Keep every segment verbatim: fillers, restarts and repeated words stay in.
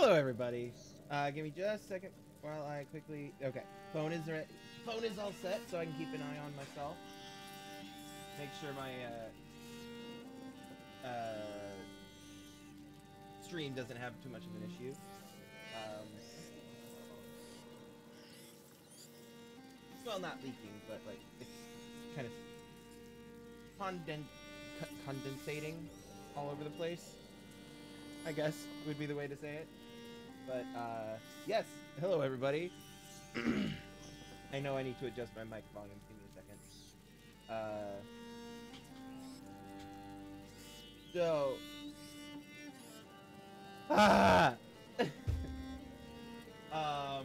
Hello, everybody. Uh, give me just a second while I quickly... Okay, phone is re phone is all set, so I can keep an eye on myself. Make sure my uh, uh, stream doesn't have too much of an issue. Um, well, not leaking, but like it's kind of conden condensating all over the place, I guess would be the way to say it. But uh, yes, hello everybody. I know I need to adjust my mic volume. Give me a second. Uh, so, ah, um,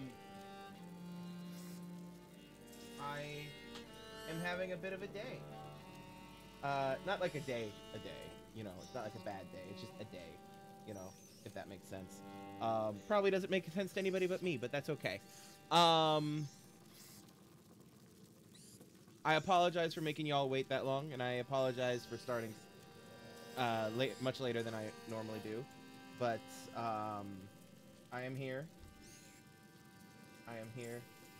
I am having a bit of a day. Uh, not like a day, a day. You know, it's not like a bad day. It's just a day. You know, if that makes sense. Um, probably doesn't make sense to anybody but me, but that's okay. Um, I apologize for making y'all wait that long, and I apologize for starting uh, late, much later than I normally do. But um, I am here. I am here.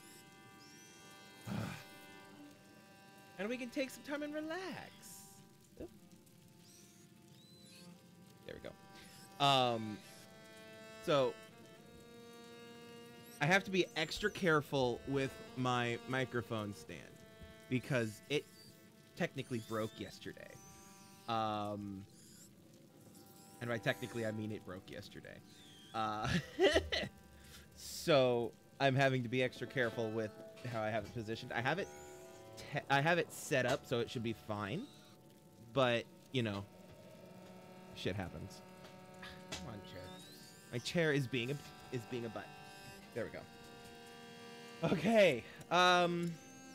And we can take some time and relax. Oop. There we go. Um... So, I have to be extra careful with my microphone stand because it technically broke yesterday. Um, and by technically, I mean it broke yesterday. Uh, so, I'm having to be extra careful with how I have it positioned. I have it, te I have it set up so it should be fine, but you know, shit happens. Come on, chair. My chair is being a is being a butt. There we go. Okay. Um.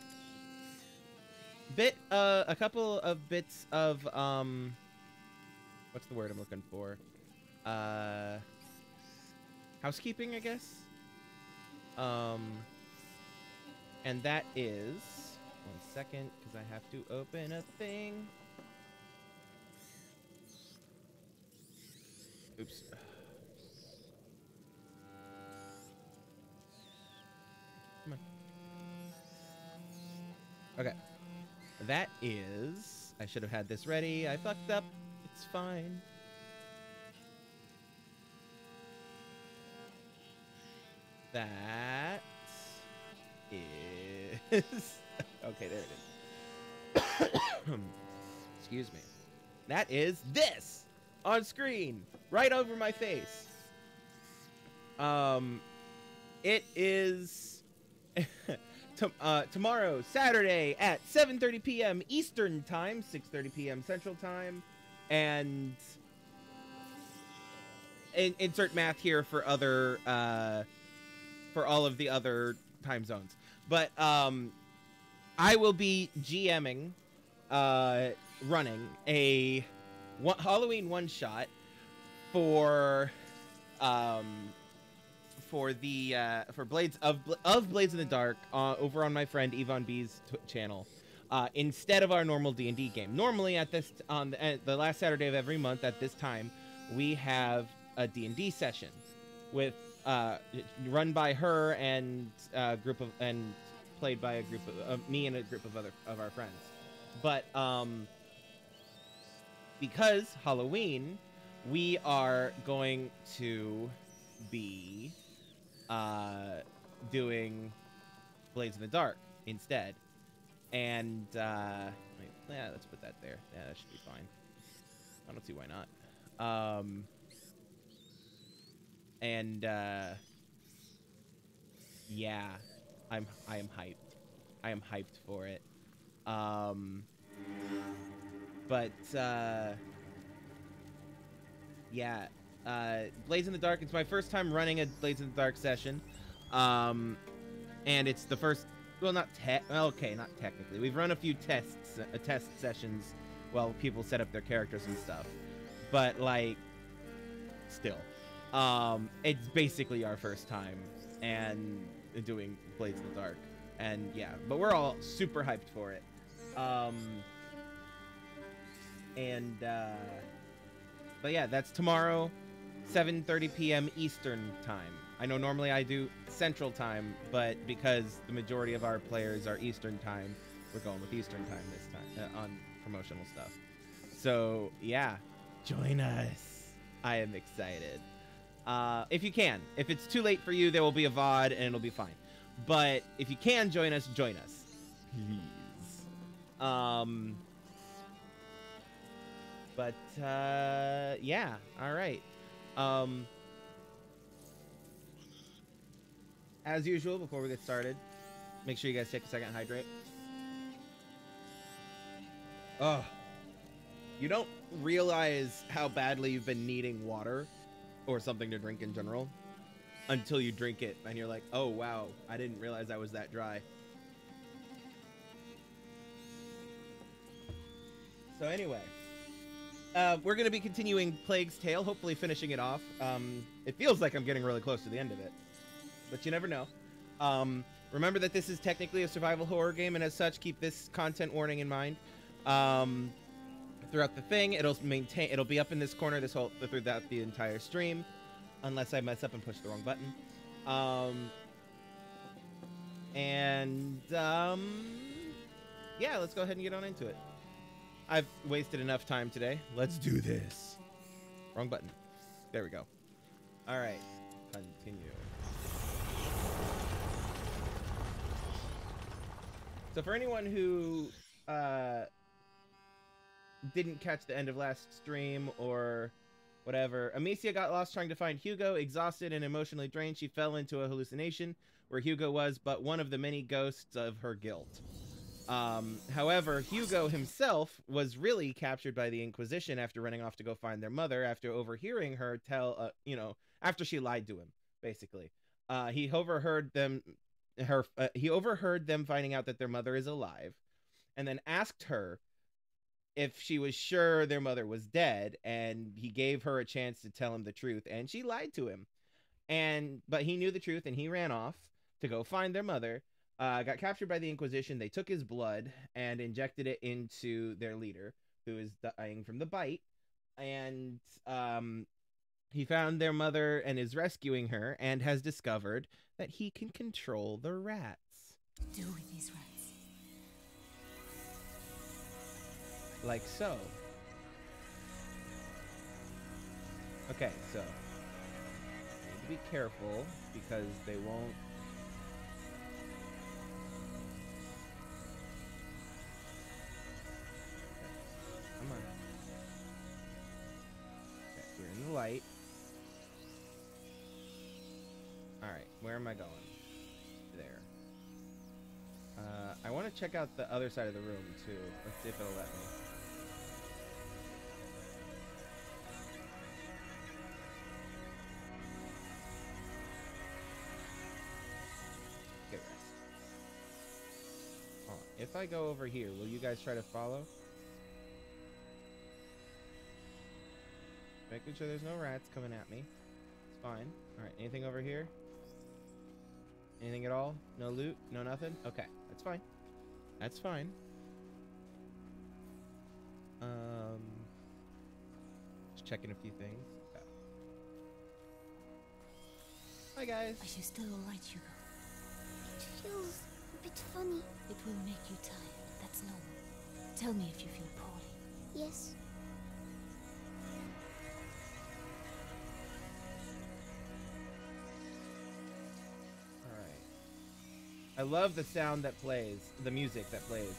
Bit. Uh. A couple of bits of um. What's the word I'm looking for? Uh. Housekeeping, I guess. Um. And that is one second, because I have to open a thing. Oops. Okay, that is, I should have had this ready. I fucked up. It's fine. That is, okay, there it is. Excuse me. That is this on screen, right over my face. Um, it is Uh, tomorrow, Saturday, at seven thirty p m Eastern Time, six thirty p m Central Time, and in insert math here for other, uh, for all of the other time zones. But um, I will be GMing, uh, running a one Halloween one-shot for, um... for the uh, for Blades of of Blades in the Dark uh, over on my friend Yvonne B's t channel, uh, instead of our normal D and D game. Normally at this on the, at the last Saturday of every month at this time, we have a D and D session with uh, run by her and a group of and played by a group of uh, me and a group of other of our friends. But um, because Halloween, we are going to be Uh, doing Blades in the Dark instead. And, uh, wait, yeah, let's put that there. Yeah, that should be fine. I don't see why not. Um, and, uh, yeah, I'm, I am hyped. I am hyped for it. Um, but, uh, yeah. Uh, Blades in the Dark, it's my first time running a Blades in the Dark session, um, and it's the first, well, not te- okay, not technically, we've run a few tests, uh, test sessions while people set up their characters and stuff, but, like, still, um, it's basically our first time, and doing Blades in the Dark, and, yeah, but we're all super hyped for it, um, and, uh, but yeah, that's tomorrow, seven thirty p m Eastern time. I know normally I do Central time, but because the majority of our players are Eastern time, we're going with Eastern time this time uh, on promotional stuff. So yeah, join us. I am excited. Uh, if you can. If it's too late for you, there will be a V O D and it'll be fine. But if you can join us, join us. Please. Um, but, uh, yeah. All right. Um, as usual, before we get started, make sure you guys take a second and hydrate. Oh, you don't realize how badly you've been needing water or something to drink in general until you drink it and you're like, oh wow, I didn't realize I was that dry. So anyway, uh, we're going to be continuing Plague's Tale, hopefully finishing it off. Um, it feels like I'm getting really close to the end of it, but you never know. Um, remember that this is technically a survival horror game, and as such, keep this content warning in mind. Um, throughout the thing, it'll maintain, it'll be up in this corner this whole throughout the entire stream, unless I mess up and push the wrong button. Um, and um, yeah, let's go ahead and get on into it. I've wasted enough time today. Let's do this. Wrong button. There we go. All right, continue. So for anyone who uh, didn't catch the end of last stream or whatever, Amicia got lost trying to find Hugo. Exhausted and emotionally drained, she fell into a hallucination where Hugo was but one of the many ghosts of her guilt. Um, however, Hugo himself was really captured by the Inquisition after running off to go find their mother after overhearing her tell, uh, you know, after she lied to him, basically. Uh, he overheard them, her, uh, he overheard them finding out that their mother is alive, and then asked her if she was sure their mother was dead, and he gave her a chance to tell him the truth, and she lied to him. And, but he knew the truth, and he ran off to go find their mother. Uh, got captured by the Inquisition. They took his blood and injected it into their leader, who is dying from the bite. And um, he found their mother and is rescuing her, and has discovered that he can control the rats. Do with these rats. Like so. Okay, so need to be careful because they won't. Come on. Okay, we're in the light. Alright, where am I going? There. Uh, I want to check out the other side of the room, too. Let's see if it'll let me. Okay, rest. Oh, if I go over here, will you guys try to follow? Making sure there's no rats coming at me. It's fine. Alright, anything over here? Anything at all? No loot? No nothing? Okay, that's fine. That's fine. Um, just checking a few things. Okay. Hi guys. Are you still alright, Hugo? It feels a bit funny. It will make you tired. That's normal. Tell me if you feel poorly. Yes. I love the sound that plays, the music that plays.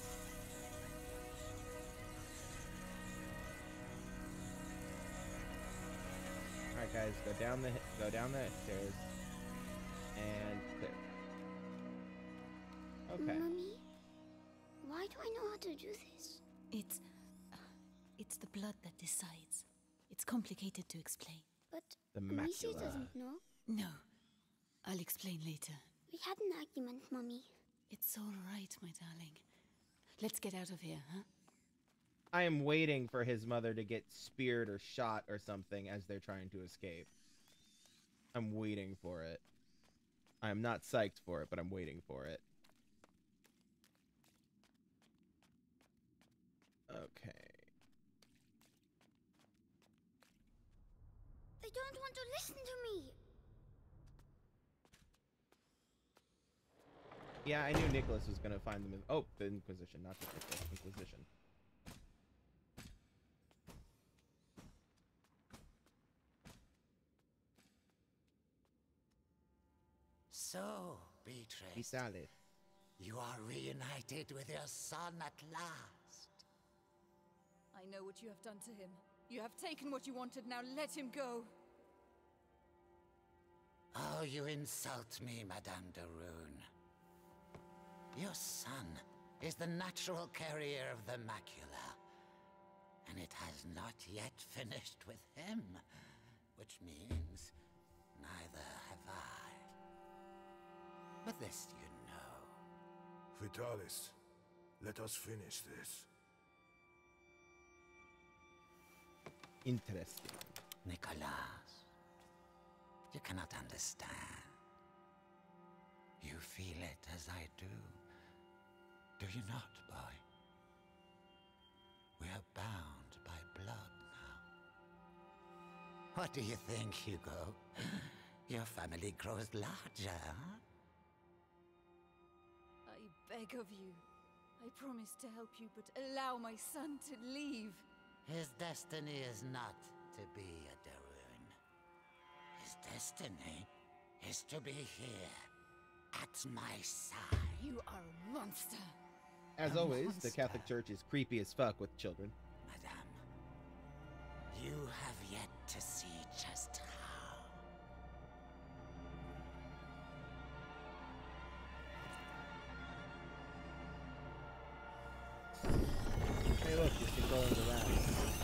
All right, guys, go down the go down the stairs and clear. Okay. Mommy, why do I know how to do this? It's, uh, it's the blood that decides. It's complicated to explain. But The Amicia macula. doesn't know. No, I'll explain later. We had an argument, Mommy. It's all right, my darling. Let's get out of here, huh? I am waiting for his mother to get speared or shot or something as they're trying to escape. I'm waiting for it. I'm not psyched for it, but I'm waiting for it. Okay. They They don't want to listen to me. Yeah, I knew Nicholas was gonna find them. In oh, the Inquisition, not the Nicholas, Inquisition. So, Beatrice, Isale. you are reunited with your son at last. I know what you have done to him. You have taken what you wanted, now let him go. Oh, you insult me, Madame de Rune. Your son is the natural carrier of the macula, and it has not yet finished with him, which means neither have I. But this you know. Vitalis, let us finish this. Interesting. Nicholas, you cannot understand. You feel it as I do. Do you not, boy? We are bound by blood now. What do you think, Hugo? Your family grows larger, huh? I beg of you. I promise to help you, but allow my son to leave. His destiny is not to be a Darun. His destiny is to be here, at my side. You are a monster. As A always, the monster. Catholic Church is creepy as fuck with children. Madame, you have yet to see just how. Hey look, you can go into that.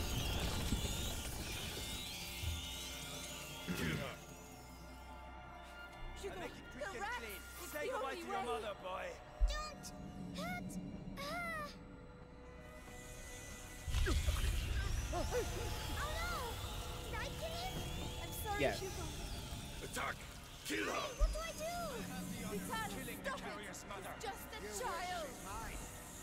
Hugo, I make it quick the and rat! clean. It's Say the goodbye only to your way. mother, boy. Don't hurt her. Oh no! Did I kill him? I'm sorry, Yes. Hugo. Attack! Kill her! What do I do? Vitalis, Killing the stop carrier's it! mother. It's just a child! Mine.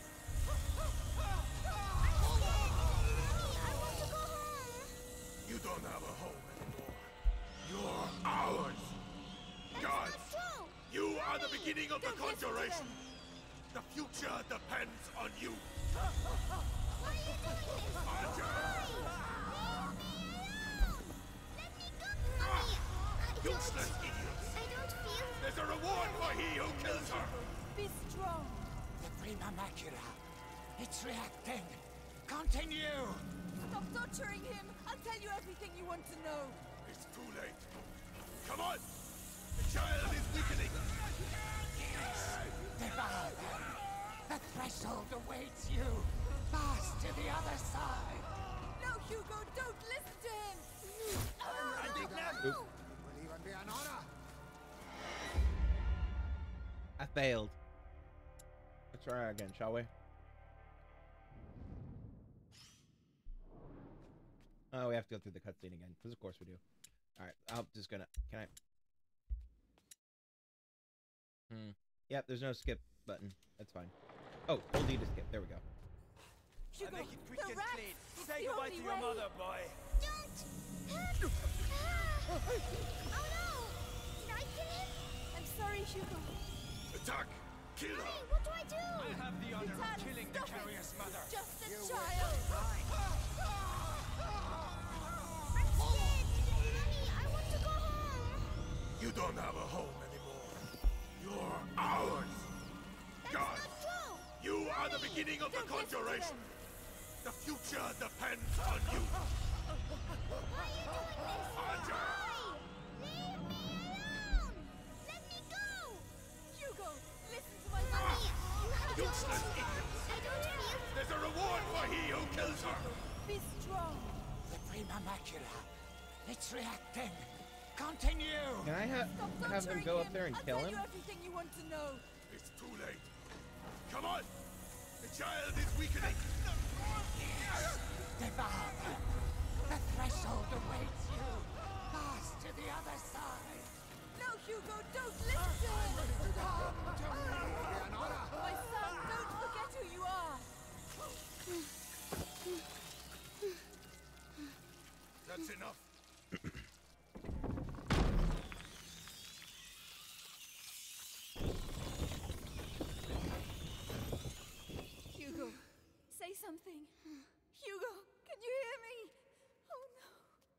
Mommy, I want to go home. You don't have a home anymore. You're ours! That's Gods! not true. You are the beginning of the Don't listen to conjuration! them. The future depends on you! Why are you doing this? Why? Leave me alone. Let me go. Mommy, I don't... Useless idiots! I don't feel... There's a reward for he who kills her! Be strong! The prima macula. It's reacting. Continue! Stop torturing him! I'll tell you everything you want to know! It's too late. Come on! The child is weakening! Devour them. The threshold awaits you. Pass to the other side. No, Hugo, don't listen to him! Oop. I failed. Let's try again, shall we? Oh, we have to go through the cutscene again, because of course we do. Alright, I'm just gonna... Can I... Hmm. Yep, there's no skip button. That's fine. Oh, hold E to skip. There we go. I Hugo, make it quick the and rat! clean. It's Say the goodbye only to your way. mother, boy. Don't hurt her. Oh no! Did I kill him? I'm sorry, Hugo. Attack! Kill her! Mommy, what do I do? I have the honor of Vitalis, killing the stop it. carrier's mother. It's just a child! I'm scared. Mommy, I want to go home. You don't have a home anymore. You're ours! That's God! not true. You are the beginning of the Don't listen to conjuration! them. The future depends on you! Why are you doing this? Roger! Why? Leave me alone. Let me go. Hugo, listen to my Mommy, mother! you have to Useless understand. idiots! I don't feel... There's a reward for he who kills her! Be strong! The prima macula. It's reacting. Continue. Can I ha Stop have them torturing go up him. there and I'll kill tell him? you everything you want to know. It's too late. Come on! The child is weakening! Devour them. The threshold awaits you. Pass to the other side. No, Hugo, don't listen to him! My son, don't forget who you are! That's enough. something. Hugo, can you hear me? Oh no.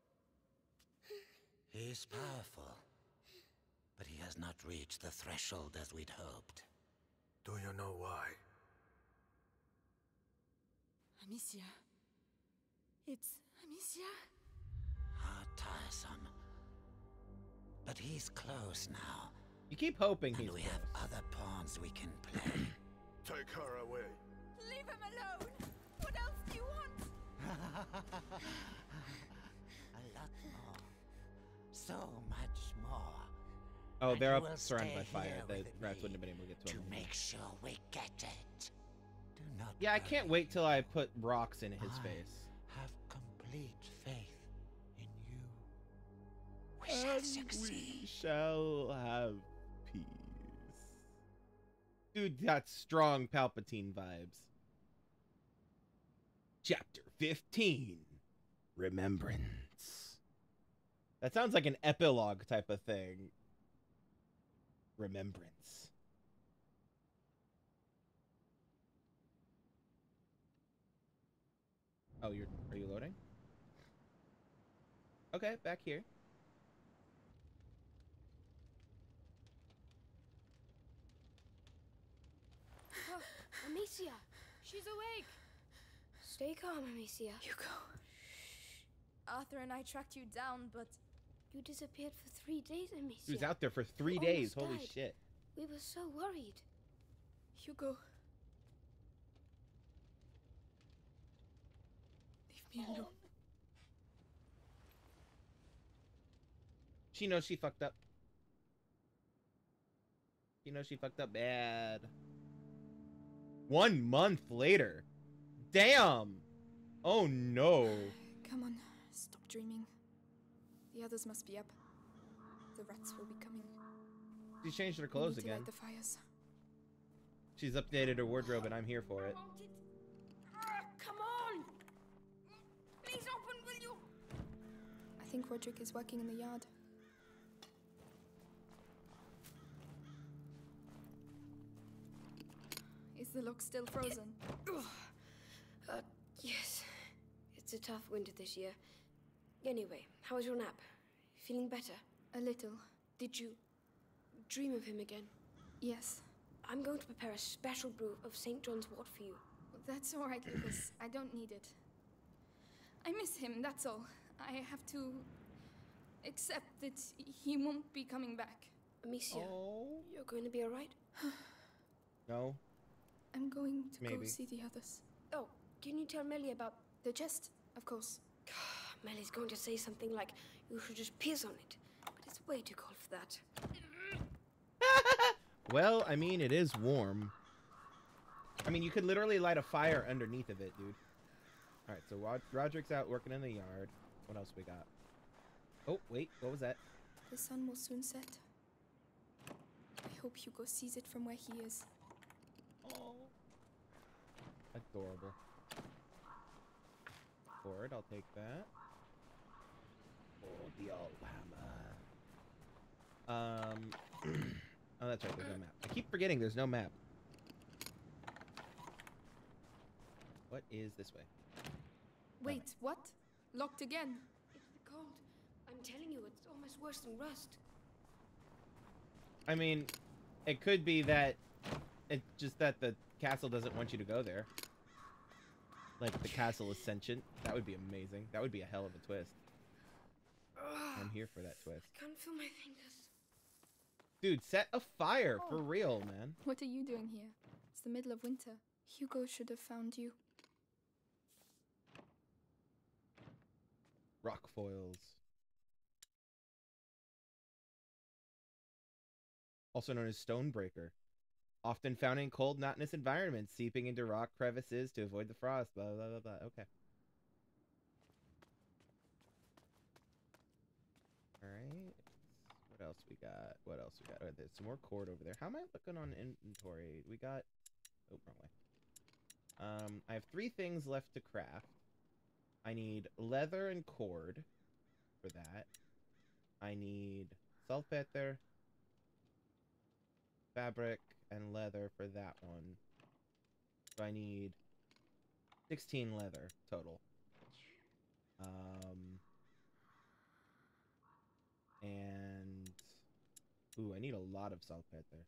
He's powerful, but he has not reached the threshold as we'd hoped. Do you know why? Amicia. It's Amicia. How tiresome. But he's close now. You keep hoping he's And we close. have other pawns we can play. Take her away. Leave him alone. What else do you want? A lot more. So much more. Oh, And they're you up will surrounded by stay fire. here The with rats me wouldn't have been able to get to to him. make sure we get it. Do not Yeah, I can't worry. wait till I put rocks in his I face. have complete faith in you. We shall succeed. We shall have peace. Dude, that's strong Palpatine vibes. Chapter fifteen. Remembrance. That sounds like an epilogue type of thing. Remembrance. Oh, you're are you loading? Okay, back here. Amicia, She's awake. stay calm, Amicia. Hugo. Arthur and I tracked you down, but You disappeared for three days, Amicia. He was out there for three You days. almost Holy died. shit. We were so worried. Hugo. Leave me alone. She knows she fucked up. She knows she fucked up bad. One month later. Damn. Oh no. Come on, stop dreaming. The others must be up. The rats will be coming. She changed her We clothes need to again. light the fires. She's updated her wardrobe and I'm here for it. Come on! Please open, will you? I think Roderick is working in the yard. Is the lock still frozen? Uh, yes. It's a tough winter this year. Anyway, how was your nap? Feeling better? A little. Did you dream of him again? Yes. I'm going to prepare a special brew of Saint John's wort for you. That's all right, Lucas. I don't need it. I miss him, that's all. I have to accept that he won't be coming back. Amicia, Oh. you're going to be alright? No. I'm going to go Maybe. see the others. Oh, can you tell Melly about... The chest, of course. Melly's going to say something like, you should just piss on it. But it's way too cold for that. Well, I mean, it is warm. I mean, you could literally light a fire underneath of it, dude. Alright, so Rod Roderick's out working in the yard. What else we got? Oh, wait, what was that? The sun will soon set. I hope Hugo sees it from where he is. Oh. Adorable. Forward, I'll take that. Oh, the old hammer. Um. Oh, that's right, there's no map. I keep forgetting there's no map. What is this way? Wait, what? Locked again? It's the cold. I'm telling you, it's almost worse than rust. I mean, it could be that it's just that the castle doesn't want you to go there. Like, the castle is sentient. That would be amazing. That would be a hell of a twist. I'm here for that twist. I can't feel my fingers. Dude, set a fire for real, man. What are you doing here? It's the middle of winter. Hugo should have found you. Rock foils. Also known as Stonebreaker. Often found in cold, mountainous environments, seeping into rock crevices to avoid the frost. Blah, blah, blah, blah. Okay. Alright. What else we got? What else we got? Oh, there's some more cord over there. How am I looking on inventory? We got... Oh, wrong way. Um, I have three things left to craft. I need leather and cord for that. I need saltpeter, fabric, and leather for that one. So I need sixteen leather total. Um, and ooh, I need a lot of saltpeter.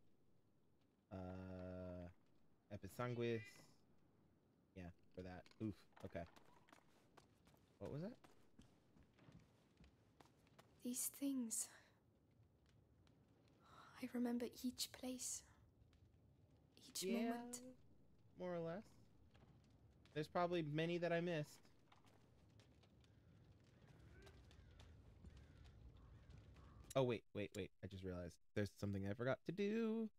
Uh, episanguis. Yeah, for that. Oof. Okay. What was that? These things. I remember each place. Each Yeah, moment. more or less. There's probably many that I missed. Oh, wait, wait, wait. I just realized there's something I forgot to do.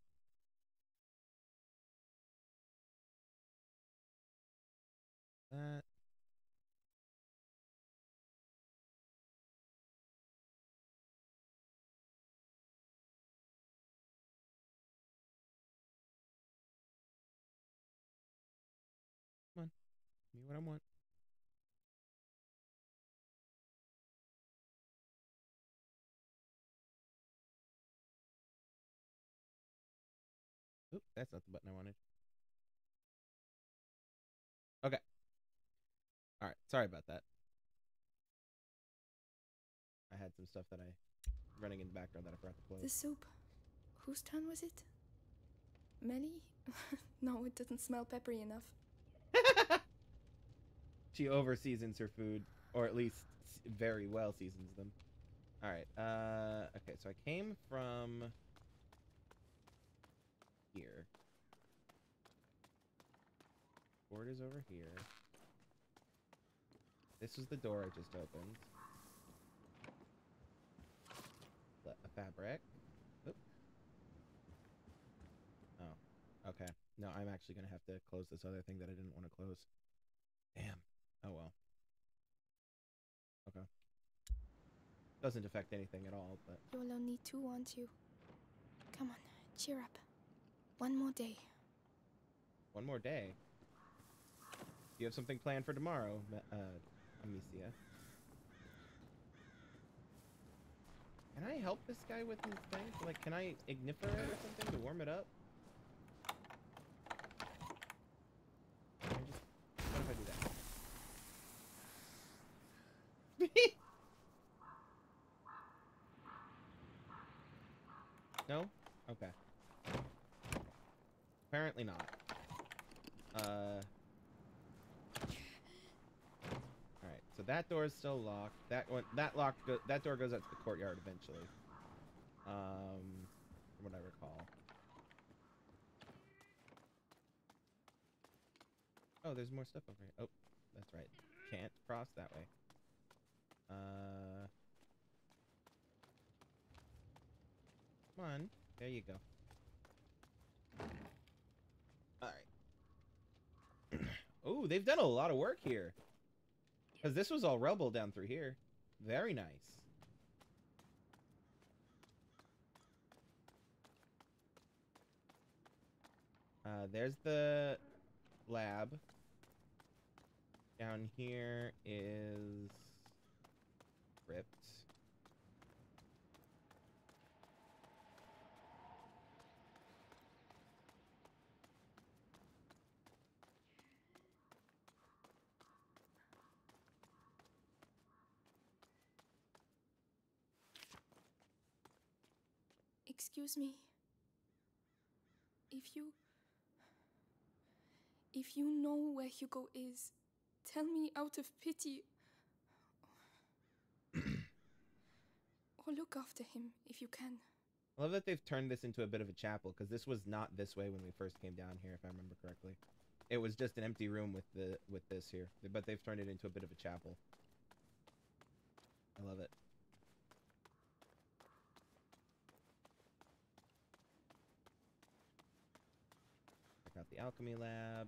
That. Come on. Give me what I want. Oop, that's not the button I wanted. Okay. Alright, sorry about that. I had some stuff that I... running in the background that I forgot to close. The soup. Whose turn was it? Melly? No, it doesn't smell peppery enough. She over seasons her food, or at least very well seasons them. Alright, uh, okay, so I came from here. Board is over here. This was the door I just opened. Le- A fabric. Oop. Oh, okay. No, I'm actually gonna have to close this other thing that I didn't want to close. Damn. Oh well. Okay. Doesn't affect anything at all, but... You'll only two, won't you? Come on, cheer up. One more day. One more day? Do you have something planned for tomorrow, uh, Amicia? Can I help this guy with his thing? Like, can I ignifera it or something to warm it up? Can I just... What if I do that? No? Okay. Apparently not. Uh... Alright, so that door is still locked. That one, that lock, go, that door goes out to the courtyard eventually. Um, from what I recall. Oh, there's more stuff over here. Oh, that's right. Can't cross that way. Uh, come on. There you go. Alright. Oh, they've done a lot of work here. Because this was all rubble down through here. Very nice. Uh, there's the lab. Down here is crypt. Excuse me. If you... If you know where Hugo is, tell me out of pity. Or look after him, if you can. I love that they've turned this into a bit of a chapel, because this was not this way when we first came down here, if I remember correctly. It was just an empty room with the with this here, but they've turned it into a bit of a chapel. I love it. Check out the alchemy lab.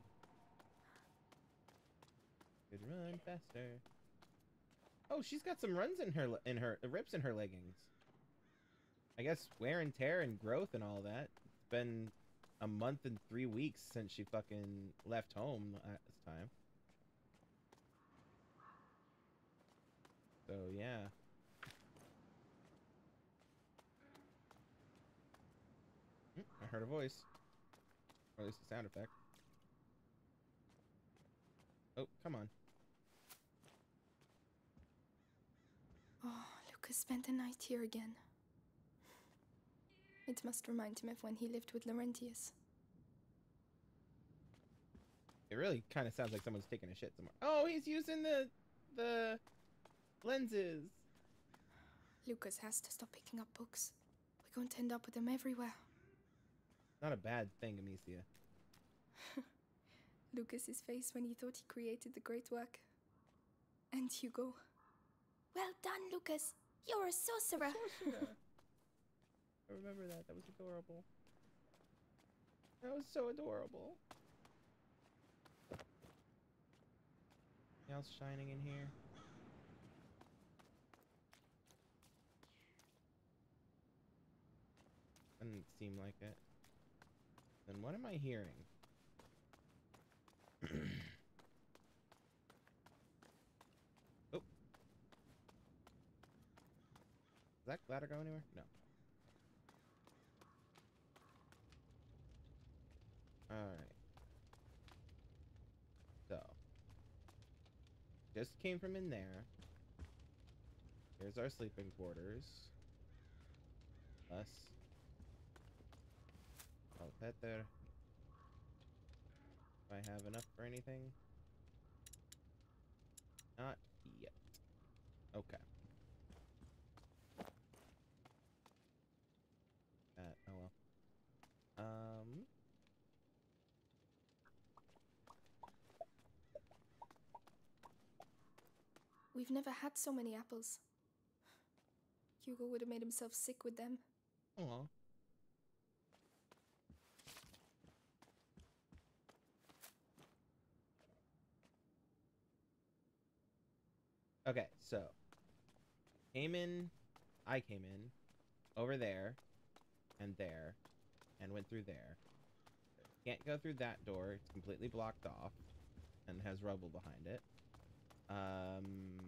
Could run faster. Oh, she's got some runs in her in her rips in her leggings. I guess wear and tear and growth and all that. It's been a month and three weeks since she fucking left home at this time. So yeah. Mm, I heard a voice. Or at least a sound effect. Oh, come on. Oh, Lucas spent the night here again. It must remind him of when he lived with Laurentius. It really kind of sounds like someone's taking a shit somewhere. Oh, he's using the the lenses. Lucas has to stop picking up books. We're going to end up with them everywhere. Not a bad thing, Amicia. Lucas's face when he thought he created the great work. And Hugo. Well done, Lucas. You're a sorcerer. Sorcerer. I remember that. That was adorable. That was so adorable. Anything else shining in here? Doesn't seem like it. Then what am I hearing? Oh. Does that ladder go anywhere? No. Alright. So. Just came from in there. Here's our sleeping quarters. Us. I'll pet there. Do I have enough for anything? Not yet. Okay. That, oh well. Um... We've never had so many apples. Hugo would have made himself sick with them. Aw. Okay, so came in, I came in over there and there and went through there. Can't go through that door. It's completely blocked off and has rubble behind it. Um,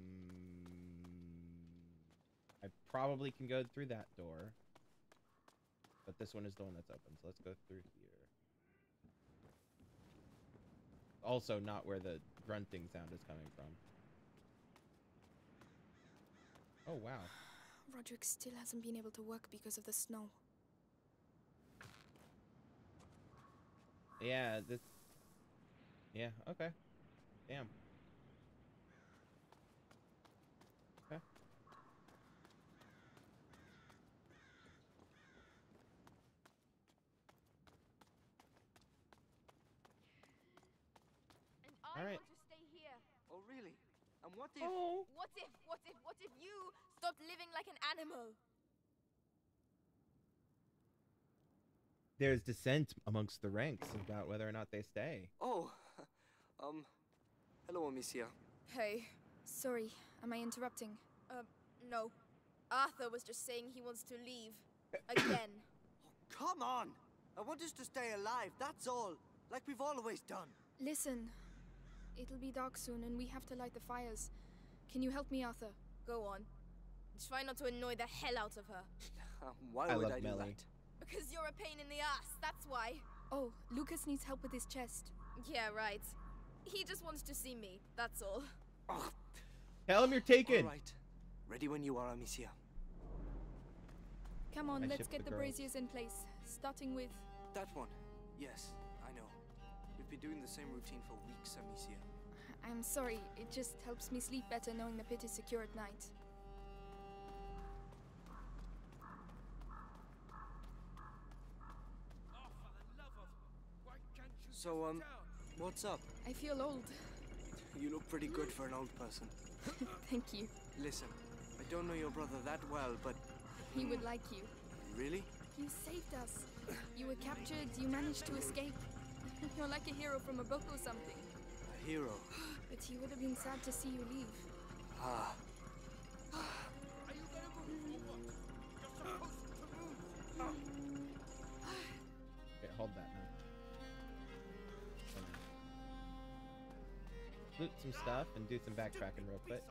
I probably can go through that door, but this one is the one that's open. So let's go through here. Also, not where the grunting sound is coming from. Oh, wow. Roderick still hasn't been able to work because of the snow. Yeah, this... Yeah, okay. Damn. Okay. And I All right. want to stay here. Oh, really? And what if... Oh! What if, what if, what if you stopped living like an animal? There's dissent amongst the ranks about whether or not they stay. Oh, um, hello, Amicia. Hey, sorry, am I interrupting? Uh, no. Arthur was just saying he wants to leave. Again. Come on! I want us to stay alive, that's all. Like we've always done. Listen, it'll be dark soon and we have to light the fires. Can you help me, Arthur? Go on. Try not to annoy the hell out of her. Why I would love I do Melly. that? Because you're a pain in the ass, that's why. Oh, Lucas needs help with his chest. Yeah, right. He just wants to see me, that's all. Oh, Tell him you're taken! all right. Ready when you are, Amicia. Come on, I let's shipped get the the girls. braziers in place. Starting with... That one. Yes, I know. We've been doing the same routine for weeks, Amicia. I'm sorry, it just helps me sleep better knowing the pit is secure at night. So, um, what's up? I feel old. You look pretty good for an old person. Thank you. Listen, I don't know your brother that well, but He would like you. really? You saved us. You were captured, you managed to escape. You're like a hero from a book or something. A hero. But he would have been sad to see you leave. Ah, Are you gonna move or what? You're supposed to move. Okay, hold that now. Loot some stuff and do some backtracking real quick.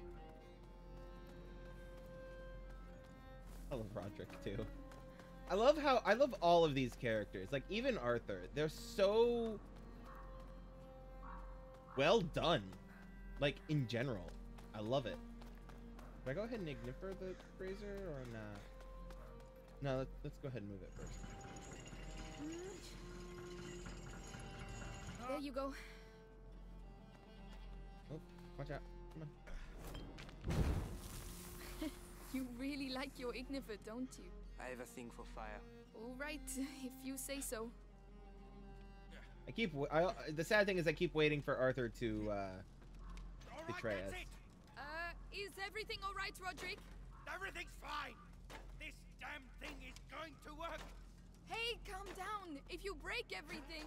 I love Roderick too. I love how I love all of these characters. Like even Arthur, they're so well done. Like, in general. I love it. Do I go ahead and igniffer the brazier or not? No, let's, let's go ahead and move it first. There you go. Oh, watch out. Come on. You really like your ignifer, don't you? I have a thing for fire. All right, if you say so. I keep. w- I, the sad thing is, I keep waiting for Arthur to uh, All right, betray that's us. it. Uh, is everything all right, Roderick? Everything's fine. This damn thing is going to work. Hey, calm down. If you break everything.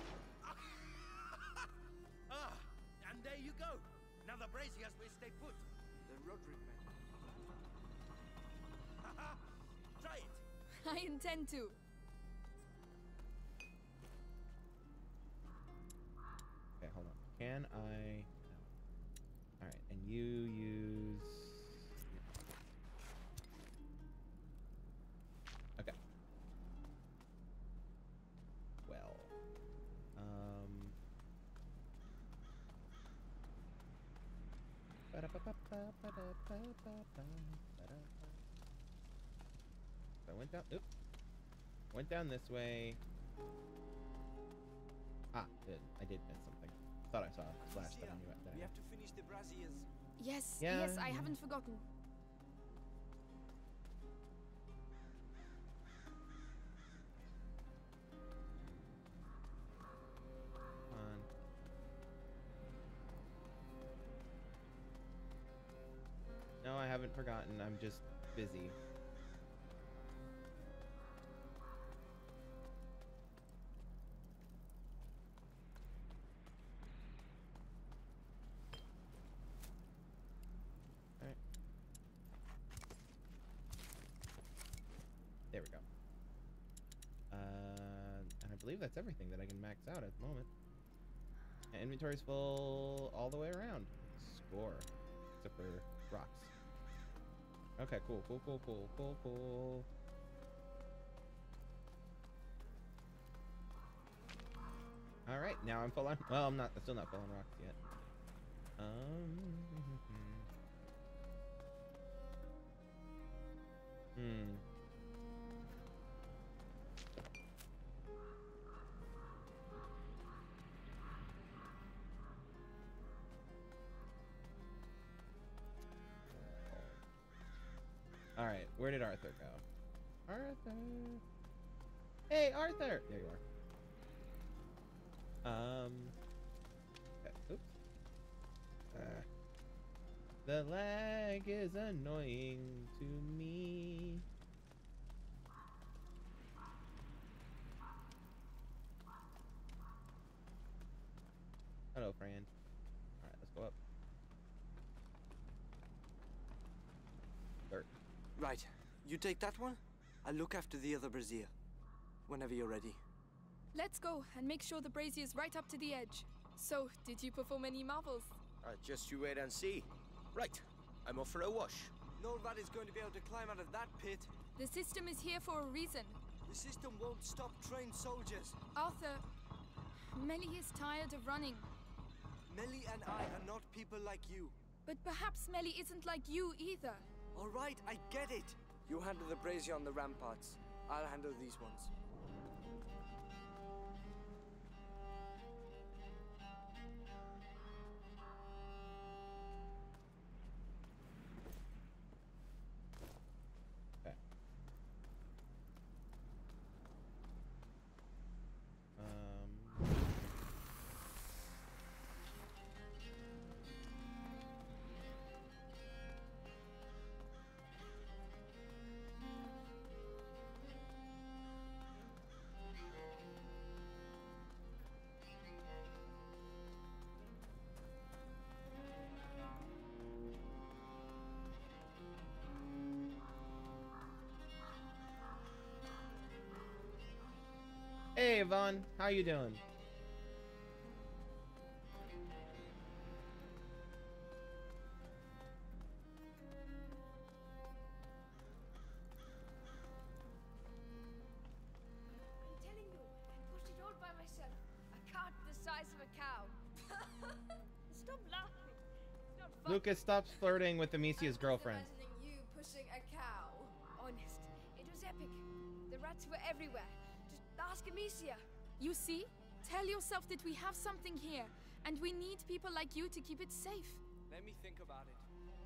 Ah, and there you go. Now the braziers will stay put. The Roderick man. Haha. Try it. I intend to. Okay, hold on. Can I? No. All right, and you use. Okay. Well. Um. I went down. Oop. Went down this way. Ah, good. I did miss something. Thought I saw a flash that I knew that We I have to finish the braziers. Yes, Yeah, yes, I yeah. haven't forgotten. on. No, I haven't forgotten. I'm just busy. Alright. There we go. Uh, and I believe that's everything that I can max out at the moment. And inventory's full all the way around. Score. Except for rocks. Okay, cool, cool, cool, cool, cool, cool. All right, now I'm full on. Well, I'm not. I'm still not full on rocks yet. Um. Hmm. All right, where did Arthur go? Arthur. Hey, Arthur. There you are. Um. Okay, oops. Uh, the lag is annoying to me. Hello, friend. All right, let's go up. Dirt. Right. You take that one. I'll look after the other brazier. Whenever you're ready. Let's go and make sure the brazier's right up to the edge. So, did you perform any marvels? Uh, just you wait and see. Right, I'm off for a wash. No rat is going to be able to climb out of that pit. The system is here for a reason. The system won't stop trained soldiers. Arthur, Melly is tired of running. Melly and I are not people like you. But perhaps Melly isn't like you either. All right, I get it. You handle the brazier on the ramparts. I'll handle these ones. Okay. Um. Hey, Yvonne, how you doing? I'm telling you, I pushed it all by myself. A cart the size of a cow. This stop laughing. It's not funny. Lucas stops flirting with Amicia's girlfriend. Imagining you pushing a cow. Honest, it was epic. The rats were everywhere. Just ask Amicia. You see? Tell yourself that we have something here, and we need people like you to keep it safe. Let me think about it.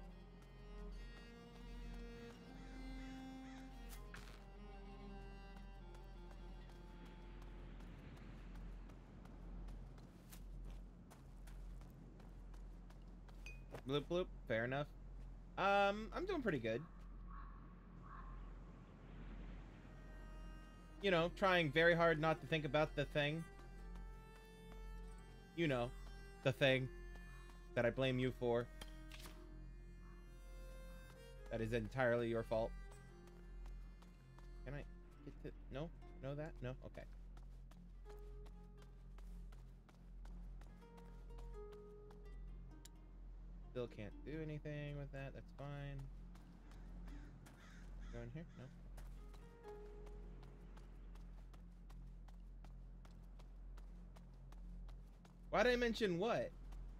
Bloop bloop. Fair enough. Um, I'm doing pretty good. You know, trying very hard not to think about the thing. You know, the thing that I blame you for. That is entirely your fault. Can I get to... No? No that? No? Okay. Still can't do anything with that. That's fine. Go in here? No. Why did I mention what?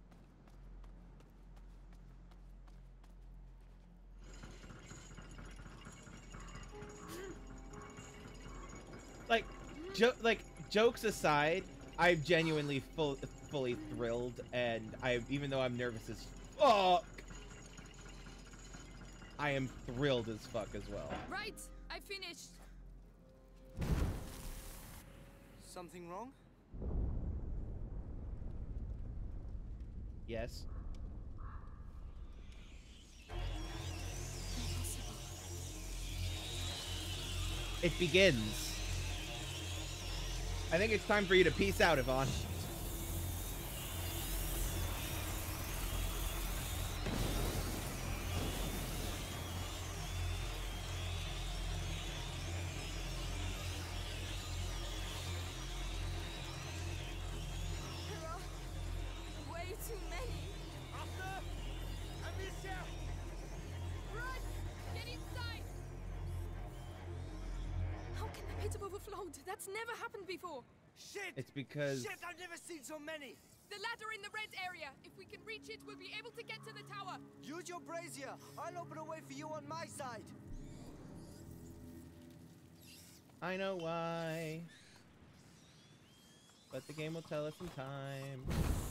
Like, jo like jokes aside, I'm genuinely full fully thrilled, and I, even though I'm nervous as fuck, I am thrilled as fuck as well. Right, I finished. Something wrong? Yes. It begins. I think it's time for you to peace out, Yvonne. That's never happened before. Shit! It's because... Shit, I've never seen so many! The ladder in the red area. If we can reach it, we'll be able to get to the tower. Use your brazier. I'll open a way for you on my side. I know why. But the game will tell us in time.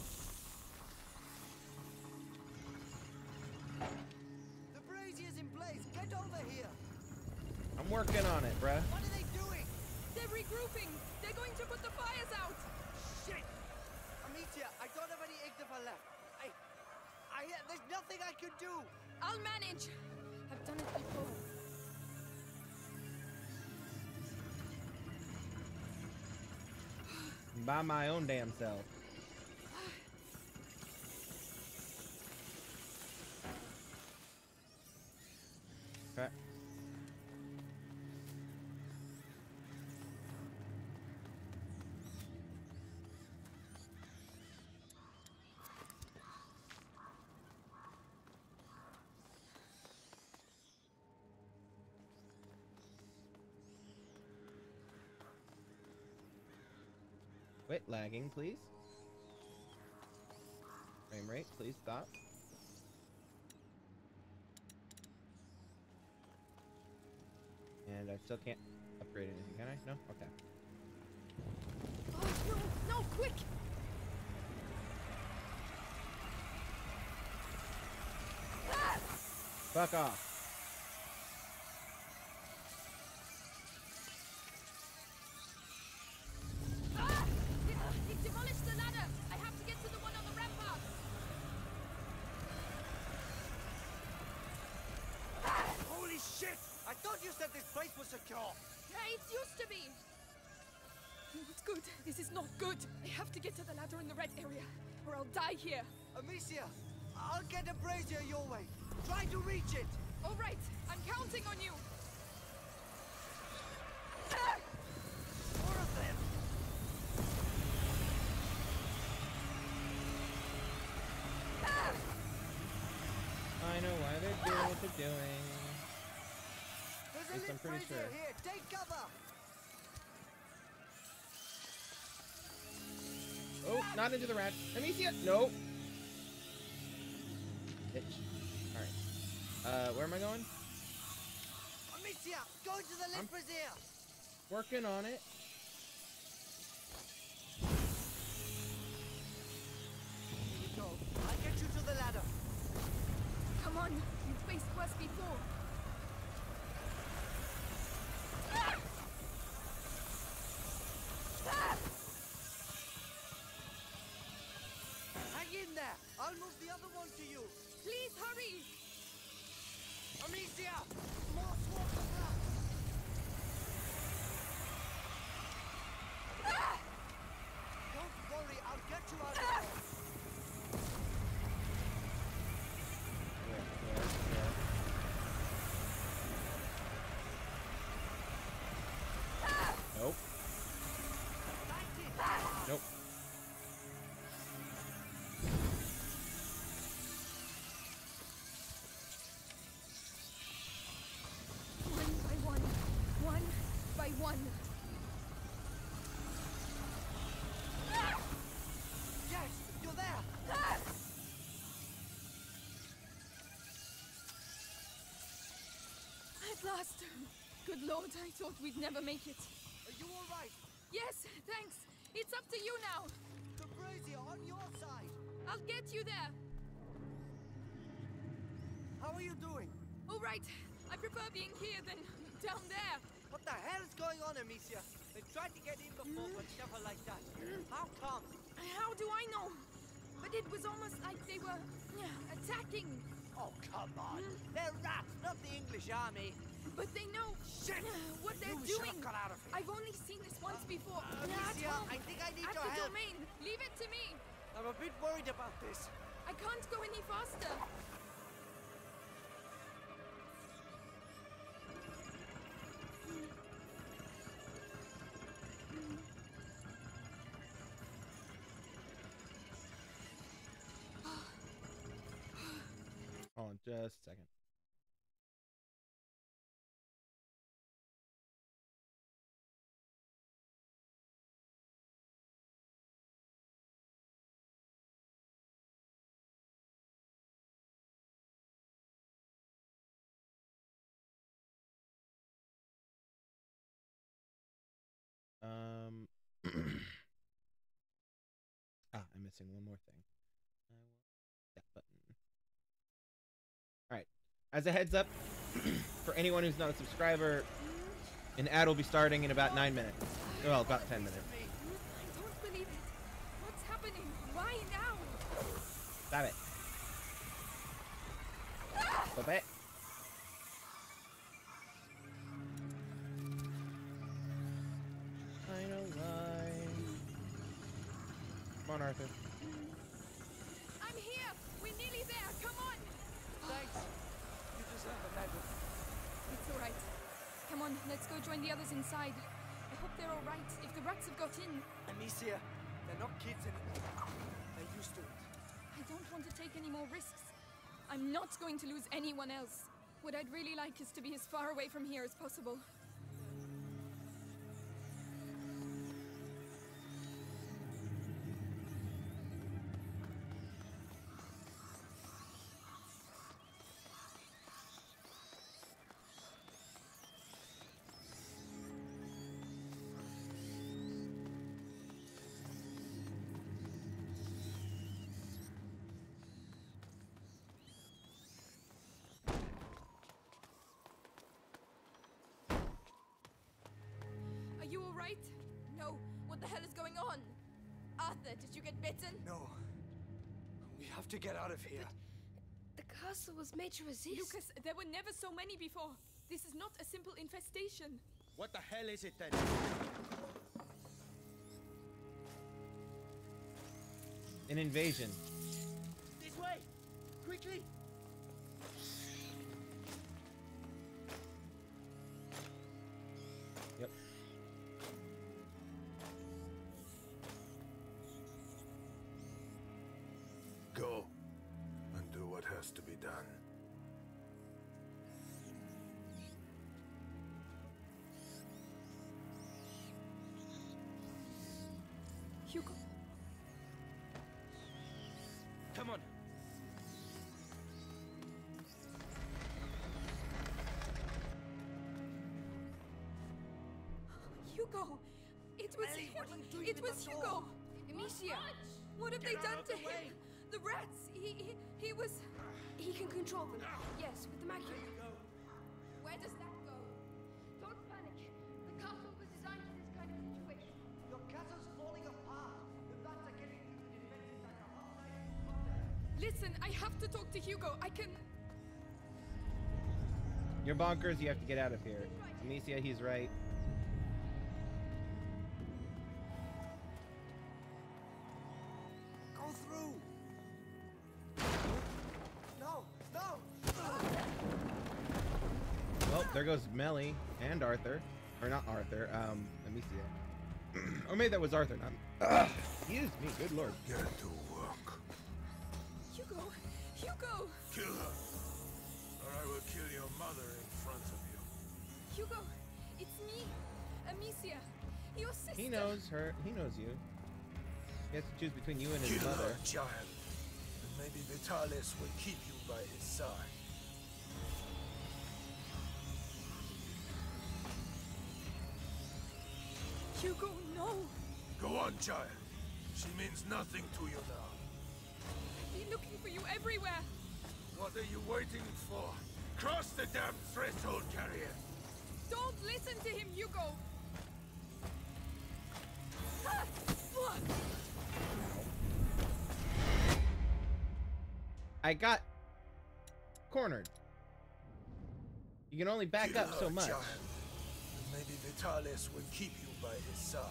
The brazier's in place. Get over here. I'm working on it, bruh. What are they doing? They're regrouping. They're going to put the fires out. Shit! Amicia, I don't have any Ignifer left. I... I... There's nothing I can do. I'll manage. I've done it before. By my own damn self. Okay. Quit lagging, please. Frame rate, please stop. And I still can't upgrade anything, can I? No? Okay. Oh, no, no, quick! Ah! Fuck off. Secure. Yeah, it used to be. No, it's good. This is not good. I have to get to the ladder in the red area, or I'll die here. Amicia, I'll get a brazier your way. Try to reach it. All right, I'm counting on you. More of them. I know why they're doing what they're doing. There's a I'm pretty sure. Here. Take cover. Oh, not into the rat. Amicia, no. Bitch. Alright. Uh, where am I going? Amicia, go to the lift brazier. Working on it. Here you go. I'll get you to the ladder. Come on, you've faced worse before. Ah! Ah! Hang in there. I'll move the other one to you. Please hurry! Amicia! More swarms of rats! Ah! Don't worry, I'll get you out of Ah! there. Where, where, where? Ah! Nope. Nope. One by one, one by one. Ah! Yes, you're there. Ah! At last. Good Lord, I thought we'd never make it. Are you all right? Yes, thanks. It's up to you now. The brazier on your side. I'll get you there. How are you doing? All right. I prefer being here than down there. What the hell is going on, Amicia? They tried to get in before, but never like that. How come? How do I know? But it was almost like they were yeah, attacking. Oh, come on. They're rats, not the English army. But they know Shit! what they're You should doing. have got out of here. I've only seen this once before. Uh, At Amicia, home. I think I need At your the help. domain. Leave it to me. I'm a bit worried about this. I can't go any faster. Hold on just a second. Um. ah, I'm missing one more thing. I will that button. All right. As a heads up, for anyone who's not a subscriber, an ad will be starting in about nine minutes. Well, about ten minutes. I don't believe it. What's happening? Why now? Stop it. Stop it. Final line. Come on, Arthur. I'm here. We're nearly there. Come on. Thanks. You deserve a medal. It's all right. Come on, let's go join the others inside. I hope they're all right. If the rats have got in, Amicia, they're not kids anymore. They're used to it. I don't want to take any more risks. I'm not going to lose anyone else. What I'd really like is to be as far away from here as possible. Are you all right? No. What the hell is going on? Arthur, did you get bitten? No. We have to get out of here. The castle was made to resist. Lucas, there were never so many before. This is not a simple infestation. What the hell is it then? An invasion. This way! Quickly! Yep. Go and do what has to be done. Hugo. Come on. Hugo! It was Ellie, him! what are you doing It with was the Hugo! door? Amicia! What have Get they out done of to the him? way. The rats! He, he, he was... He can control them. Yes, with the macula. Where does that go? Don't panic. The castle was designed for this kind of situation. Your castle's falling apart. The bats are getting through the defenses like a hot knife. Listen, I have to talk to Hugo. I can... You're bonkers. You have to get out of here. Amicia, he's right. Go through. No, no. Well, there goes Melly and Arthur. Or not Arthur, um, Amicia. Or maybe that was Arthur, not... Ugh, excuse me, good lord. Get to work. Hugo! Hugo! Kill her, or I will kill your mother in front of you. Hugo! It's me! Amicia! Your sister! He knows her. He knows you. He has to choose between you and his Kill mother. her, child. And maybe Vitalis will keep you by his side. Hugo, no! Go on, child. She means nothing to you now. I've been looking for you everywhere! What are you waiting for? Cross the damn threshold, carrier. Don't listen to him, Hugo! Ah! What? I got cornered. You can only back Kill up so her, much. child. And maybe Vitalis will keep you by his side.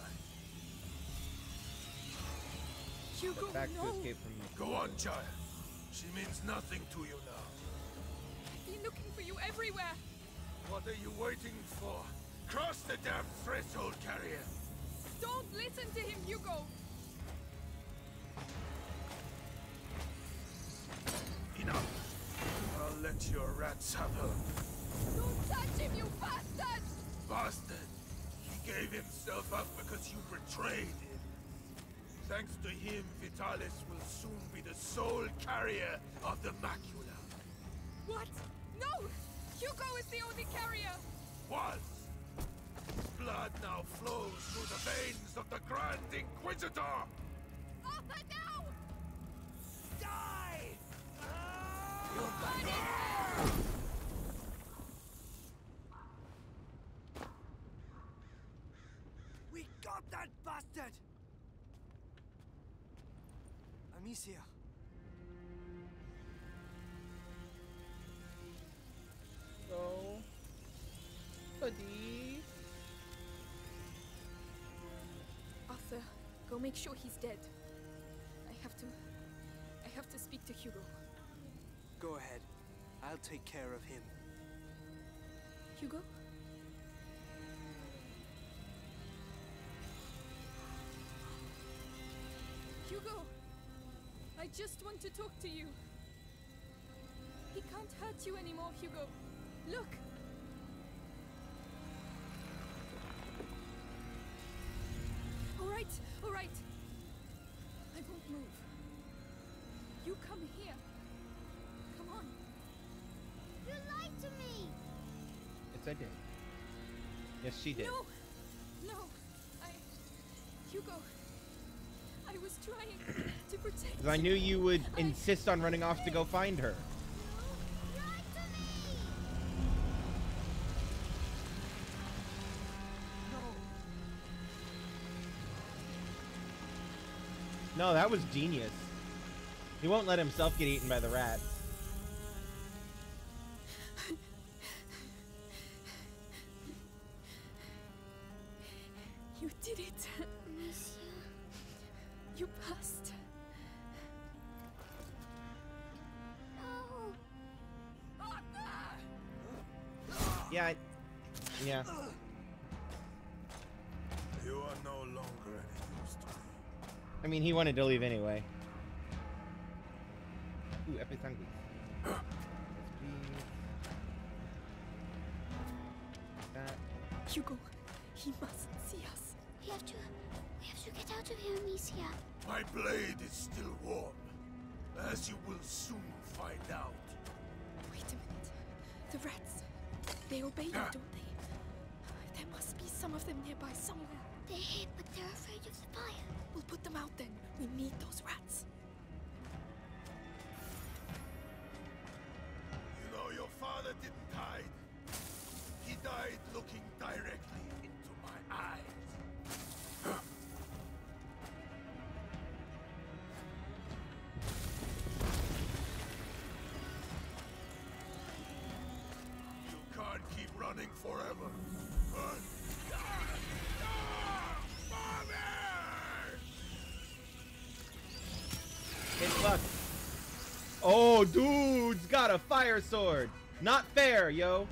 Hugo, Back no! to escape from you. Go on, child. She means nothing to you now. I've been looking for you everywhere! What are you waiting for? Cross the damn threshold, carrier. Don't listen to him, Hugo! Enough. I'll let your rats have her. Don't touch him, you bastard! Bastard! He gave himself up because you betrayed him. Thanks to him, Vitalis will soon be the sole carrier of the macula. What? No! Hugo is the only carrier! Was. His blood now flows through the veins of the Grand Inquisitor! Arthur, no! Die! We got that bastard! Amicia. Go. Buddy. Arthur, go make sure he's dead. I have to... I have to speak to Hugo. Go ahead. I'll take care of him. Hugo? Hugo! I just want to talk to you. He can't hurt you anymore, Hugo. Look! All right, all right. I won't move. You come here. Come on. You lied to me! Yes, I did. Yes, she did. No! No! I... Hugo... I was trying to protect 'Cause I you. knew you would I- insist on running off to go find her. You lied to me! No, that was genius. He won't let himself get eaten by the rats. You did it. Amicia. You passed. No! Yeah, I, yeah. You are no longer any use to me. I mean, he wanted to leave anyway. Ooh, epic sandwich. Yes, please. That. Hugo, he mustn't see us. We have to... We have to get out of here, Amicia. My blade is still warm, as you will soon find out. Wait a minute. The rats. They obey you, Ah. don't they? There must be some of them nearby somewhere. They're here, but they're afraid of the fire. We'll put them out then. We need those rats. You know, your father didn't hide. He died looking directly into my eyes. You can't keep running forever. Run. It's fucked. Oh, dude's got a fire sword. Not fair, yo.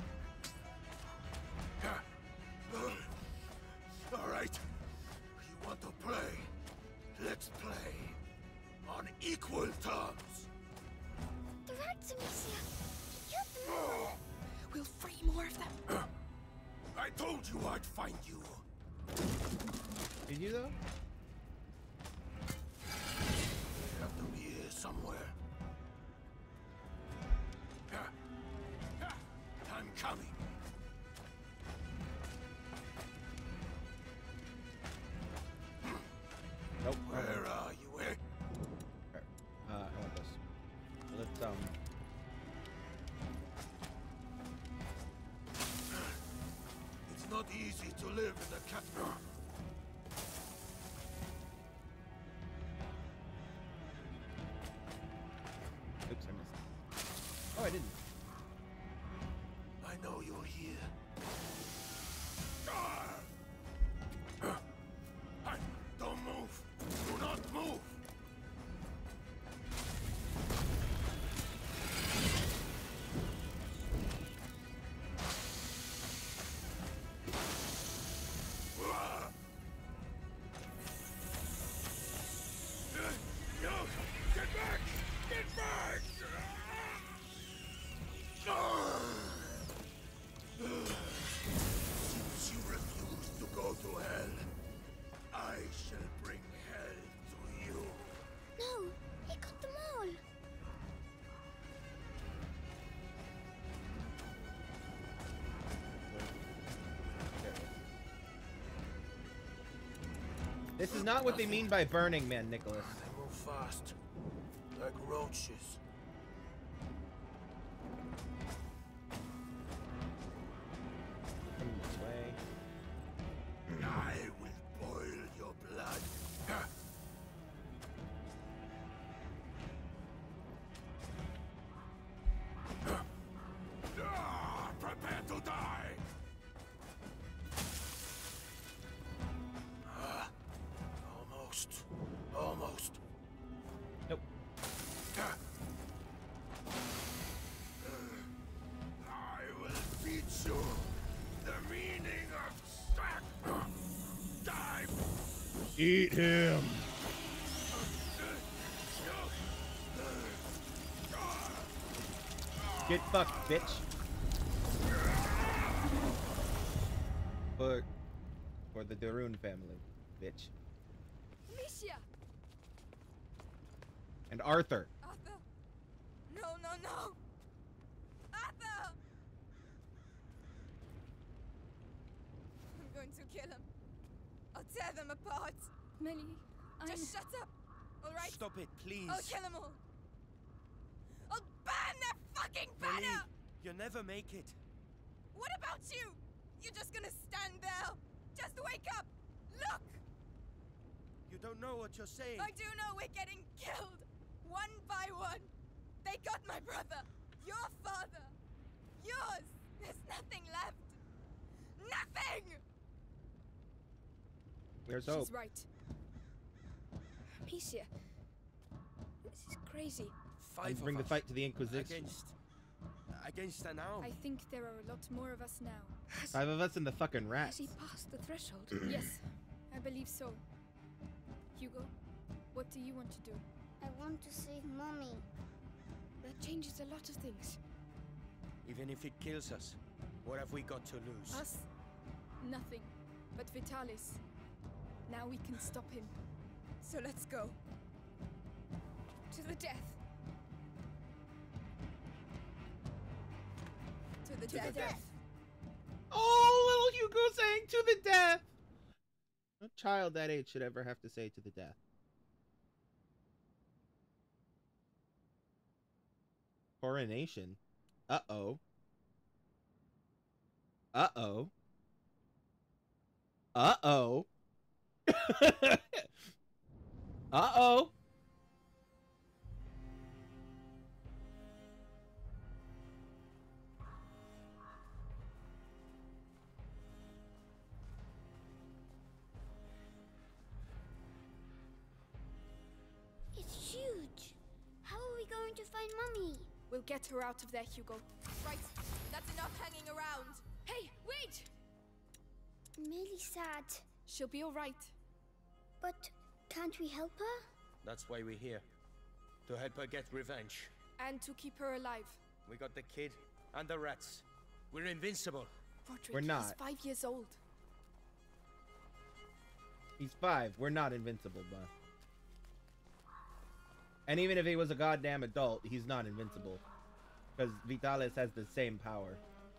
All right. You want to play? Let's play on equal terms. The rats, Amicia. You killed them all. We'll free more of them. I told you I'd find you. Did you though? They have to be here somewhere. I'm coming. Nope. Where are you, eh? Uh, I want this. Let's um. It's not easy to live in the cat. Oops, I missed. Oh, I didn't. I know you're here. Don't move. Do not move. No! Get back! Get back! Since you refuse to go to hell, I shall bring hell to you. No, he got them all. This is not what they mean by Burning Man, Nicholas. They move fast, like roaches. Come this way. I will boil your blood. Ah, prepare to die. Ah, almost, almost. Nope. I will teach you the meaning of sack. Die. Eat him. Get fucked, bitch. For, for the Darun family, bitch. Amicia! And Arthur. Arthur! No, no, no! Arthur! I'm going to kill him. I'll tear them apart. Melly, I'm... Just shut up, all right? Stop it, please. I'll kill them all. I'll burn their fucking Melly, banner! you'll never make it. What about you? You're just gonna stand there? Just wake up! Look! You don't know what you're saying. I do know we're getting killed! One by one! They got my brother! Your father! Yours! There's nothing left! Nothing! Where's hope? She's right. Amicia. This is crazy. Five And bring of the us fight to the Inquisition. Against... Against an arm. I think there are a lot more of us now. Has, Five of us and the fucking has rats. he passed the threshold? Yes, I believe so. Hugo, what do you want to do? I want to save Mommy. That changes a lot of things. Even if it kills us, what have we got to lose? Us? Nothing. But Vitalis. Now we can stop him. So let's go. To the death. To the To death. the death. Oh, little Hugo saying to the death. No child that age should ever have to say to the death. Coronation. Uh-oh. Uh-oh. Uh-oh. Uh-oh. It's huge. How are we going to find Mummy? We'll get her out of there, Hugo. Right, that's enough hanging around. Hey, wait! Millie's sad. She'll be all right. But can't we help her? That's why we're here. To help her get revenge. And to keep her alive. We got the kid and the rats. We're invincible. Roderick, We're not. he's five years old. He's five. We're not invincible, bud. And even if he was a goddamn adult, he's not invincible. Because Vitalis has the same power.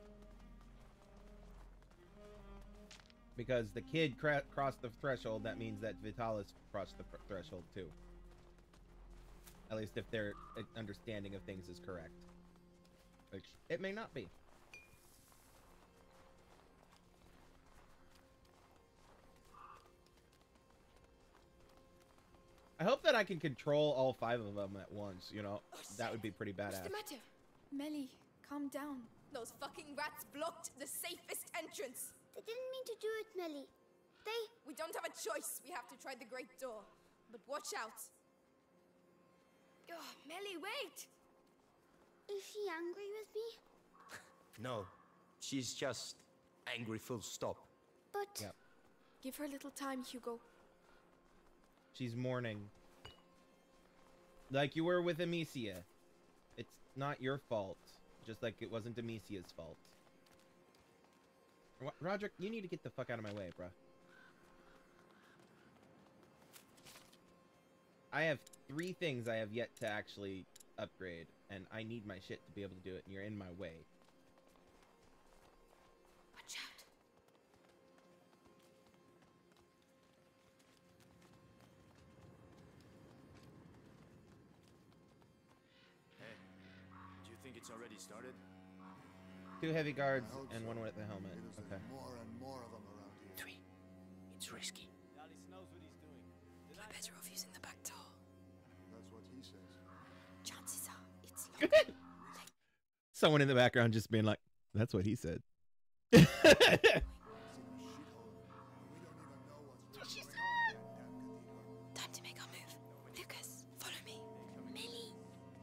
Because the kid cra crossed the threshold, that means that Vitalis crossed the threshold too. At least if their understanding of things is correct. Which it may not be. I hope that I can control all five of them at once, you know? Oh, that would be pretty badass. What's the matter? Melly, calm down. Those fucking rats blocked the safest entrance. They didn't mean to do it, Millie. They... We don't have a choice. We have to try the great door. But watch out. Oh, Melly, wait! Is she angry with me? No, she's just angry full stop. But... Yep. Give her a little time, Hugo. She's mourning. Like you were with Amicia. It's not your fault. Just like it wasn't Amicia's fault. Ro Roderick, you need to get the fuck out of my way, bruh. I have three things I have yet to actually upgrade, and I need my shit to be able to do it, and you're in my way. Watch out. Hey, do you think it's already started? Two heavy guards and one with the helmet. Okay. More and more of them around here. Three. It's risky. Alice knows what he's doing. We're better off using the back door. That's what he says. Chances are it's locked. Someone in the background just being like, that's what he said. It's in a shithole. We don't even know what's What she really going on in that damn cathedral. Time to make our move. Lucas, follow me. Millie.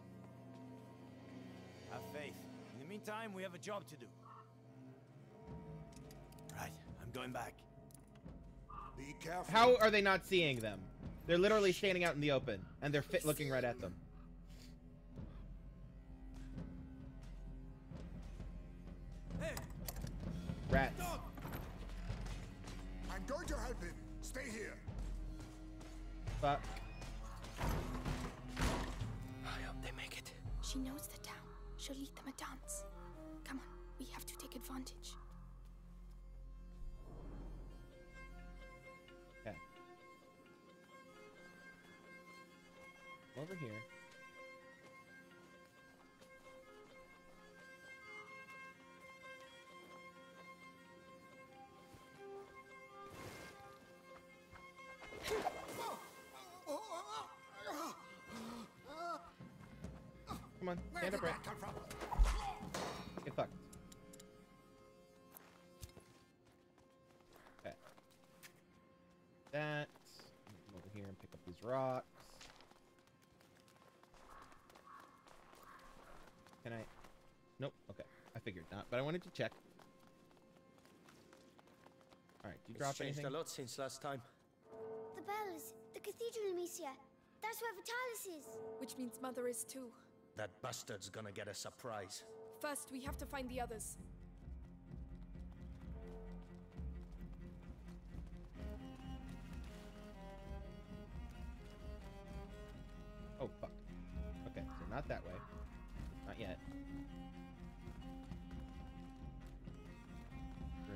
Have faith. In the meantime, we have a job to do. Right, I'm going back. Be careful. How are they not seeing them? They're literally standing out in the open, and they're fit looking right at them. Hey! Rats. Stop! I'm going to help him. Stay here. Fuck. I hope they make it. She knows the town. She'll lead them a dance. Come on, we have to take advantage. Okay. Over here. Come on, stand up, right? Get fucked. Okay. That. Come over here and pick up these rocks. Can I? Nope. Okay. I figured not, but I wanted to check. All right. Do you It's drop changed anything? a lot since last time. The bells, the cathedral, Amicia. That's where Vitalis is. Which means Mother is too. That bastard's gonna get a surprise. First, we have to find the others. Oh, fuck. Okay, so not that way. Not yet.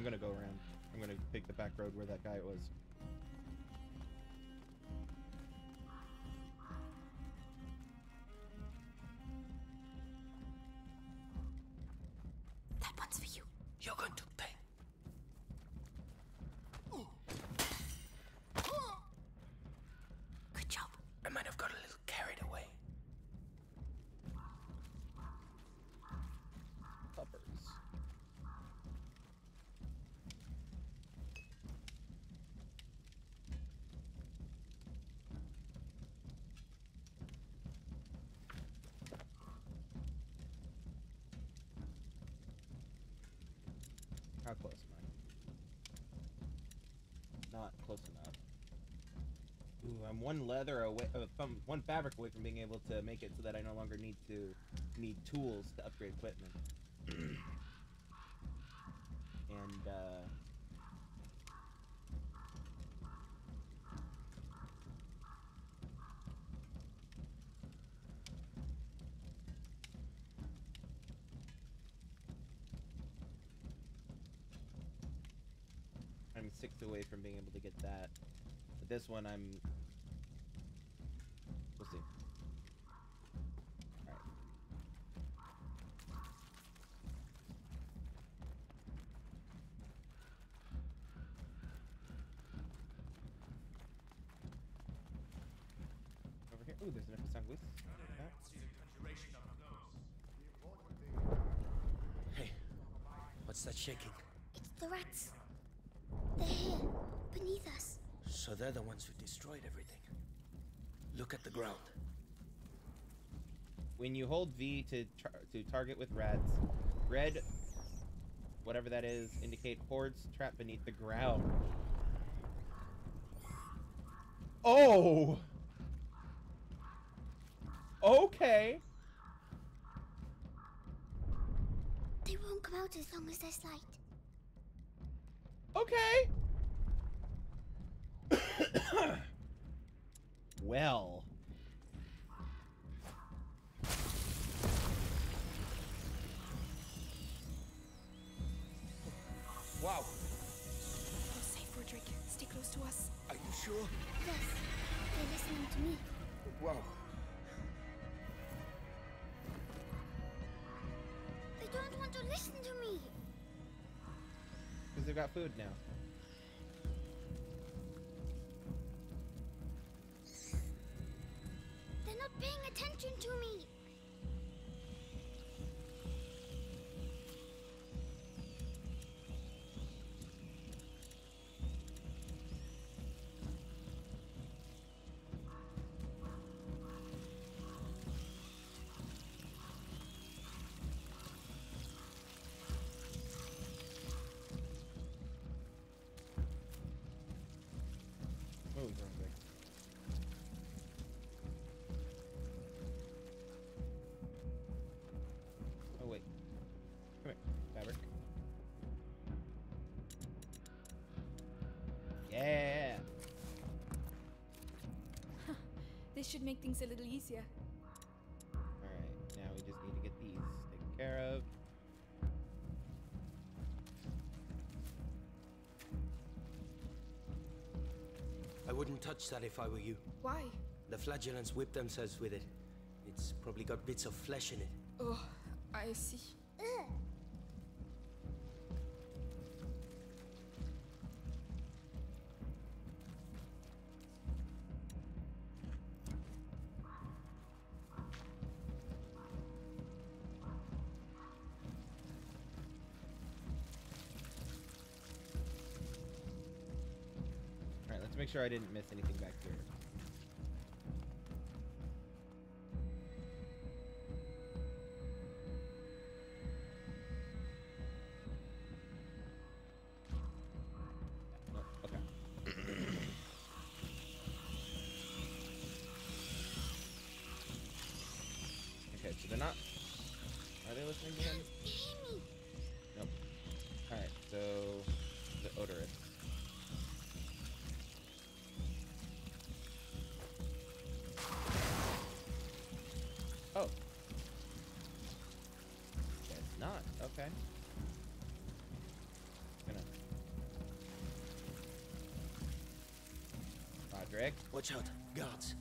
I'm gonna go around. I'm gonna pick the back road where that guy was. That one's for you. You're going to pay. Good job. I might have got a little carried away. Puppers. How close am I? Not close enough. Ooh, I'm one leather away, uh, from one fabric away from being able to make it so that I no longer need to need tools to upgrade equipment. And uh, I'm six away from being able to get that. But this one, I'm. We'll see. All right. Over here. Ooh, there's an episode with. Hey, what's that shaking? It's the rats. They're here, beneath us. So they're the ones who destroyed everything. Look at the ground. When you hold V to tar to target with rats, red, whatever that is, indicate hordes trapped beneath the ground. Oh! Okay. They won't come out as long as there's light. Okay. Well. Wow. You're safe, Roderick. Stay close to us. Are you sure? Yes, they're listening to me. Wow. They don't want to listen to me. Because they've got food now. They're not paying attention to me. Move, Roderick. Oh wait. Come here, fabric. Yeah. This should make things a little easier. All right. Now we just need to get these taken care of. I wouldn't touch that if I were you. Why? The flagellants whip themselves with it. It's probably got bits of flesh in it. Oh, I see. Ugh. All right. Let's make sure I didn't miss anything back here. No, okay. Okay, so they're not. Are they listening to him? They hear me. Nope. All right, so the odorous. Oh. It's not. Okay. Gonna Roderick. Watch out, guards.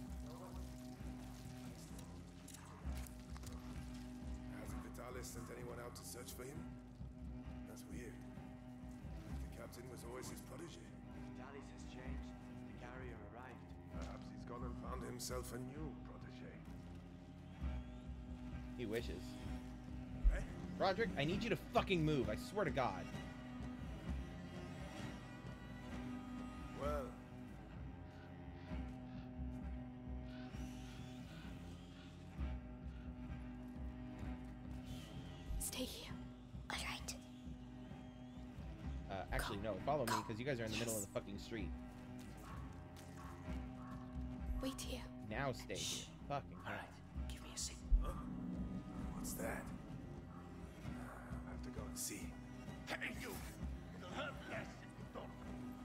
Hasn't Vitalis sent anyone out to search for him? That's weird. The captain was always his protege. Vitalis has changed. The carrier arrived. Perhaps he's gone and found himself a new protege. He wishes. Eh? Roderick, I need you to fucking move. I swear to God. Well, Stay here. All right. Uh, actually, no. Follow me, because you guys are in the middle of the fucking street. Wait here. Now stay here. Fucking All hell. right, give me a seat. what's that? I'll have to go and see. Hey, you! It'll hurt less if you don't.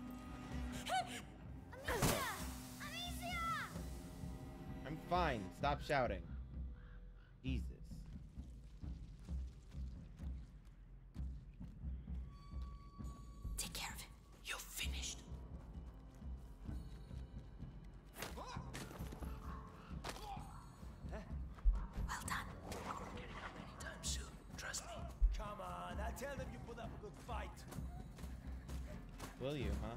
Amicia! Amicia! I'm fine. Stop shouting. Jesus. Take care of him. You're finished. Well done. Getting up anytime soon. Trust me. Come on, I tell them you put up a good fight. Will you, huh?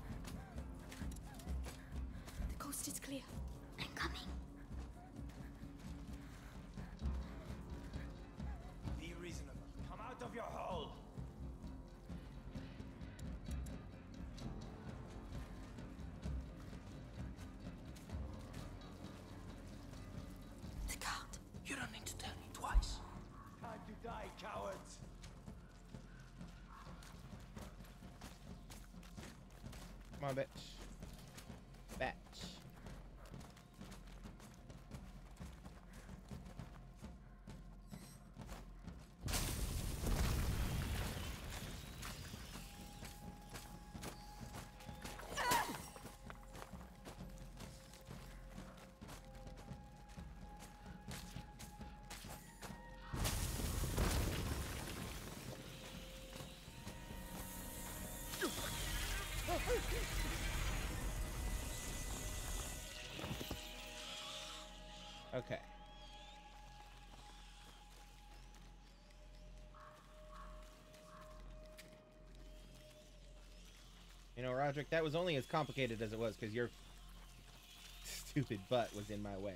The coast is clear. I'm coming. Be reasonable. Come out of your hole. The guard. You don't need to tell me twice. Time to die, cowards. Come on, bitch. Batch. Okay. You know, Roderick, that was only as complicated as it was because your stupid butt was in my way.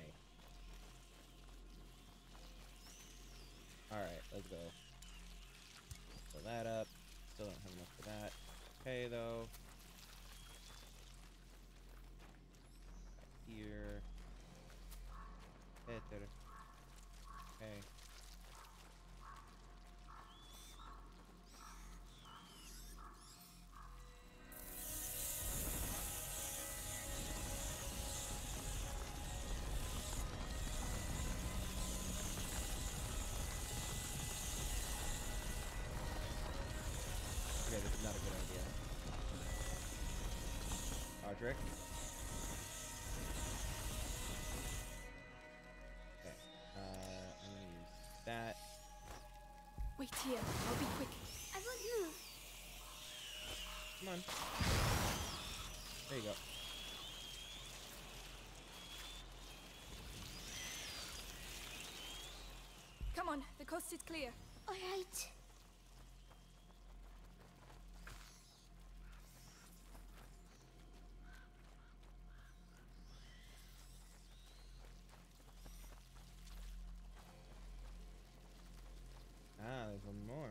Alright, let's go. Fill that up. Still don't have enough for that. Okay, though. Back here. Better. Okay. Okay, this is not a good idea. Roderick. Okay. Uh, I'm gonna use that. Wait here. I'll be quick. I won't move. Come on. There you go. Come on. The coast is clear. All right. Ah, there's one more.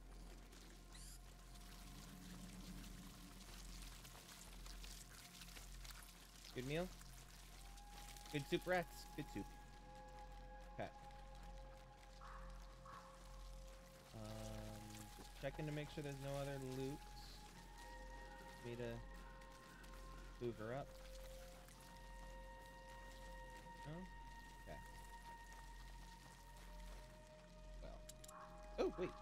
Good meal? Good soup, rats? Good soup. Okay. Um, just checking to make sure there's no other loot. Me to move her up. No? Okay. Well. Oh, wait.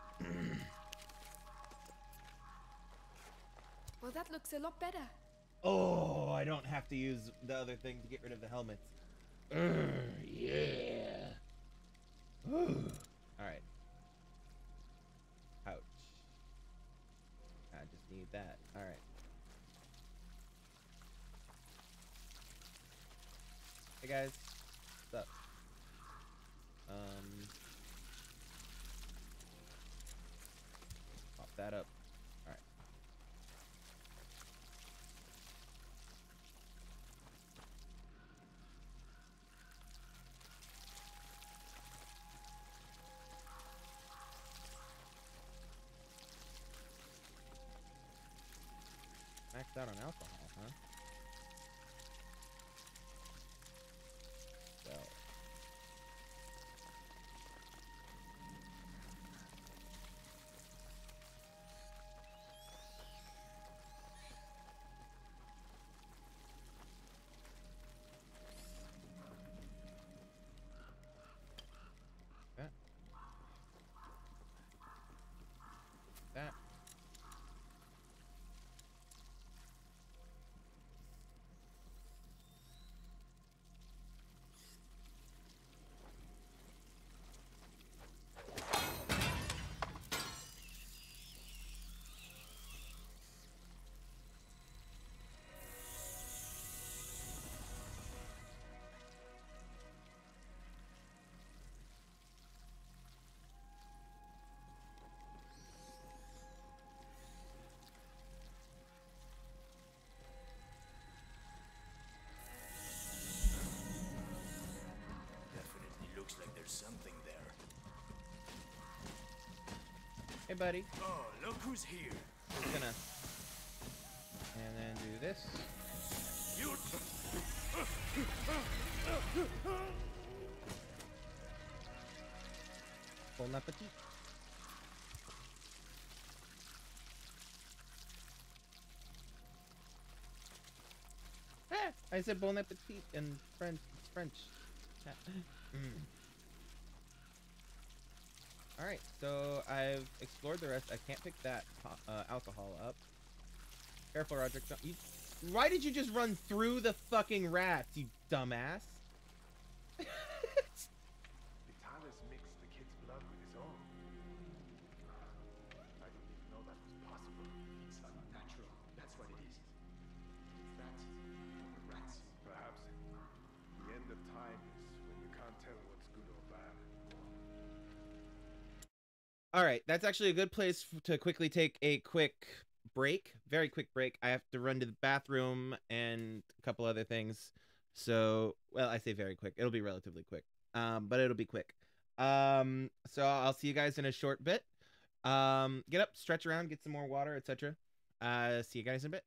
Well, that looks a lot better. Oh, I don't have to use the other thing to get rid of the helmets. Urgh, yeah. Alright. Ouch. I just need that. Alright. guys. What's up? Um, pop that up. All right. Maxed out on alcohol, huh? So. That. That. Definitely looks like there's something there. Hey, buddy. Oh, look who's here. Just gonna. And then do this. You. Bon appetit. Ah, I said bon appetit in French. French. Mm. All right, so I've explored the rest. I can't pick that uh, alcohol up. Careful, Roderick. Don't, you, why did you just run through the fucking rats, you dumbass? Vitalis mixed the kid's blood with his own. I didn't even know that was possible. It's unnatural. That's what it is. It's that or the rats. Perhaps the end of time is when you can't tell what's good or bad. All right, that's actually a good place to quickly take a quick break. Very quick break. I have to run to the bathroom and a couple other things. So, well, I say very quick. It'll be relatively quick, um, but it'll be quick. Um, so I'll see you guys in a short bit. Um, get up, stretch around, get some more water, et cetera. Uh, see you guys in a bit.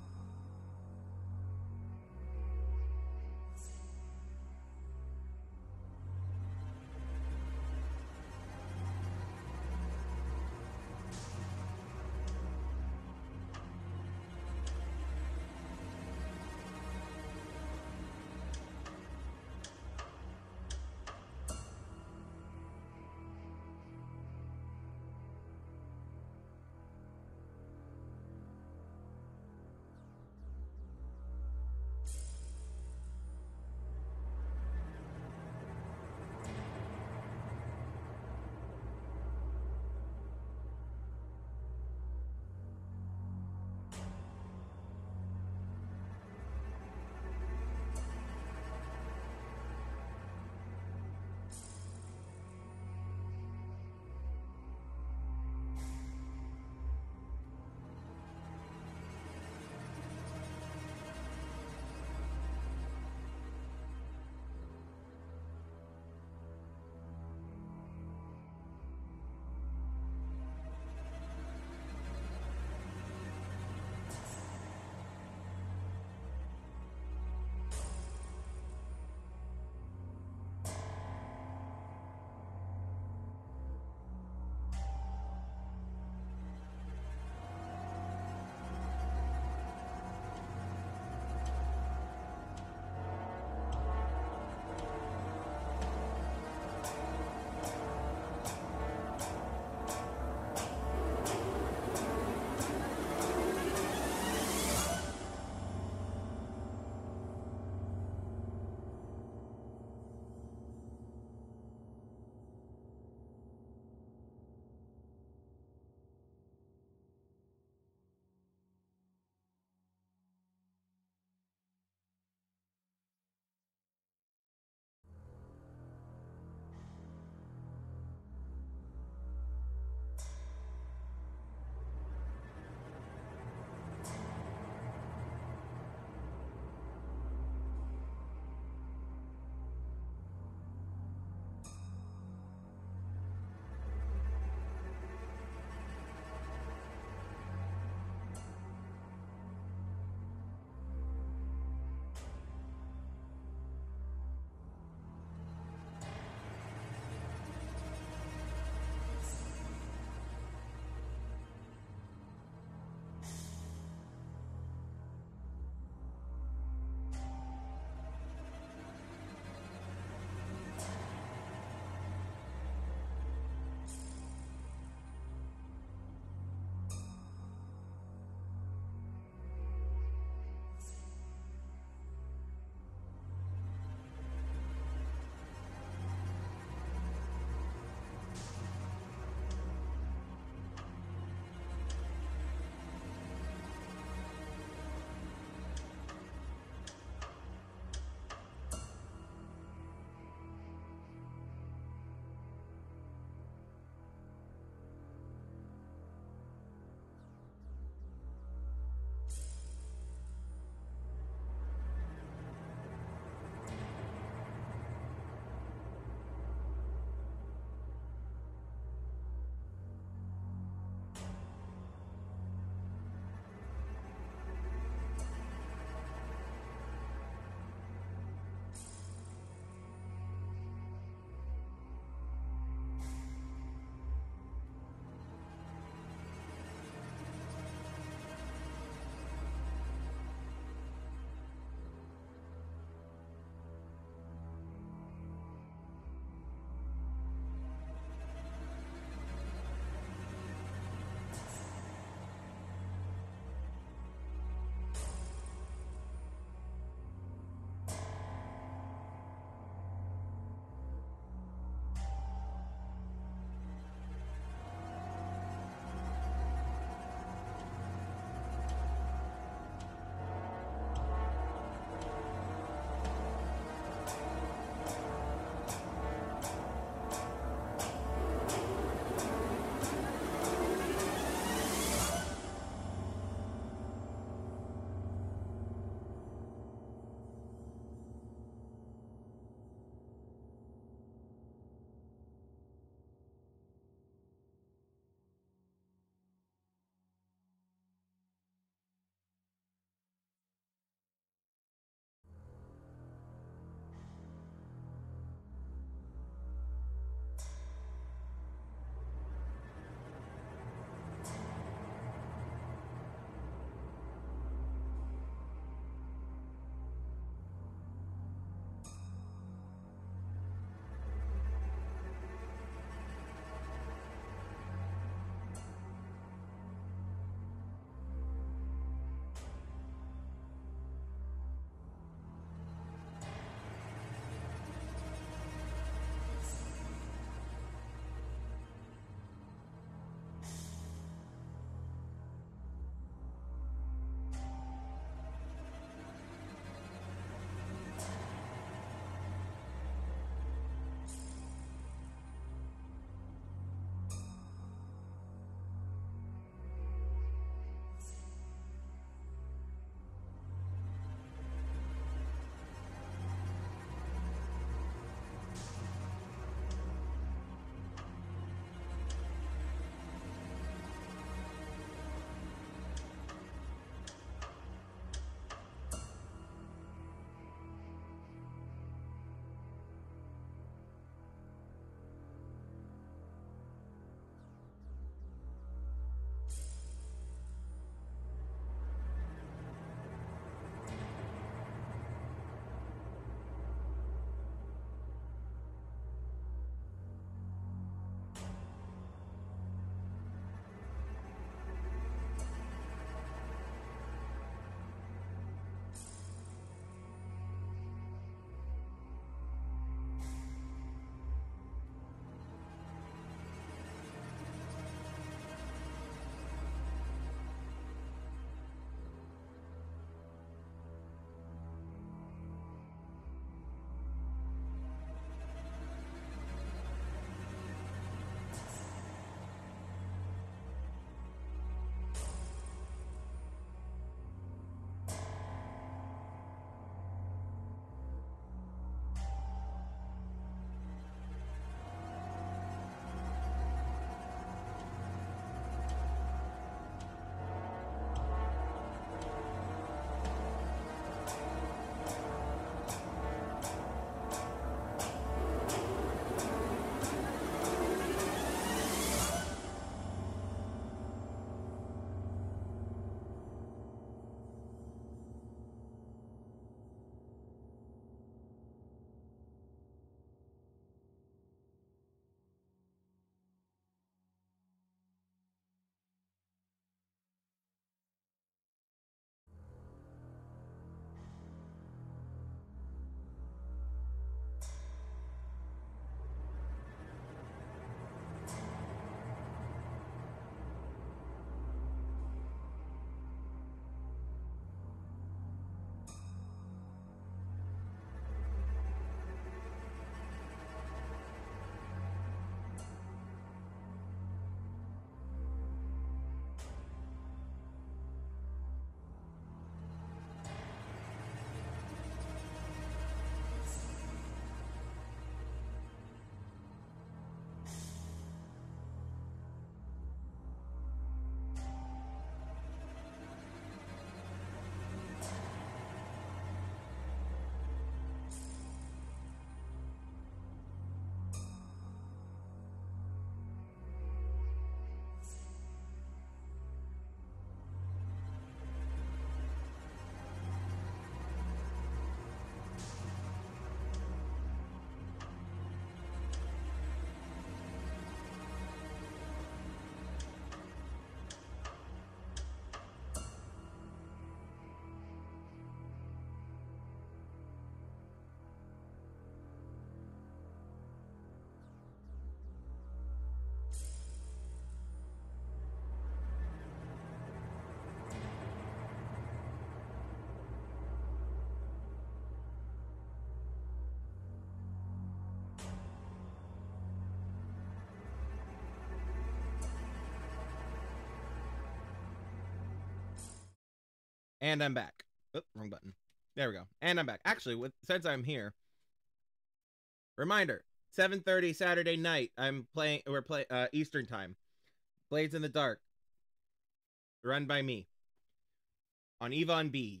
And I'm back. Oh, wrong button. There we go. And I'm back. Actually, with since I'm here, reminder: seven thirty Saturday night. I'm playing. We're play uh, Eastern time. Blades in the Dark. Run by me. On Yvonne B.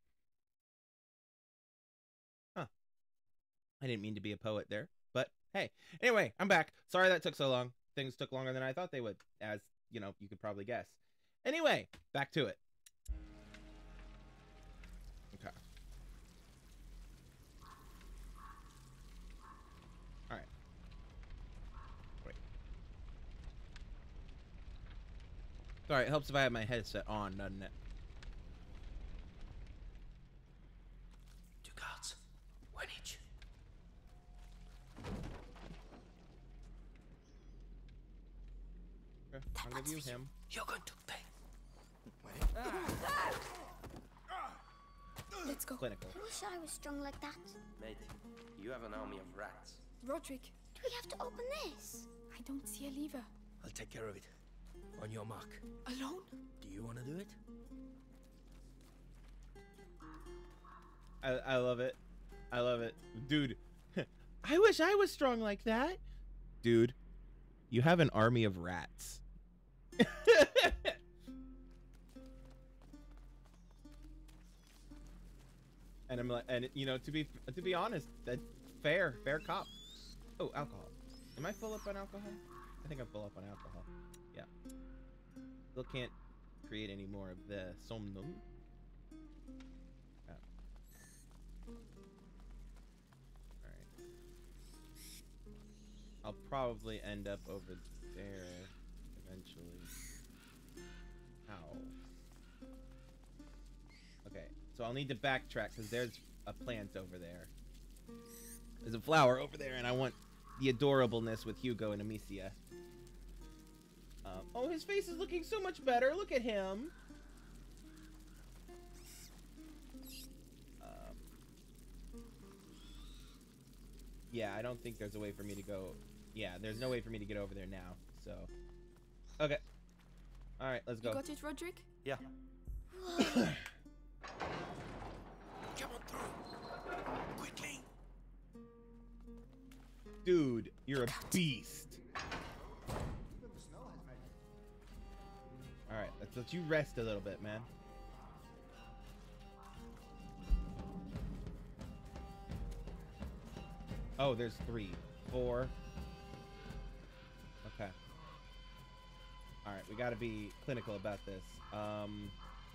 Huh. I didn't mean to be a poet there, but hey. Anyway, I'm back. Sorry that took so long. Things took longer than I thought they would, as you know, you could probably guess. Anyway, back to it. Okay. All right. Wait. Sorry, it helps if I have my headset on, doesn't it? Two cards. One each. Okay, I'll give you him. You're going to pay. Let's go. Clinical. I wish I was strong like that. Mate, you have an army of rats. Roderick, Do we have to open this? I don't see a lever. I'll take care of it. On your mark. Alone? Do you want to do it? I, I love it. I love it. Dude, I wish I was strong like that. Dude, you have an army of rats. And I'm like, and you know, to be to be honest, that fair, fair cop. Oh, alcohol. Am I full up on alcohol? I think I'm full up on alcohol. Yeah. Still can't create any more of the somnum. Yeah. All right. I'll probably end up over there eventually. Ow. Okay. So I'll need to backtrack because there's a plant over there. There's a flower over there, and I want the adorableness with Hugo and Amicia. Um, oh, his face is looking so much better. Look at him. Um, yeah, I don't think there's a way for me to go. Yeah, there's no way for me to get over there now. So, okay. All right, let's go. You got it, Roderick? Yeah. Come on through. Quickly. Dude, you're a beast. All right, let's let you rest a little bit, man. Oh, there's three, four. Okay. All right, we got to be clinical about this. Um.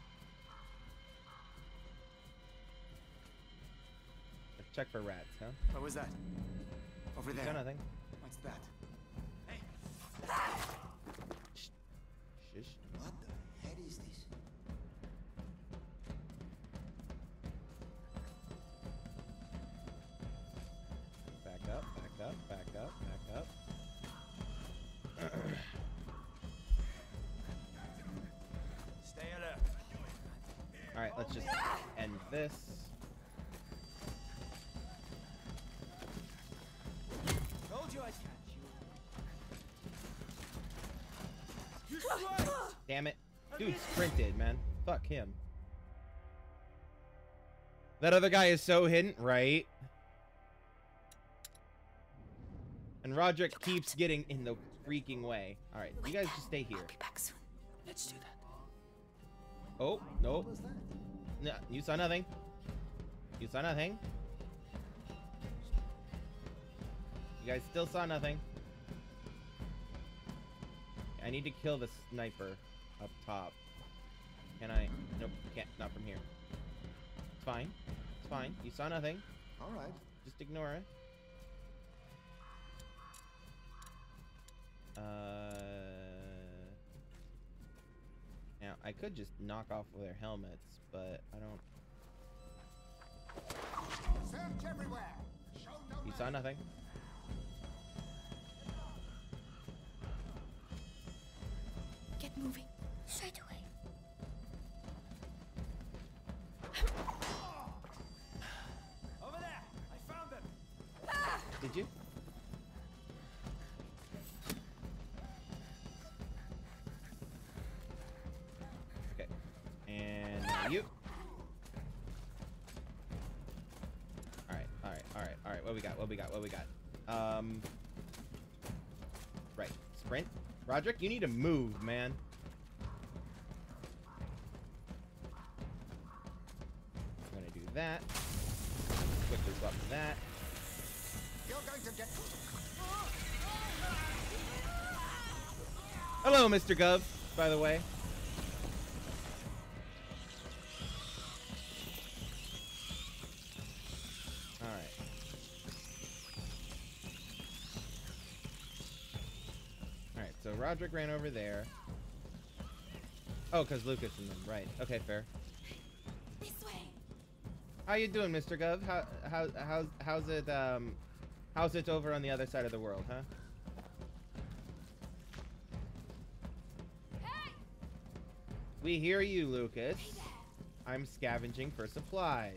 Let's check for rats, huh? What was that? Over there. Got nothing. What's that? Hey! Shh. Shush. What the heck is this? Back up, back up, back up, back up. Stay alert. All right, let's just end this. Told you I'd catch you. You swine! Damn it. Dude sprinted, man. Fuck him. That other guy is so hidden, right? And Roderick keeps getting in the freaking way. All right, you guys just stay here. I'll be back soon. Let's do that. Oh, no. No, you saw nothing. You saw nothing. You guys still saw nothing. I need to kill the sniper up top. Can I? Nope, can't. Not from here. It's fine. It's fine. You saw nothing. All right. Just ignore it. Uh. Now I could just knock off their helmets, but I don't. Search everywhere. Show no You saw nothing. Get moving. Straight away. Over there! I found them! Did you? Okay. And now you. What we got? What we got? What we got? Um. Right. Sprint. Roderick, you need to move, man. I'm gonna do that. Quickly swap to that. You're going to get. Hello, Mister Gov, by the way. Alright. Alright, so Roderick ran over there. Oh, because Lucas and them. Right. Okay, fair. This way. How you doing, Mister Gov? How, how, how's, how's it, um... How's it over on the other side of the world, huh? Hey! We hear you, Lucas. I'm scavenging for supplies.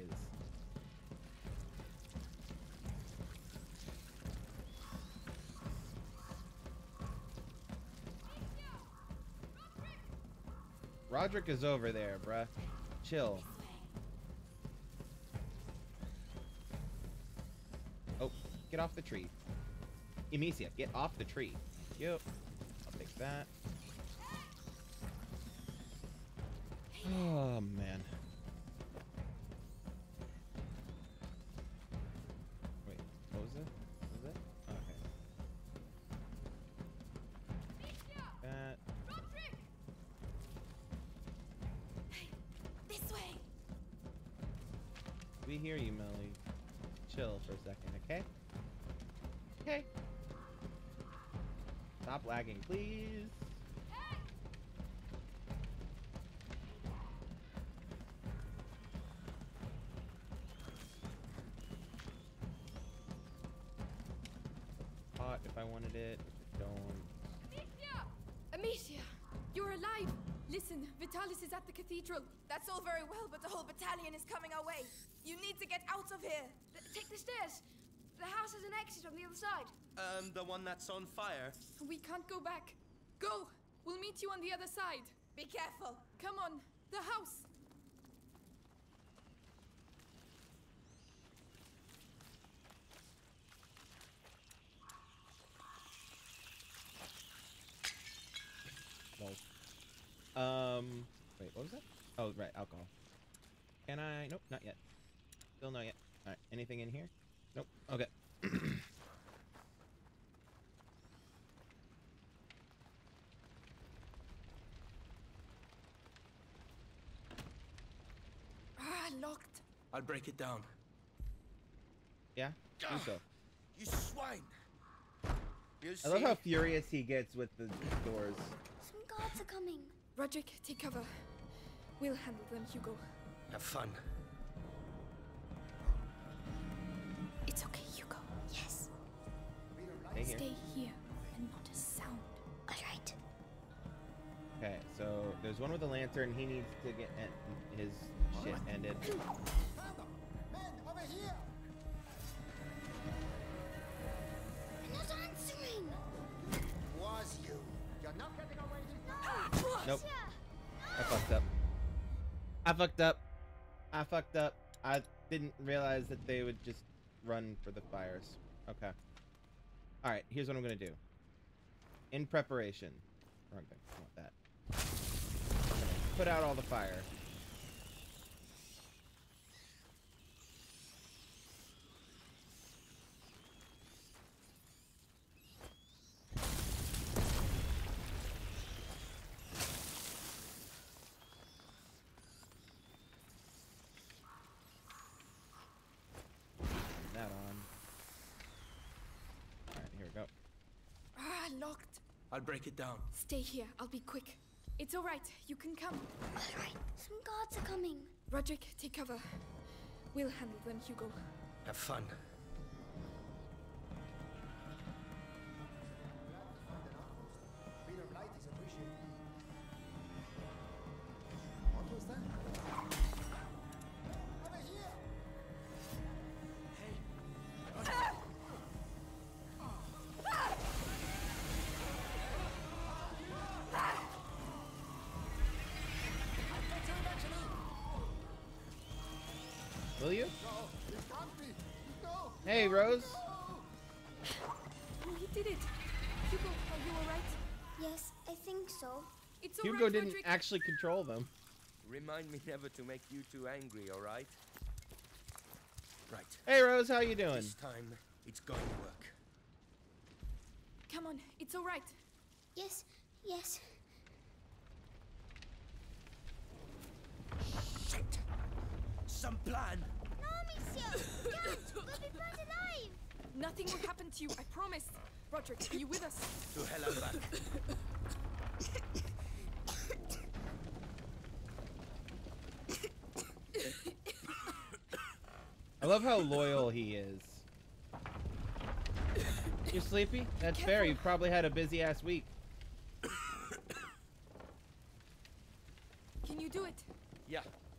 Roderick is over there, bruh. Chill. Oh, get off the tree. Amicia, get off the tree. Yep. I'll take that. Oh, man. Wait, what was it? What was it? Okay. That. This way. We hear you, Melly. Chill for a second, okay? Okay. Stop lagging, please. Hot if I wanted it. If I don't. Amicia, you're alive. Listen, Vitalis is at the cathedral. That's all very well, but the whole battalion is coming our way. You need to get out of here. Th- Take the stairs. The house has an exit on the other side. Um, the one that's on fire. We can't go back. Go. We'll meet you on the other side. Be careful. Come on. The house. Um, wait, what was that? Oh, right, alcohol. Can I? Nope, not yet. Still not yet. All right, anything in here? Nope. Okay. Ah, locked. I'll break it down. Yeah, do so. You swine! You I love see? how furious he gets with the doors. Some guards are coming. Roderick, take cover. We'll handle them, Hugo. Have fun. It's okay, Hugo. Yes. Stay here. Stay here and not a sound. All right. Okay, so there's one with a lantern. He needs to get en his shit ended. Men, over here! They're not answering. Was you? You're not getting away. Nope. I fucked up. I fucked up. I fucked up. I didn't realize that they would just run for the fires. Okay. Alright, here's what I'm gonna do. In preparation. Wrong thing. I want that. I'm gonna put out all the fire. That on. Alright, here we go. Ah, locked. I'll break it down. Stay here. I'll be quick. It's all right. You can come. All right. Some guards are coming. Roderick, take cover. We'll handle them, Hugo. Have fun. Being of light is appreciated. What was that? Over here! Will you? No, it can't be. No! Hey, Rose. We did it. Hugo, are you alright? Yes, I think so. It's all Hugo right, didn't Roderick. actually control them. Remind me never to make you too angry, alright? Right. Hey, Rose, how you doing? This time, it's going to work. Come on, it's all right. Yes, yes. Shit! Some plan! No, monsieur! Can't! We'll be burned alive! Nothing will happen to you, I promise. Roderick, are you with us? To hell and back. I love how loyal he is. You sleepy? That's Careful. fair. You probably had a busy ass week. Can you do it? Yeah.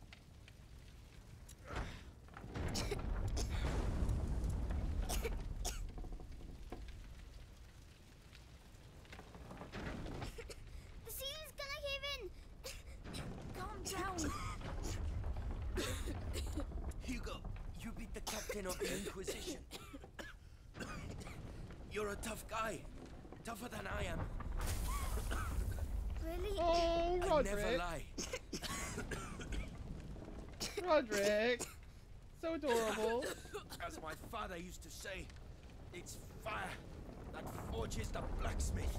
The ceiling's gonna cave in! Calm down. Hugo, you beat the captain of the Inquisition. You're a tough guy. Tougher than I am. Really? Oh, I Roderick. never lie. Roderick. So adorable. As my father used to say, it's fire that forges the blacksmith.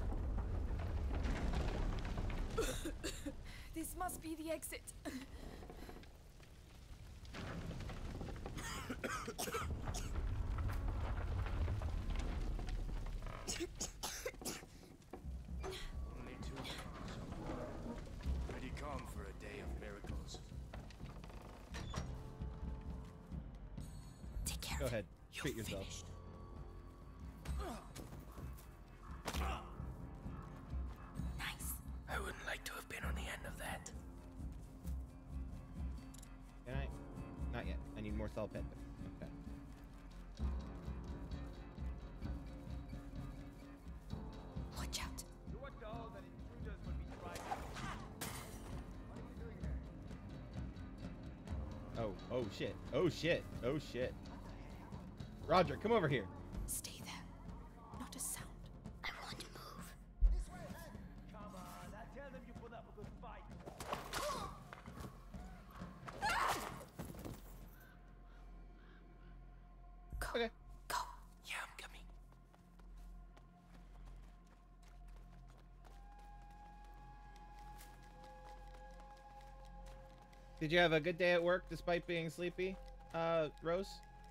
This must be the exit. Only two so far. Pretty calm for a day of miracles. Take care. Go ahead. You're Treat yourself. finished. Nice. I wouldn't like to have been on the end of that. Can I? Not yet. I need more saltpeter. Okay. Watch out. You were told that intruders would be tried. What are you doing there? Oh, oh shit. Oh shit. Oh shit. Roger, come over here. Stay there. Not a sound. I want to move. This way, man! Come on, I tell them you put up a good fight. Go. Okay. Go. Yeah, I'm coming. Did you have a good day at work despite being sleepy, uh, Rose?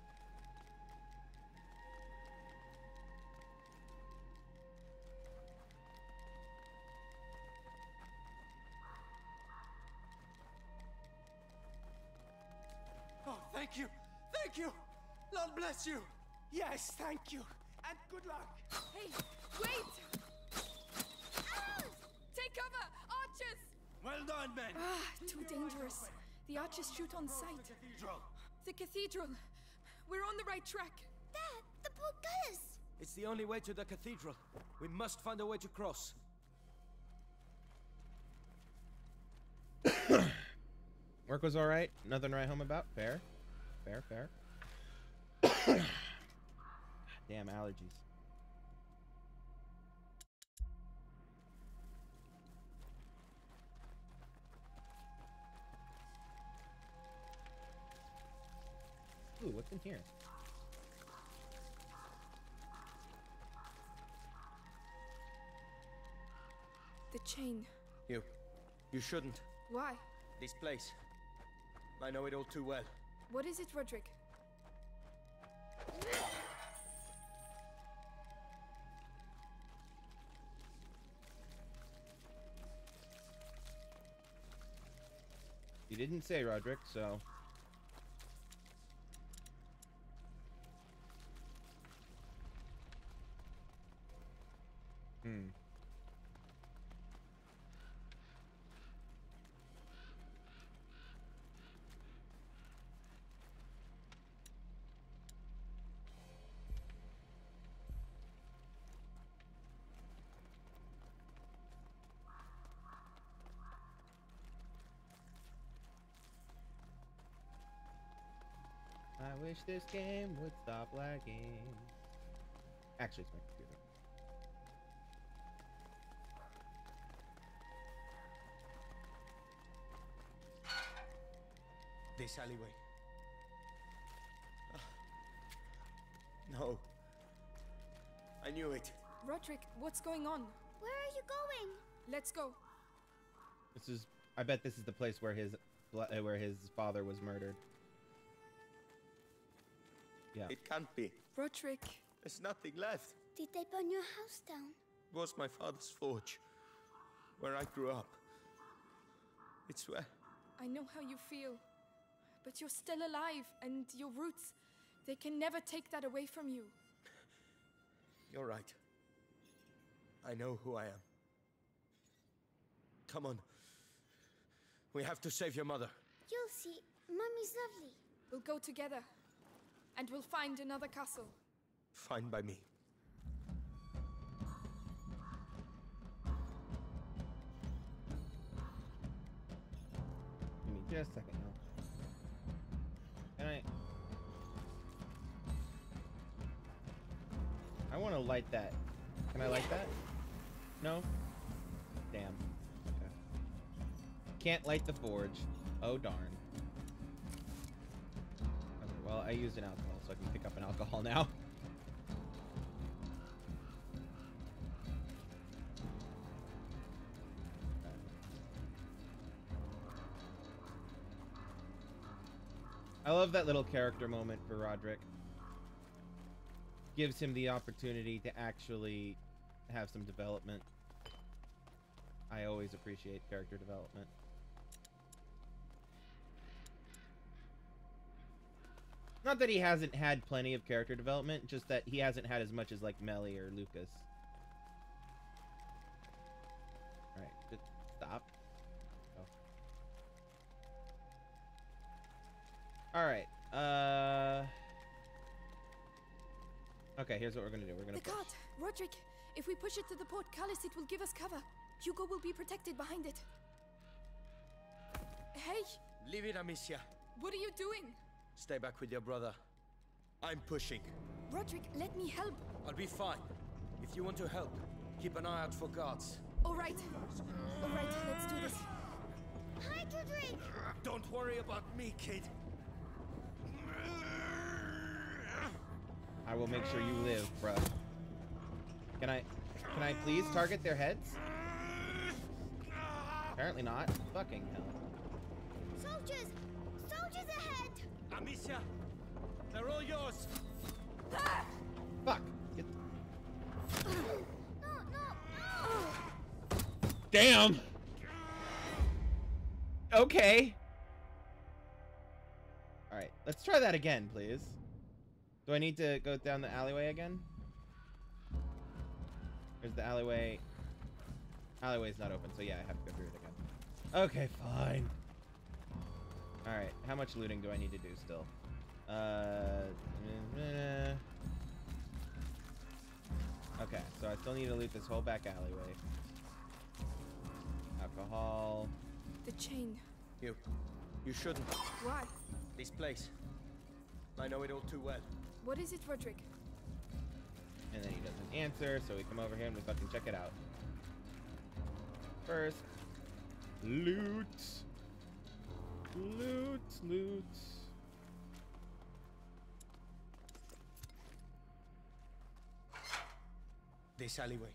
Oh, thank you! Thank you! Lord bless you! Yes, thank you! And good luck! Hey, wait! Take cover! Archers! Well done, men! Ah, too dangerous. The archers shoot on sight. Cathedral! The cathedral. We're on the right track. Dad, the boat got us! It's the only way to the cathedral. We must find a way to cross. Work was all right. Nothing to write home about. Fair. Fair, fair. Damn allergies. Ooh, what's in here? The chain. You. You shouldn't. Why? This place. I know it all too well. What is it, Roderick? You didn't say, Roderick, so... Hmm. I wish this game would stop lagging. Actually, it's my computer. This alleyway. Ah. No. I knew it. Roderick, what's going on? Where are you going? Let's go. This is. I bet this is the place where his where his father was murdered. Yeah. It can't be. Roderick. There's nothing left. Did they burn your house down? It was my father's forge, where I grew up. It's where... I know how you feel, but you're still alive, and your roots, they can never take that away from you. You're right. I know who I am. Come on. We have to save your mother. You'll see. Mummy's lovely. We'll go together, and we'll find another castle. Fine by me. Give me just a second now. Can I... I want to light that. Can I light that? No? Damn. Okay. Can't light the forge. Oh, darn. Okay, well, I used an alcohol, so I can pick up an alcohol now. I love that little character moment for Roderick. Gives him the opportunity to actually have some development. I always appreciate character development. Not that he hasn't had plenty of character development, just that he hasn't had as much as like Melly or Lucas. Alright, just stop. Oh. Alright, uh... okay, here's what we're gonna do. We're gonna The push. cart! Roderick, if we push it to the portcullis, it will give us cover. Hugo will be protected behind it. Hey! Leave it, Amicia. What are you doing? Stay back with your brother. I'm pushing. Roderick, let me help. I'll be fine. If you want to help, keep an eye out for guards. Alright. Alright, let's do this. Hi, Roderick! Don't worry about me, kid. I will make sure you live, bruh. Can I... Can I please target their heads? Apparently not. Fucking hell. Soldiers! Soldiers ahead! Amicia! They're all yours! Fuck! Get... No, no! Damn! Okay. Alright, let's try that again, please. Do I need to go down the alleyway again? There's the alleyway. Alleyway's not open, so yeah, I have to go through it again. Okay, fine. Alright, how much looting do I need to do still? Uh... Okay, so I still need to loot this whole back alleyway. Alcohol. The chain. You. You shouldn't. Why? This place. I know it all too well. What is it, Roderick? And then he doesn't answer, so we come over here and we fucking check it out. First, loot. Loot, loot. This alleyway.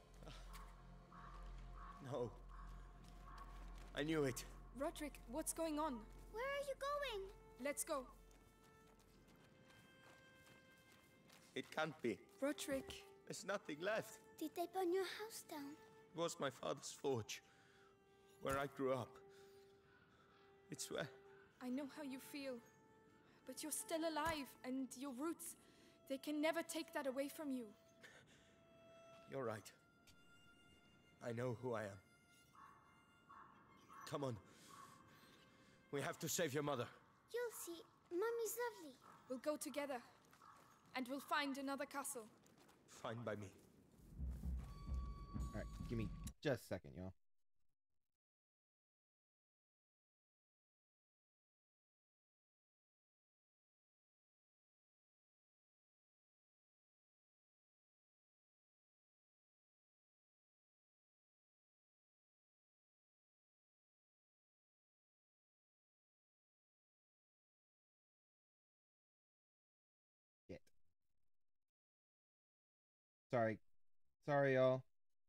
No. I knew it. Roderick, what's going on? Where are you going? Let's go. It can't be. Roderick. There's nothing left. Did they burn your house down? It was my father's forge, where I grew up. It's where... I know how you feel, but you're still alive, and your roots, they can never take that away from you. You're right. I know who I am. Come on. We have to save your mother. You'll see. Mummy's lovely. We'll go together, and we'll find another castle. Fine by me. Alright, give me just a second, y'all. Sorry. Sorry, y'all.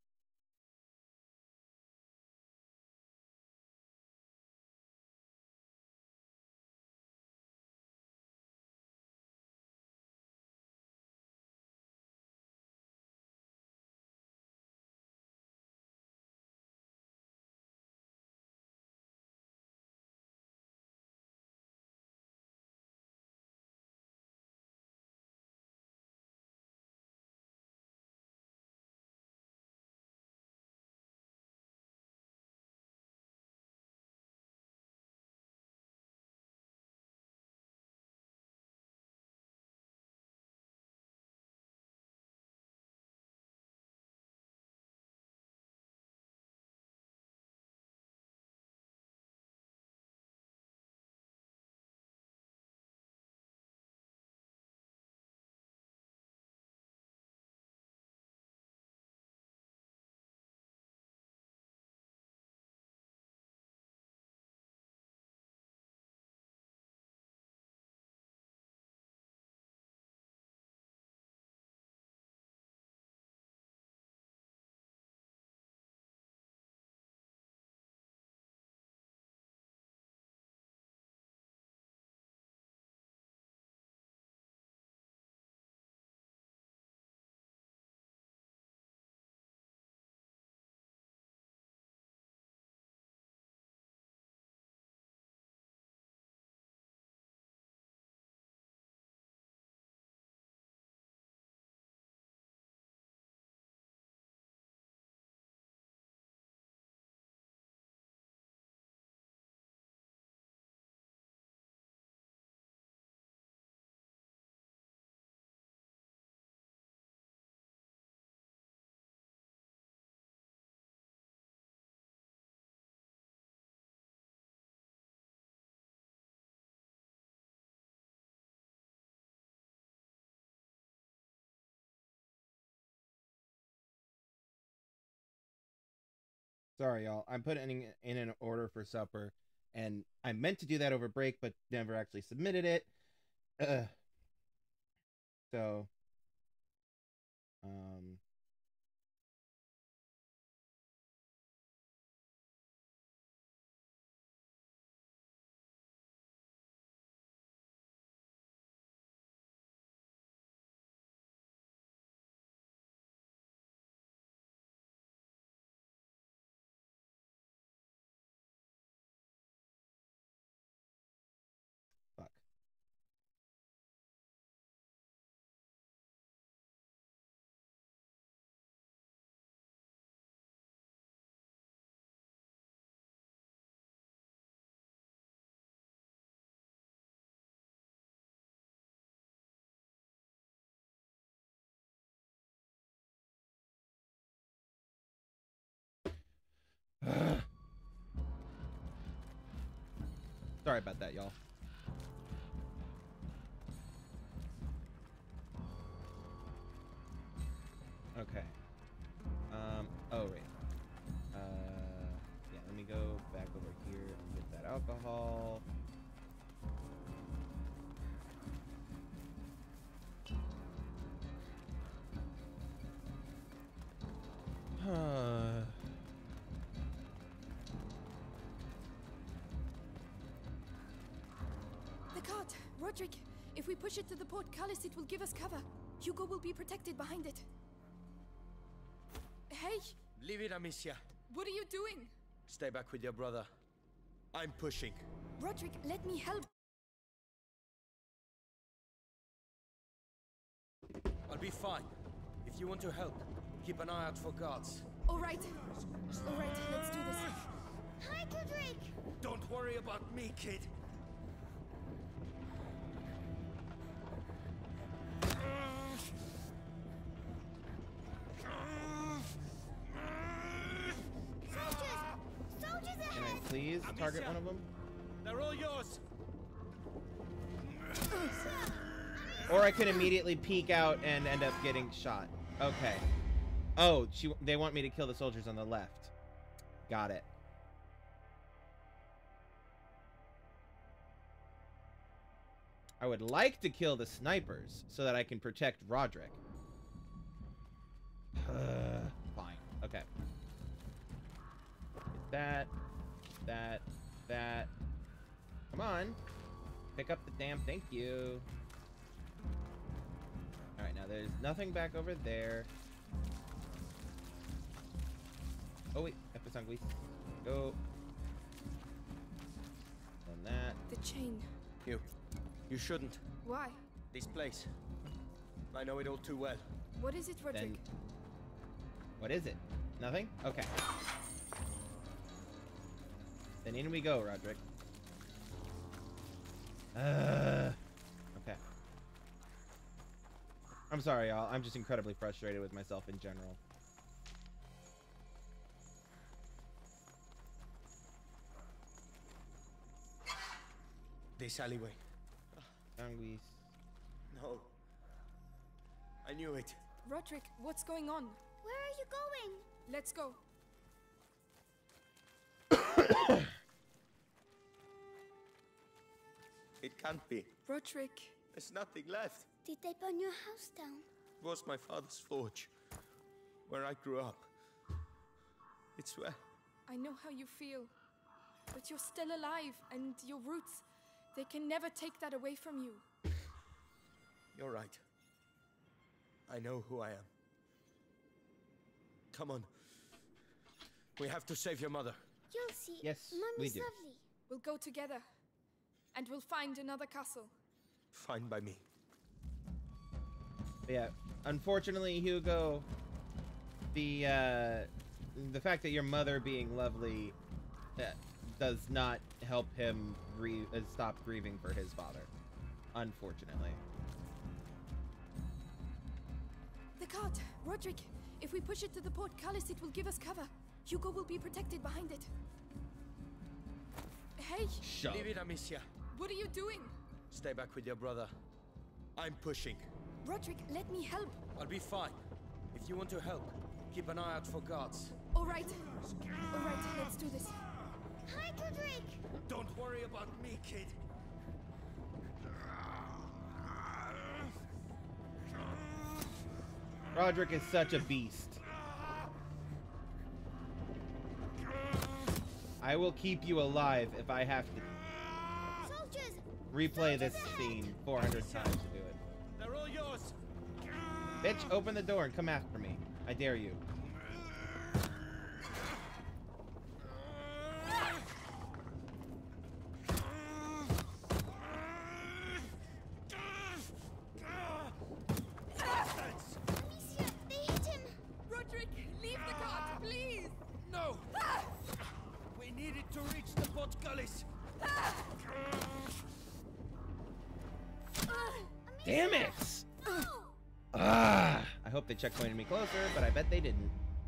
Sorry, y'all. I'm putting in an order for supper, and I meant to do that over break, but never actually submitted it. Ugh. So, um... Fuck. Sorry about that, y'all. Okay. Um, oh, wait. Uh, yeah, let me go back over here and get that alcohol. Huh. The cart! Roderick! If we push it to the port Callis, it will give us cover. Hugo will be protected behind it. Hey! Leave it, Amicia. What are you doing? Stay back with your brother. I'm pushing. Roderick, let me help. I'll be fine. If you want to help, keep an eye out for guards. All right. All right, let's do this. Hi, Roderick! Don't worry about me, kid. Can I please target one of them? They're all yours. Or I could immediately peek out and end up getting shot. Okay. Oh, she, they want me to kill the soldiers on the left. Got it. I would like to kill the snipers so that I can protect Roderick. Uh, fine. Okay. That, that, that. Come on. Pick up the damn thank you. Alright, now there's nothing back over there. Oh wait, Episangui. Go. Done that. The chain. You. You shouldn't. Why? This place. I know it all too well. What is it, Roderick? Then, what is it? Nothing? Okay. Then in we go, Roderick. Uh, okay. I'm sorry, y'all. I'm just incredibly frustrated with myself in general. This alleyway. Sanguis. No. I knew it. Roderick, what's going on? Where are you going? Let's go. It can't be. Roderick. There's nothing left. Did they burn your house down? It was my father's forge, where I grew up. It's where... I know how you feel, but you're still alive, and your roots, they can never take that away from you. You're right. I know who I am. Come on. We have to save your mother. You'll see. Yes, Mommy's we do. lovely. We'll go together, and we'll find another castle. Fine by me. Yeah, unfortunately, Hugo, the uh, the fact that your mother being lovely uh, does not help him grieve, uh, stop grieving for his father. Unfortunately. The cart, Roderick. If we push it to the portcullis, it will give us cover. Hugo will be protected behind it. Hey! Shove. Leave it, Amicia. What are you doing? Stay back with your brother. I'm pushing. Roderick, let me help. I'll be fine. If you want to help, keep an eye out for guards. All right. All right, let's do this. Hi, Roderick! Don't worry about me, kid. Roderick is such a beast. I will keep you alive if I have to Soldiers! replay this Soldiers scene four hundred times to do it. They're all yours. Bitch, open the door and come after me. I dare you. Amicia, they hit him! Roderick, leave the cart, please! No! We needed to reach the portcullis. Damn it! Ah! I hope they checkpointed me closer, but I bet they didn't.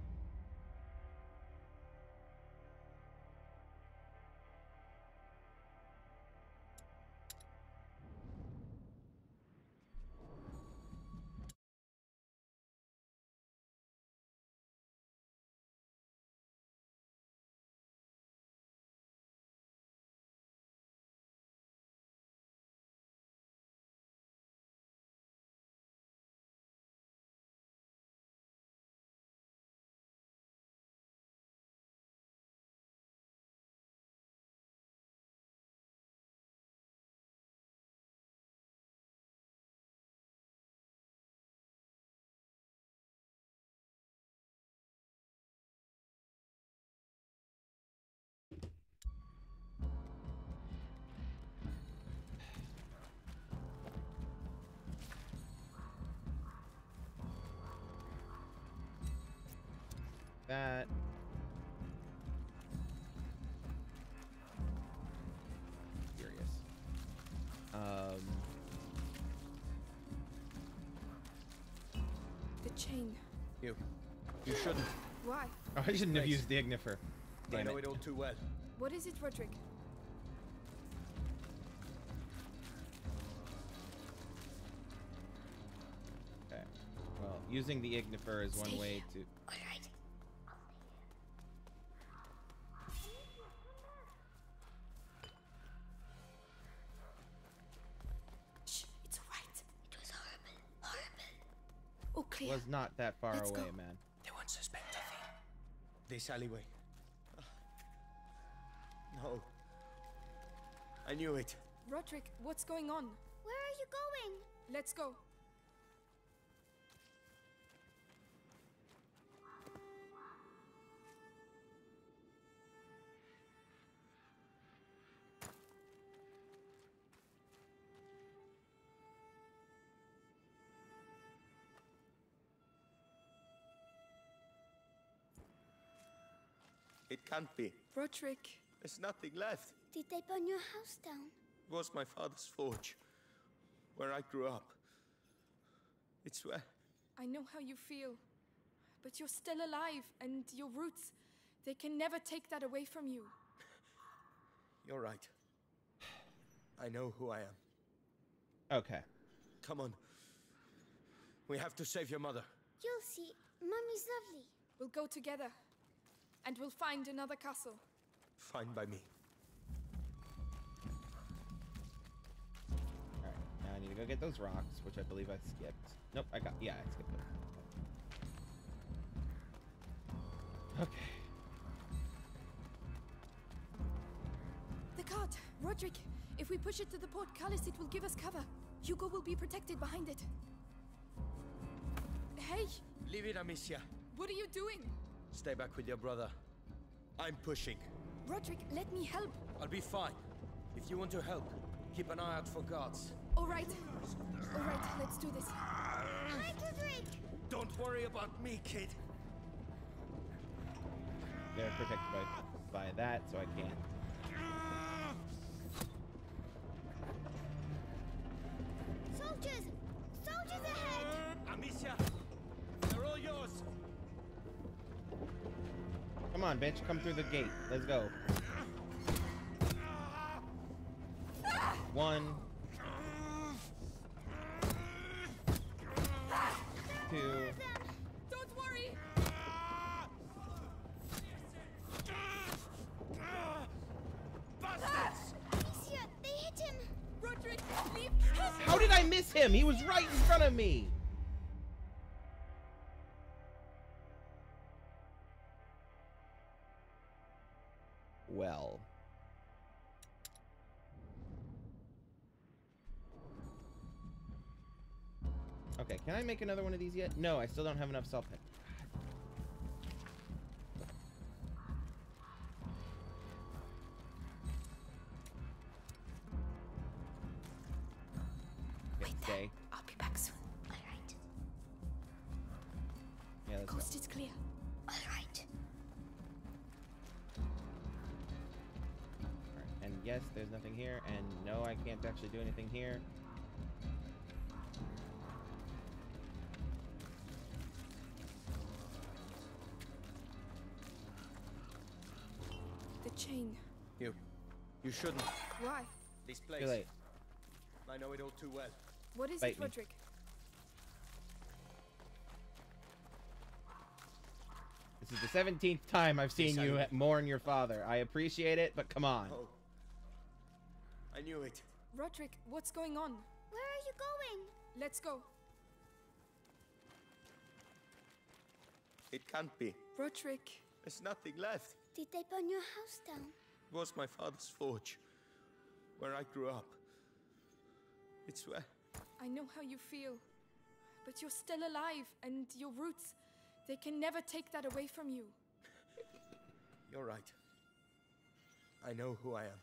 That. Furious. Um. The chain. You. You shouldn't. Why? Oh, I shouldn't have Place. used the ignifer. I Damn know it. it all too well. What is it, Roderick? Okay. Well, using the ignifer is one Stay way here. to. All right. Shh, it's all right. It was horrible. Horrible. Oh, Clear. was not that far Let's away, go. man. They won't suspect a thing. This alleyway. No. I knew it. Roderick, what's going on? Where are you going? Let's go. It can't be. Roderick. There's nothing left. Did they burn your house down? It was my father's forge, where I grew up. It's where... I know how you feel, but you're still alive, and your roots, they can never take that away from you. You're right. I know who I am. Okay. Come on. We have to save your mother. You'll see. Mummy's lovely. We'll go together, and we'll find another castle. Fine by me. Alright, now I need to go get those rocks, which I believe I skipped. Nope, I got... Yeah, I skipped them. Okay. The cart! Roderick! If we push it to the portcullis, it will give us cover. Hugo will be protected behind it. Hey! Leave it, Amicia. What are you doing? Stay back with your brother. I'm pushing. Roderick, let me help. I'll be fine. If you want to help, keep an eye out for guards. All right. All right, let's do this. Hi, Roderick! Don't worry about me, kid. They're protected by, by that, so I can't. Soldiers! Soldiers ahead! Amicia! They're all yours! Come on, bitch. Come through the gate. Let's go. One. Two. Don't worry! Amicia, they hit him! Roderick, leave! How did I miss him? He was right in front of me. Well. Okay, can I make another one of these yet? No, I still don't have enough salt pen. Wait Stay. there. I'll be back soon. All right. Yeah, let's Coast go. is clear. All right. Alright, and yes, there's nothing here, and no, I can't actually do anything here. The chain. You. You shouldn't. Why? This place. Too late. I know it all too well. What is Bite it, me. Roderick? This is the seventeenth time I've seen you mourn your father. I appreciate it, but come on. Oh. I knew it. Roderick, what's going on? Where are you going? Let's go. It can't be. Roderick. There's nothing left. Did they burn your house down? It was my father's forge, where I grew up. It's where... I know how you feel, but you're still alive, and your roots, they can never take that away from you. You're right. I know who I am.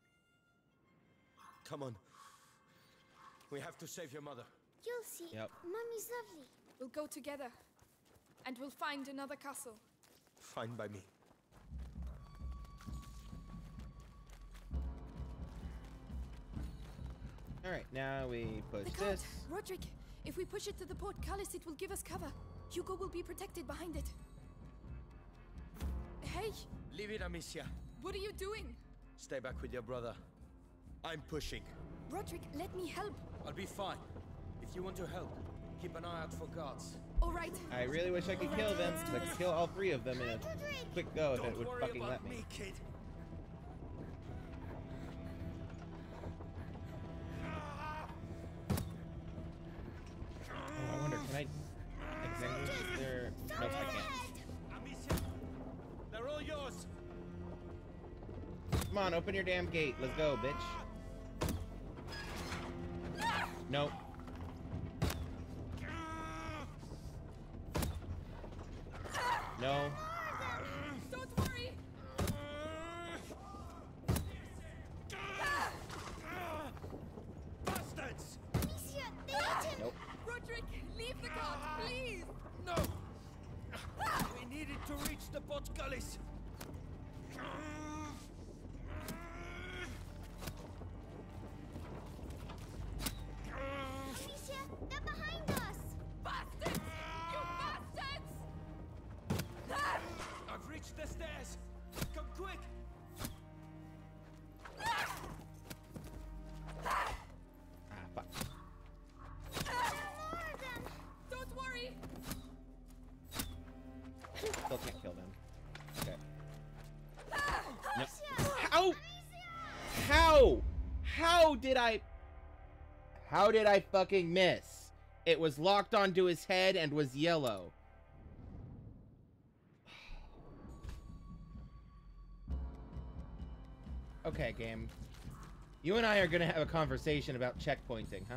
Come on. We have to save your mother. You'll see. Yep. Mummy's lovely. We'll go together, and we'll find another castle. Fine by me. Alright, now we push The cart. this. Roderick, if we push it to the portcullis, it will give us cover. Hugo will be protected behind it. Hey! Leave it, Amicia. What are you doing? Stay back with your brother. I'm pushing. Roderick, let me help. I'll be fine. If you want to help, keep an eye out for guards. All right. I really wish I could All right, kill them, let's do because I this. could kill all three of them in a quick go if Don't it would worry fucking about let me. me, kid. Oh, I wonder, can I... I Come on, open your damn gate. Let's go, bitch. Nope. No. Don't worry. Bastards! Monsieur, they ate him! Nope. Roderick, leave the cart, please. No! We needed to reach the portcullis. Monsieur, they're behind us! Bastards! You bastards! I've reached the stairs. Come quick! Ah, fuck. There are more of them! Don't worry. Still can't kill them. Okay. No. Monsieur! How? How? How did I... How did I fucking miss? It was locked onto his head and was yellow. Okay, game. You and I are gonna have a conversation about checkpointing, huh?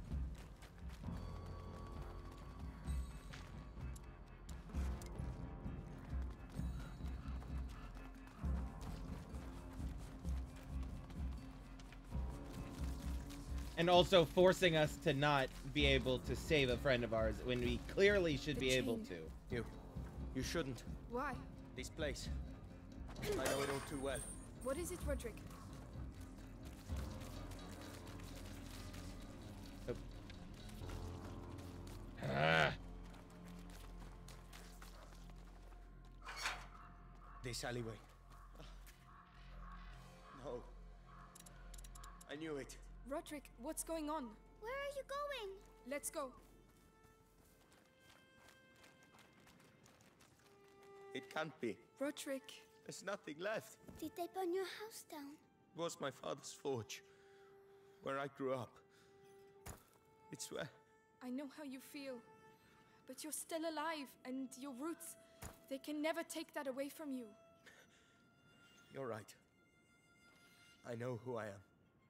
And also forcing us to not be able to save a friend of ours when we clearly should The be able chain. to. You. You shouldn't. Why? This place. I know it all too well. What is it, Roderick? Ah. This alleyway. No. I knew it. Roderick, what's going on? Where are you going? Let's go. It can't be. Roderick. There's nothing left. Did they burn your house down? It was my father's forge, where I grew up. It's where... I know how you feel, but you're still alive, and your roots, they can never take that away from you. You're right. I know who I am.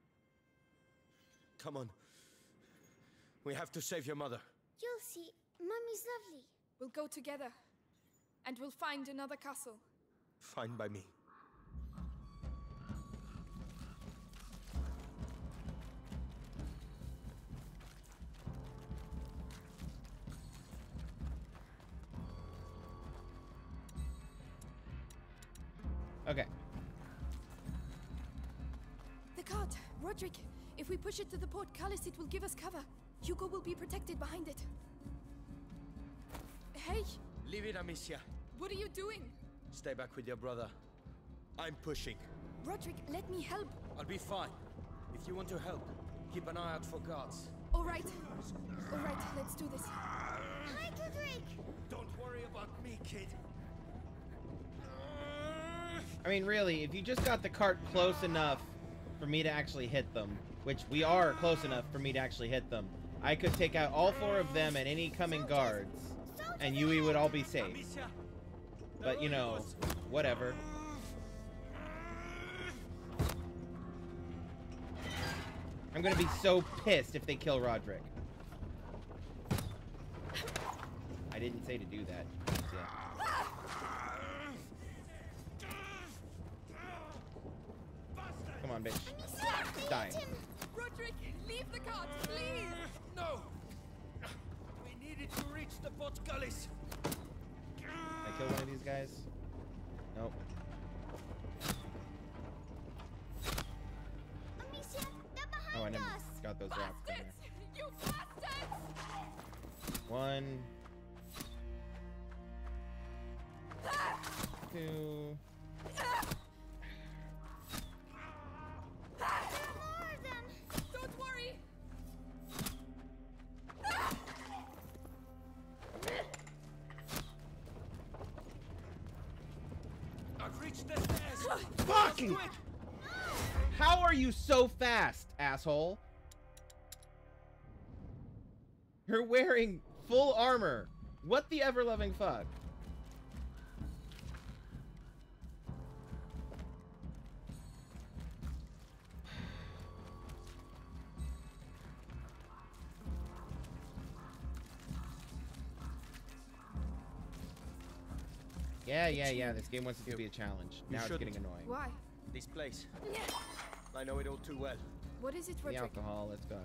Come on. We have to save your mother. You'll see. Mummy's lovely. We'll go together, and we'll find another castle. Fine by me. Okay. The cart! Roderick, if we push it to the portcullis, it will give us cover. Hugo will be protected behind it. Hey! Leave it, Amicia. What are you doing? Stay back with your brother. I'm pushing. Roderick, let me help. I'll be fine. If you want to help, keep an eye out for guards. All right. All right, let's do this. Hi, Roderick! Don't worry about me, kid. I mean, really, if you just got the cart close enough for me to actually hit them, which we are close enough for me to actually hit them, I could take out all four of them and any coming guards, and you would all be safe. But, you know, whatever. I'm gonna be so pissed if they kill Roderick. I didn't say to do that. Yeah. Come on, bitch. Die. Roderick, leave the cart, please! No! We needed to reach the portcullis. Can I kill one of these guys? Nope. Amicia, they're behind Oh, I never us! got those rocks in there. You bastards! One. Two. There are more of them! Don't worry! I've reached the stairs. Fucking! How are you so fast, asshole? You're wearing full armor. What the ever-loving fuck? Yeah, yeah, yeah. This game wants it to be a challenge. You Now it's shouldn't. getting annoying. Why? This place. I know it all too well. What is it, The Roderick? alcohol. Let's go.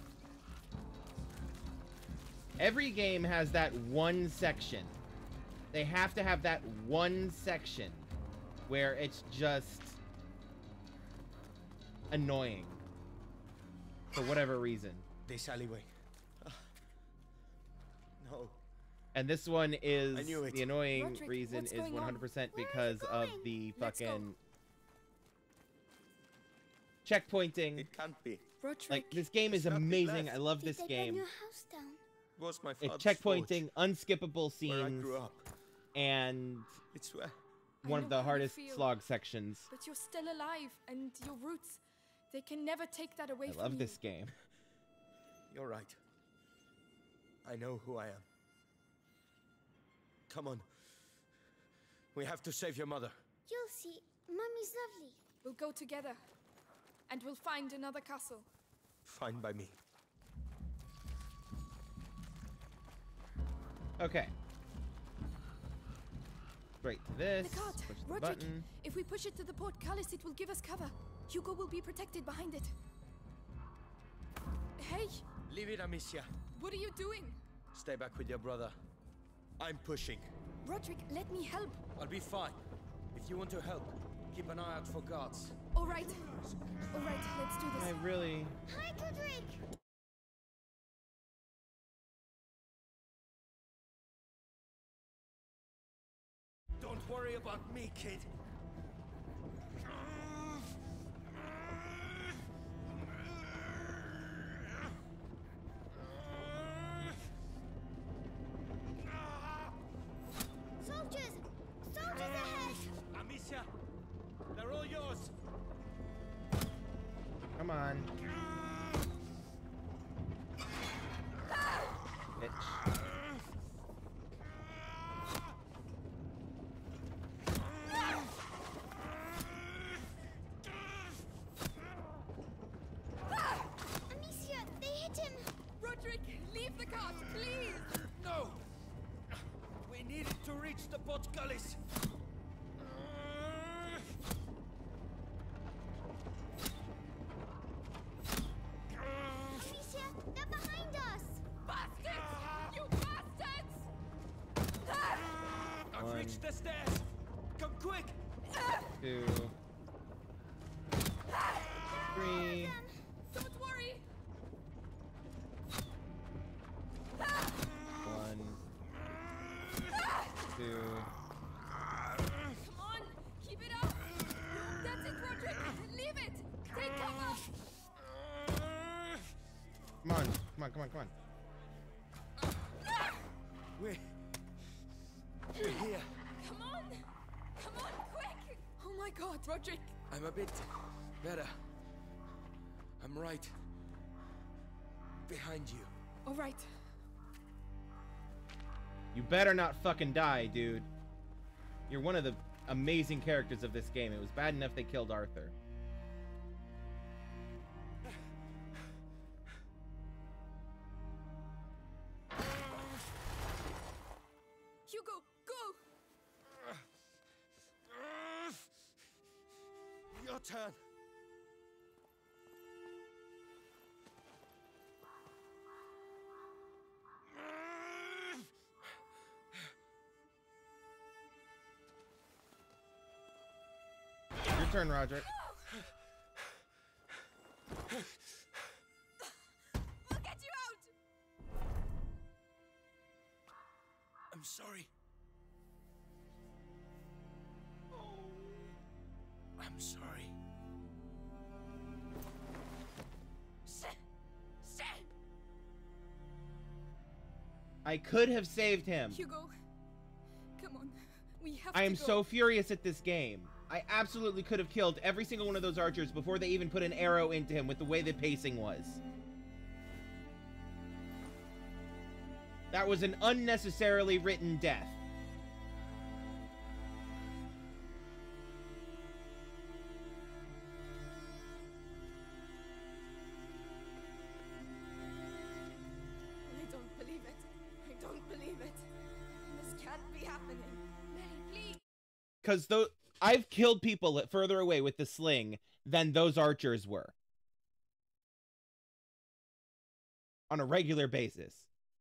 Every game has that one section. They have to have that one section where it's just annoying for whatever reason. This alleyway. No. And this one is I knew it. the annoying Roderick, reason what's is going on? one hundred percent Where are because you of going? the Let's go. fucking checkpointing. It can't be. Roderick. Like, this game is There's nothing amazing. left. I love Did this they burn game. your house down? It was my It's father's checkpointing, forge, unskippable where I scenes, grew up. and It's where I one know of the how you hardest feel. slog sections. But you're still alive, and your roots, they can never take that away I from love you. this game. you're right. I know who I am. Come on. We have to save your mother. You'll see. Mummy's lovely. We'll go together, and we'll find another castle. Fine by me. Okay. Straight to this. The cart, Push the Roderick. button. If we push it to the portcullis, it will give us cover. Hugo will be protected behind it. Hey, Leave it, Amicia. what are you doing? Stay back with your brother. I'm pushing. Roderick, let me help. I'll be fine. If you want to help, keep an eye out for guards. All right. All right, let's do this. I really... Hi, Roderick. Don't worry about me, kid. Soldiers! Soldiers ahead! Amicia, they're all yours. Come on. Bitch. Amicia, they hit him! Roderick, leave the cart, please. No! We needed to reach the portcullis. Amicia, they're behind us! Bastards! You bastards! I've One. reached the stairs. Come quick! Two. Three. Don't worry. One. Two. Come on, keep it up. That's it, Roderick. Leave it. Take cover. Come on. Come on, come on, come on. We're... We're here. Come on. Come on, quick. Oh my God, Roderick. I'm a bit better. I'm right behind you. All right. You better not fucking die, dude. You're one of the amazing characters of this game. It was bad enough they killed Arthur. Hugo, go. Your turn. Your turn, Roderick. We'll get you out. I'm sorry. I'm sorry. Stay. Stay. I could have saved him. Hugo, come on. We have I to am go. so furious at this game. I absolutely could have killed every single one of those archers before they even put an arrow into him with the way the pacing was. That was an unnecessarily written death. I don't believe it. I don't believe it. This can't be happening. Mary, please. because though I've killed people further away with the sling than those archers were on a regular basis.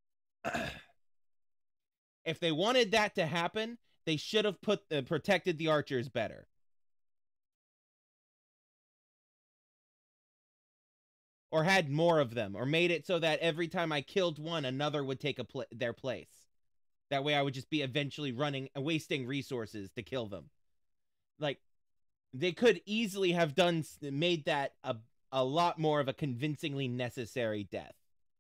If they wanted that to happen, they should have put uh, protected the archers better. Or had more of them, or made it so that every time I killed one, another would take a pl their place. That way I would just be eventually running, wasting resources to kill them. Like, they could easily have done, made that a, a lot more of a convincingly necessary death.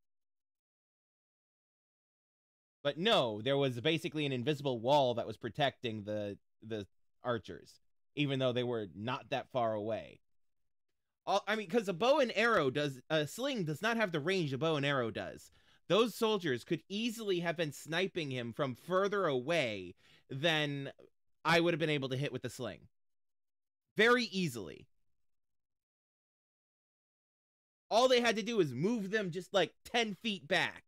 But no, there was basically an invisible wall that was protecting the the archers, even though they were not that far away. All, I mean, because a bow and arrow does, a sling does not have the range a bow and arrow does. Those soldiers could easily have been sniping him from further away than I would have been able to hit with the sling. Very easily. All they had to do was move them just like ten feet back.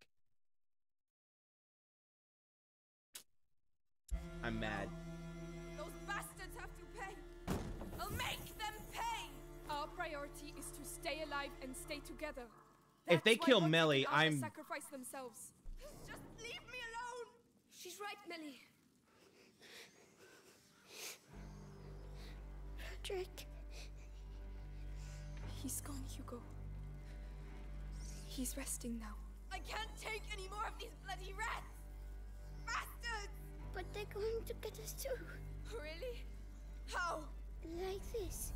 I'm mad. Those bastards have to pay. I'll make them pay. Our priority is to stay alive and stay together. If they That's kill why once Melly, they I'm... sacrifice themselves. Just leave me alone. She's right, Melly. Drake. He's gone, Hugo. He's resting now. I can't take any more of these bloody rats. Bastards. But they're going to get us too. Really? How? Like this.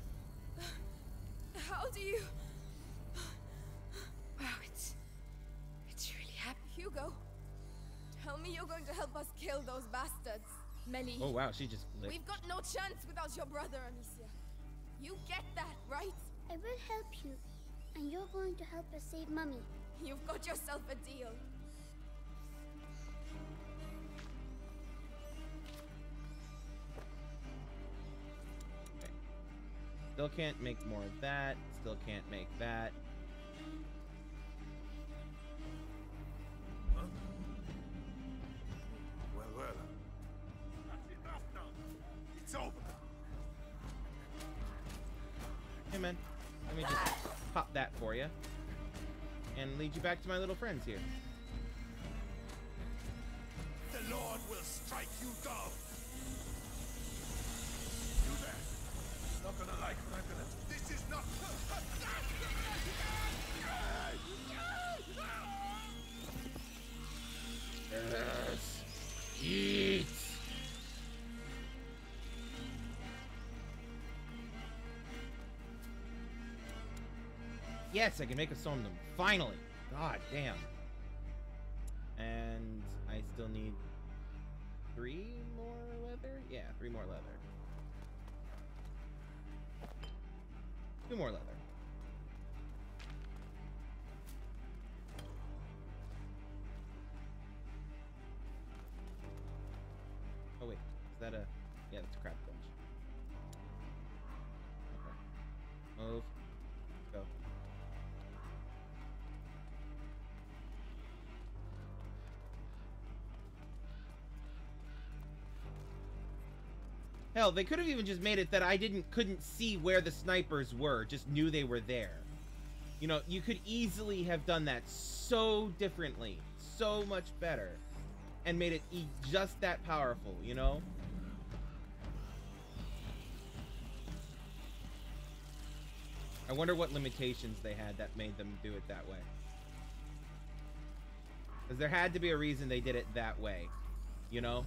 How do you... Wow, it's... It's really happening. Hugo, tell me you're going to help us kill those bastards. Melly. Oh wow, she just licked. We've got no chance without your brother, Amicia. You get that, right? I will help you. And you're going to help us save Mummy. You've got yourself a deal. Still can't make more of that. Still can't make that. Huh? Well, well. That's enough now. It's over. Hey man, let me just pop that for you. And lead you back to my little friends here. The Lord will strike you down. You there. Not gonna like what I'm gonna do. This is not... Yes. Eat. Yes, I can make a Somnum. Finally. God damn. And I still need three more leather? Yeah, three more leather. Two more leather. Oh wait, is that a... Yeah, that's a crab bunch. Okay. Move. Go. Hell, they could have even just made it that I didn't couldn't see where the snipers were, just knew they were there. You know, you could easily have done that so differently, so much better, and made it e just that powerful, you know? I wonder what limitations they had that made them do it that way. Because there had to be a reason they did it that way, you know?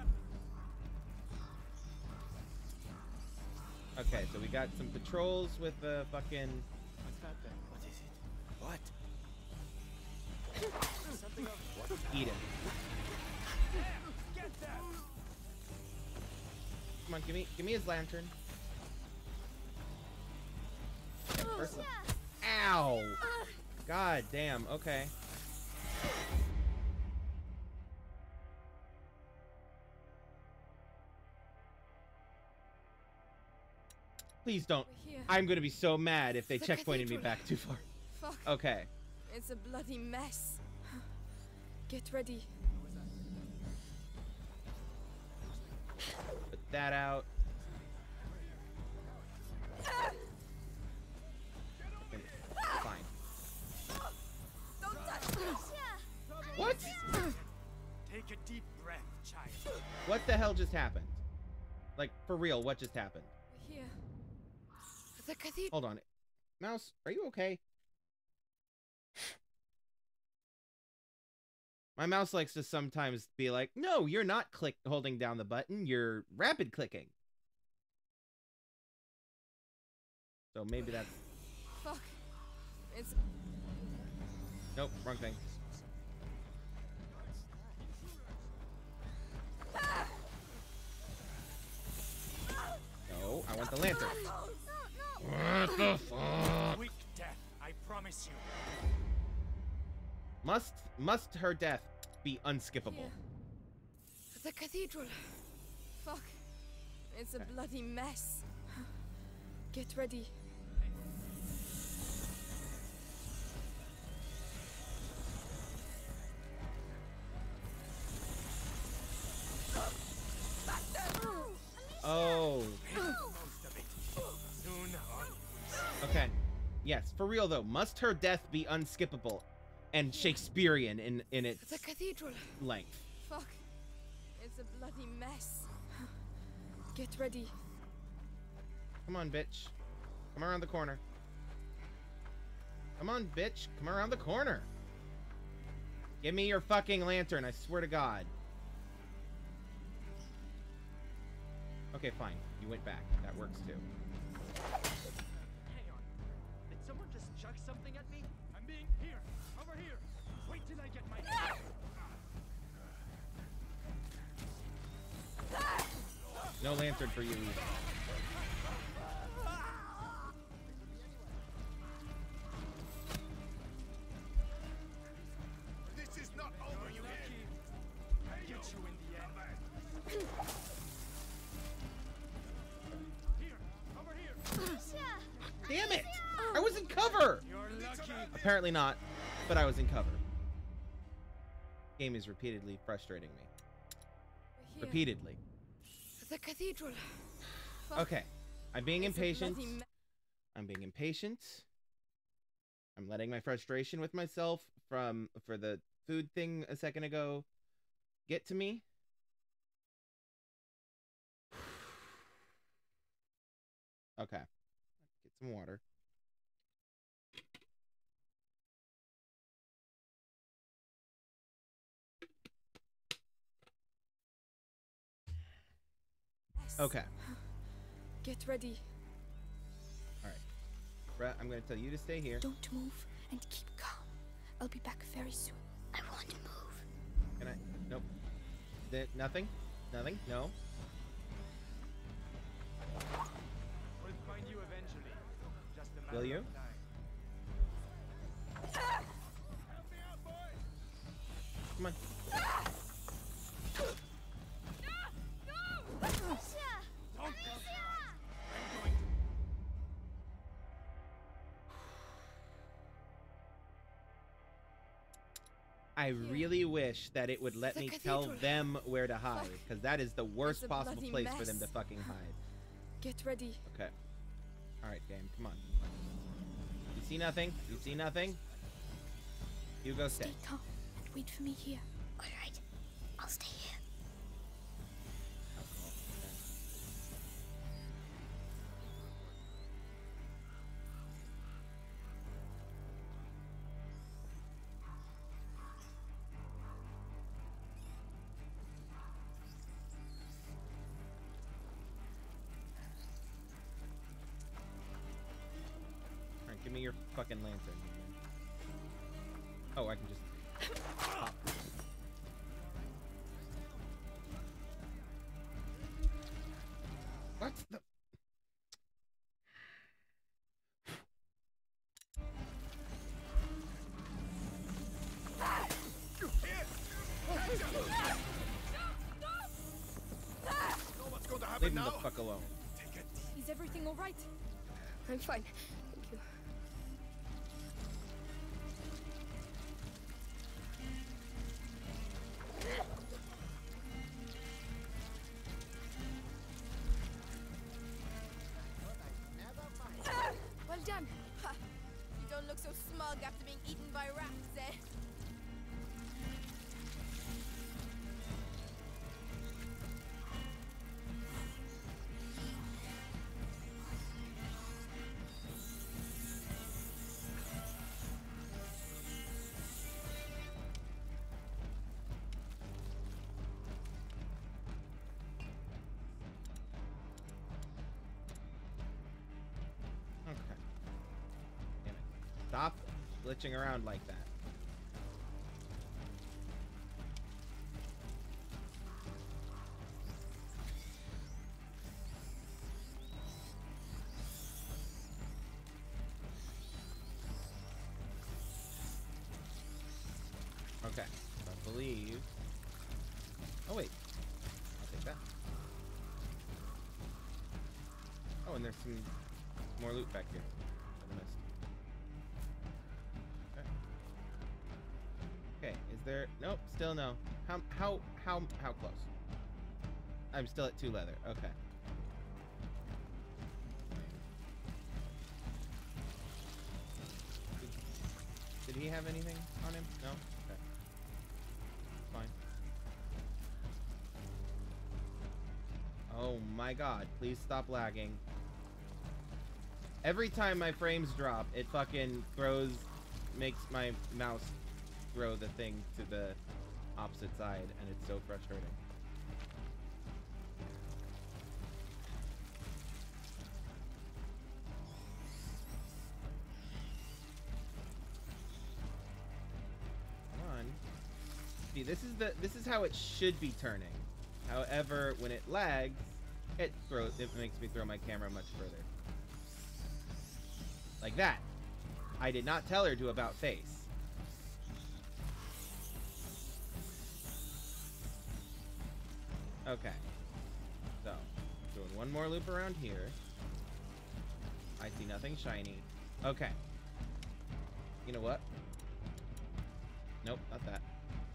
Okay, so we got some patrols with the uh, fucking... What's that thing? What is it? What? Something else. What? Eat it. Get that! Come on, give me, give me his lantern. First one. Ow! God damn, okay. Please don't. I'm gonna be so mad if they The checkpointed me cathedral. back too far. Fuck. Okay. It's a bloody mess. Get ready. But that out. Fine. Don't touch me! What? Take a deep breath, child. What the hell just happened? Like, for real, what just happened? We're here. The cathedral. Hold on. Mouse, are you okay? My mouse likes to sometimes be like, no, you're not click holding down the button, you're rapid clicking. So maybe that's... Fuck. It's... Nope, wrong thing. No, I want the lantern. What the fuck? Quick death, I promise you. Must, must her death be unskippable? Here. The cathedral. Fuck. It's a Okay. bloody mess. Get ready. Oh. Okay. Yes, for real though, must her death be unskippable and Shakespearean in in its The cathedral. length? Fuck. It's a bloody mess. Get ready. Come on, bitch. Come around the corner. Come on, bitch. Come around the corner. Give me your fucking lantern, I swear to God. Okay, fine. You went back. That works too. Hang on. Did someone just chuck something at me? I'm being here. Over here. Wait till I get my... No lantern for you either. This is not over, you hear? Get you in the end. Here. Over here. Damn it! I was in cover! You're lucky. Apparently not, but I was in cover. Game is repeatedly frustrating me. We're here. Repeatedly. The cathedral. Fuck. Okay. I'm being It's a impatient. bloody me- I'm being impatient. I'm letting my frustration with myself from for the food thing a second ago get to me. Okay. Get some water. Yes. Okay. Get ready. Alright. Brett, I'm gonna tell you to stay here. Don't move and keep calm. I'll be back very soon. I want to move. Can I? Nope. Th nothing? Nothing? No? We'll find you eventually. Just a matter Will you? of time. Come on. I really wish that it would let The me tell cathedral. them where to hide, because that is the worst a possible bloody place for them to mess. fucking hide. Get ready. Okay. Alright, game, come on. You see nothing? You see nothing? You go stay. Stay calm and wait for me here. All right, I'll stay here. Alright, give me your fucking lantern. Oh, I can just pop. What the? Know what's going to happen Leave him now? the fuck alone. Take it. Is everything all right? I'm fine. Thank you. Eaten by rats, eh? Okay. Damn it. Stop glitching around like that. Okay. I believe. Oh wait. I'll take that. Oh, and there's some more loot back here that I missed. Okay. Okay, is there... Nope, still no. How, how, how, how close? I'm still at two leather. Okay. Did, did he have anything on him? No? Okay. Fine. Oh my god, please stop lagging. Every time my frames drop, it fucking throws, makes my mouse throw the thing to the opposite side, and it's so frustrating. Come on. See, this is the this is how it should be turning. However, when it lags, it throws it makes me throw my camera much further. Like that. I did not tell her to about face. Okay. So, doing one more loop around here. I see nothing shiny. Okay. You know what? Nope, not that.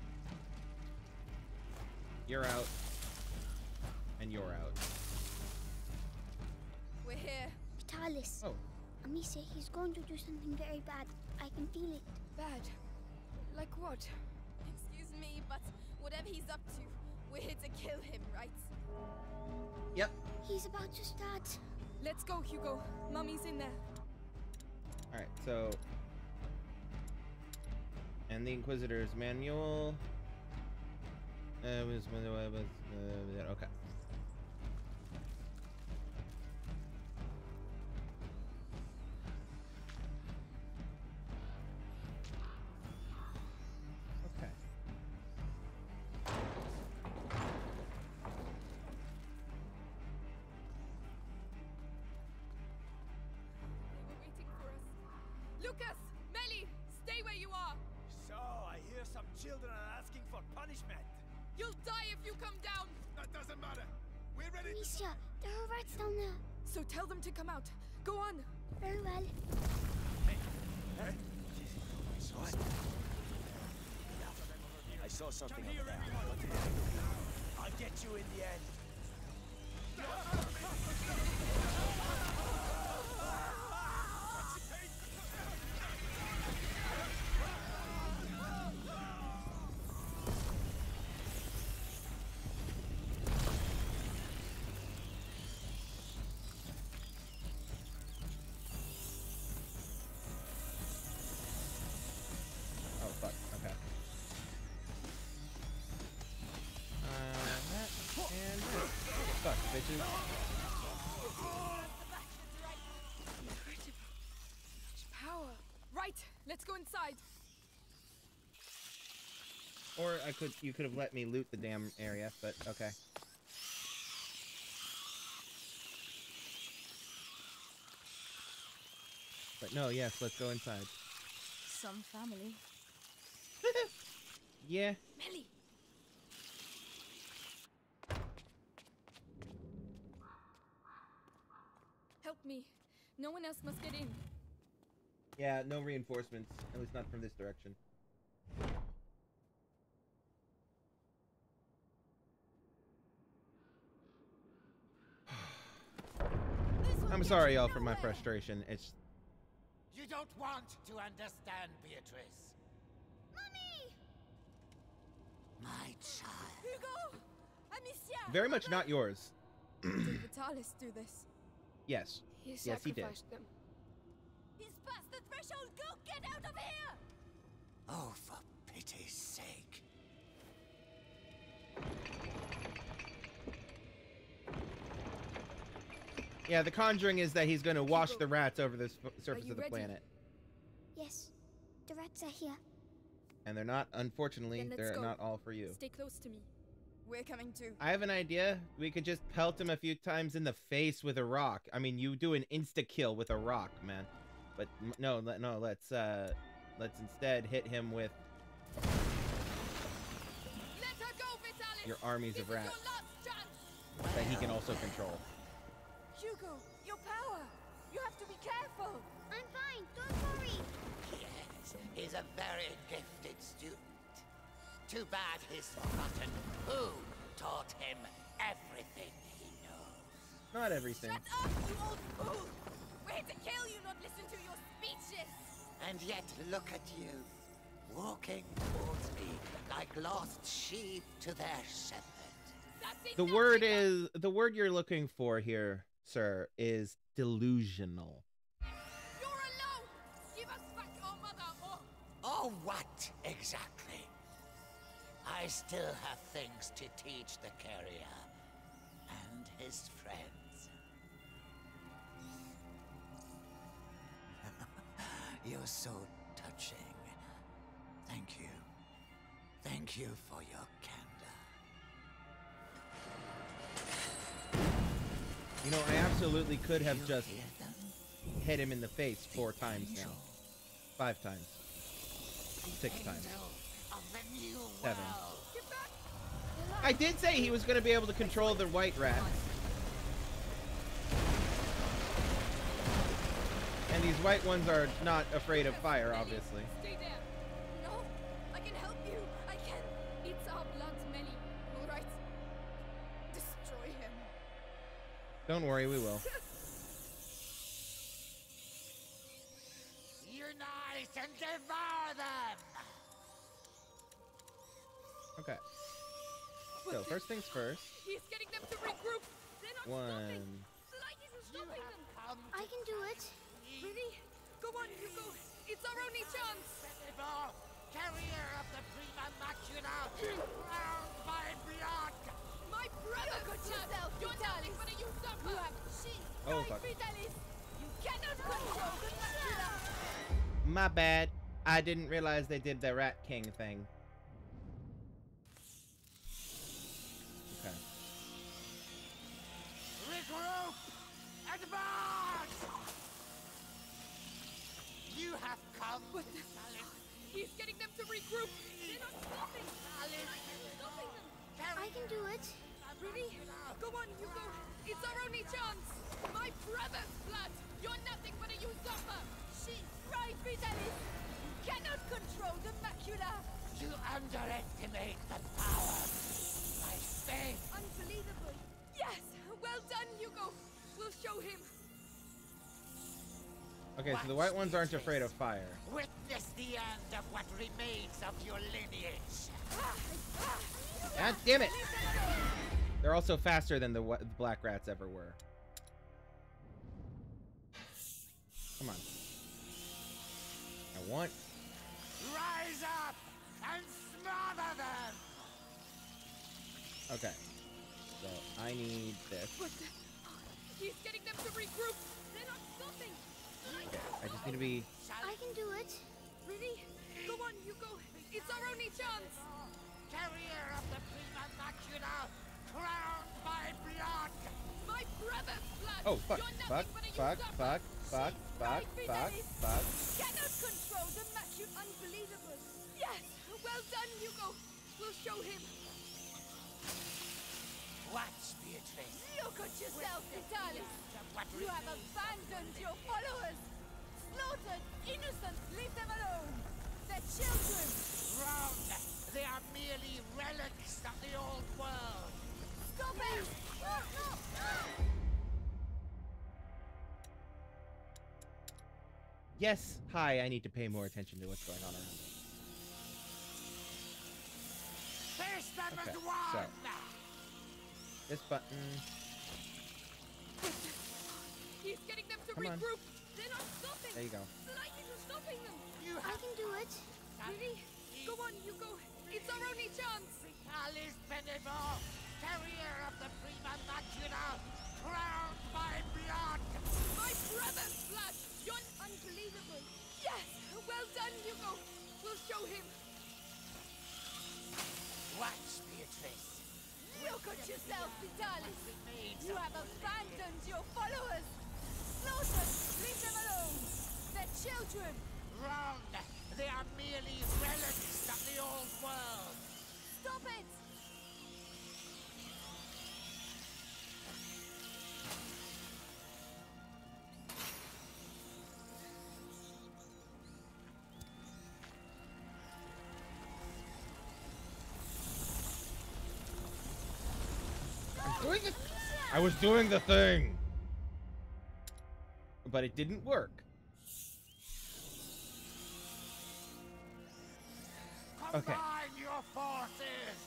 You're out. And you're out. We're here. Vitalis. Oh. Amicia, he's going to do something very bad. I can feel it. Bad? Like what? Excuse me, but whatever he's up to, we're here to kill him, right? Yep. He's about to start. Let's go, Hugo. Mummy's in there. Alright, so... And the Inquisitor's Manual... Uh, was, was, was, uh, okay. Okay. They were waiting for us. Lucas! Melly! Stay where you are! So, I hear some children are asking for punishment. You'll die if you come down! That doesn't matter. We're ready. Amicia, there are rats down there. So tell them to come out. Go on! Very well. Hey! Hey! I saw it. I saw something over there. I'll get you in the end. Oh, fuck. Okay. Uh, that and that. Fuck, bitches. Incredible. Such power. Right, let's go inside. Or I could, you could have let me loot the damn area, but okay. But no, yes, let's go inside. Some family. Yeah. Melly! Help me. No one else must get in. Yeah, no reinforcements. At least not from this direction. I'm sorry, y'all, for my frustration. It's... You don't want to understand, Beatrice. Mummy! My child. Hugo! Amicia! Very much not yours. Did Vitalis do this? Yes. He Yes, he did. sacrificed them. He's past the threshold! Go get out of here! Oh, for pity's sake. Yeah, the conjuring is that he's going to wash the rats over the s- surface you of the ready? planet. Yes, the rats are here. And they're not, unfortunately, Then let's they're go. not all for you. Stay close to me. We're coming too. I have an idea. We could just pelt him a few times in the face with a rock. I mean, you do an insta-kill with a rock, man. But m- no, le- no, let's, uh, let's instead hit him with Let her go, Vitalis! your armies This of is your rats last chance! that he can also control. Hugo, your power! You have to be careful! I'm fine, don't worry. Yes, he's a very gifted student. Too bad he's forgotten who taught him everything he knows. Not everything. Shut up, you old fool! We're here to kill you, not listen to your speeches! And yet, look at you, walking towards me like lost sheep to their shepherd. That's The enough, word Vitalis! is, the word you're looking for here, sir, is delusional. You're alone! Give us back our mother, or... Oh, what exactly? I still have things to teach the carrier and his friends. You're so touching. Thank you. Thank you for your candor. You know, I absolutely could have You just hear them? hit him in the face four times now. Five times. Six times. Angel of the new Seven. world. I did say he was going to be able to control the white rat. And these white ones are not afraid of fire, obviously. Stay there! No! I can help you! I can! It's our blood, Melly. All right. Destroy him. Don't worry, we will. Unite and devour them! Okay. So, first things first. He's getting them to regroup! They're not stopping! One. Light isn't stopping them! I can do it. Really? Go on, Hugo! It's our only chance! Incredible! Carrier of the Prima Macula, crowned by blood! My brother! You got yourself, You're nothing but a usurper! You have sheep! Oh, fuck. Vitalis! You cannot control the macula! My bad. I didn't realize they did the Rat King thing. Okay. Regroup! Advance! You have come What to the- challenge He's getting them to regroup! They're not stopping! challenge Stopping them! I can do it. Really? Go on, Hugo! It's our only chance! My brother's blood! You're nothing but a usurper! She's right, Vitalis! You cannot control the macula! You underestimate the power of my faith. Unbelievable! Yes! Well done, Hugo! We'll show him! Okay, so the white ones aren't afraid of fire. Witness the end of what remains of your lineage. God damn it! They're also faster than the wh- black rats ever were. Come on. I want... Rise up and smother them! Okay. So, I need this. What the... He's getting them to regroup! They're not stopping! I just need to be... I can do it. Really? Go on, Hugo! It's our only chance! Carrier of the Prima Macula, crowned by blood! My brother's blood! Oh, fuck, You're fuck, nothing but a fuck, usurper! fuck, fuck, fuck, fuck, fuck. Cannot control the macula! Unbelievable! Yes! Well done, Hugo! We'll show him! Watch, Beatrice. Look at yourself, Vitalis! What You have abandoned your followers! Slaughtered innocents! Leave them alone! They're children! Wrong! They are merely relics of the old world! Stop it! No, no, no! Yes, hi, I need to pay more attention to what's going on around me. Okay, so this button. He's getting them to Come on. regroup. They're not stopping. There you go. The lightning is stopping them. You I can do it. Really? Go on, you go. It's our only chance. Vitalis Benevol, carrier of the Prima Macula, crowned by blood. My brother's blood. You're unbelievable. Yes. Well done, Hugo. We'll show him. Watch, Beatrice. Look at yourself, Vitalis. You have abandoned your followers. Slaughtered. Leave them alone. They're children. Wrong. They are merely relics of the old world. Stop it. Doing it. I was doing the thing, but it didn't work. Okay. Combine your forces.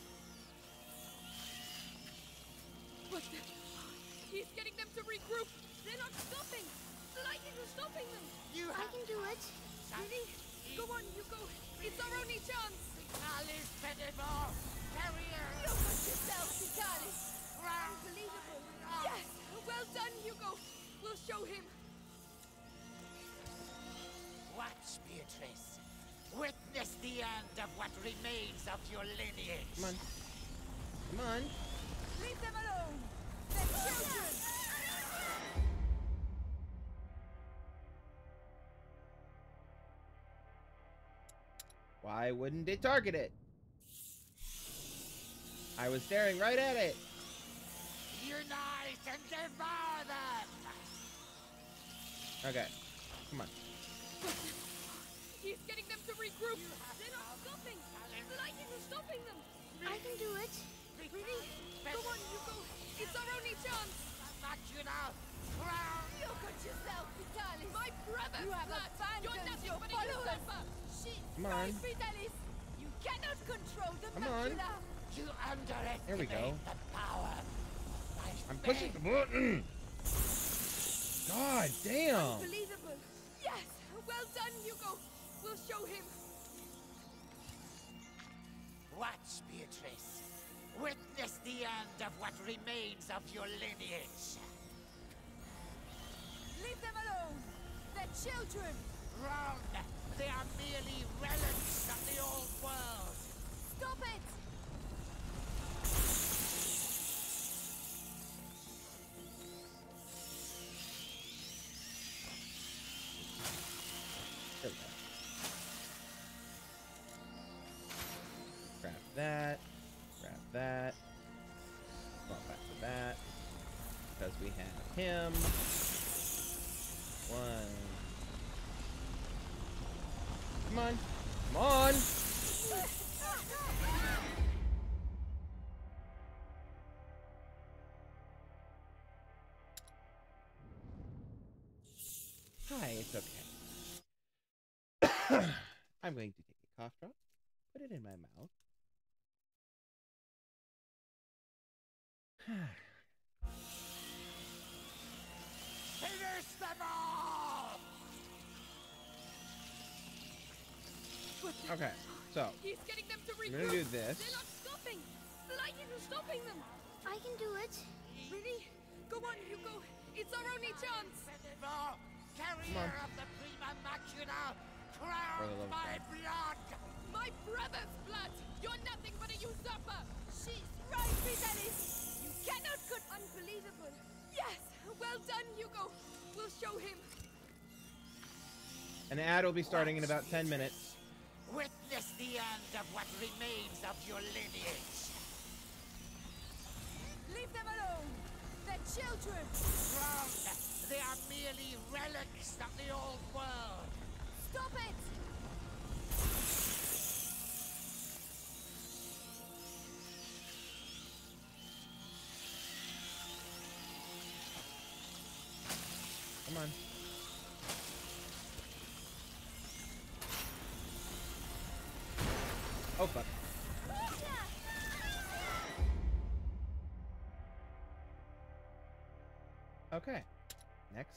What the? He's getting them to regroup. They're not stopping. The lightning is stopping them. You I can do it. Really? Go on, you go. It's our only chance. Vitalis Benevol, carrier. Look at yourself, Vitalis. Unbelievable. Yes. Well done, Hugo. We'll show him. Watch, Beatrice. Witness the end of what remains of your lineage. Come on. Come on. Leave them alone. They're children. Why wouldn't it target it? I was staring right at it. Unite and devour them. Okay. Come on. He's getting them to regroup. They're not stopping. The lightning is stopping them. I can do it. Really? Go on, you go. It's our only chance. Macula, crown. Look at yourself, Vitalis. My brother. You have abandoned your followers. She's Come on. right, Vitalis. You cannot control the Come on. macula. You underestimate There we go. the power. I'm pushing the button. God damn. Unbelievable. Yes. Well done, Hugo. We'll show him. Watch, Beatrice. Witness the end of what remains of your lineage. Leave them alone. They're children. Wrong. They are merely relics of the old world. Stop it. There we go. Grab that. Grab that. Go back to that. Because we have him. One. Come on. Come on. Hi, it's okay. I'm going to take a cough drop, put it in my mouth. Finish them all! Okay, so He's getting them to I'm regroup. gonna do this. They're not stopping. The lightning is stopping them. I can do it. Really? Go on, Hugo. It's our only chance. Benevol, carrier of the Prima Macula, crowned by blood. My brother's blood. You're nothing but a usurper. She's right, Vitalis. You cannot could unbelievable. Yes. Well done, Hugo. We'll show him. An ad will be starting in about ten minutes. Witness the end of what remains of your lineage. Leave them alone. They're children. Wrong. They are merely relics of the old world. Stop it. Come on. Oh, fuck. Okay. Next.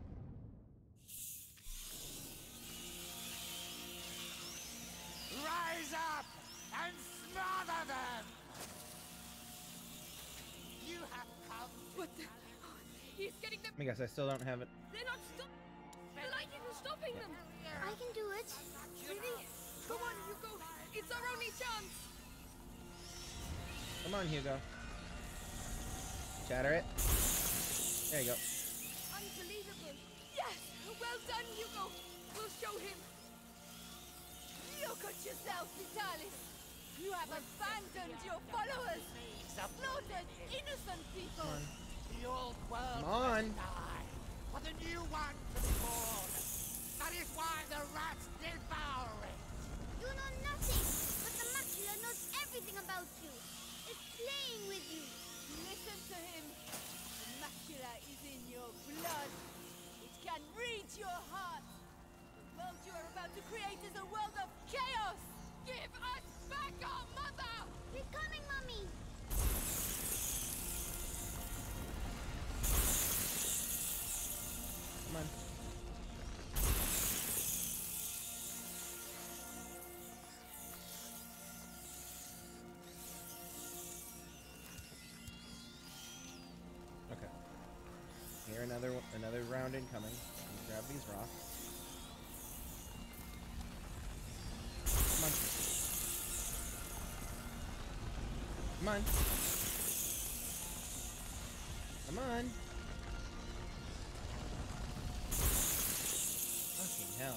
Rise up and smother them! You have come. What the? He's getting them. I guess I still don't have it. They're not stop. The lightning is stopping them. I can do it. Really? Come on, Hugo. It's our only chance. Come on, Hugo. Shatter it. There you go. Unbelievable. Yes. Well done, Hugo. We'll show him. Look at yourself, Vitalis. You have abandoned your followers. Slaughtered innocent people. The old world Come on. must die for the new one to be born. That is why the rats devour it. You know nothing, but the macula knows everything about you. It's playing with you. Listen to him. The macula is in your blood. It can read your heart. The world you are about to create is a world of chaos. Give us back our mother. We're coming, Mommy. Come on. Okay. Here, another one- another round incoming. Let me grab these rocks. Come on. Come on. Come on. Fucking hell.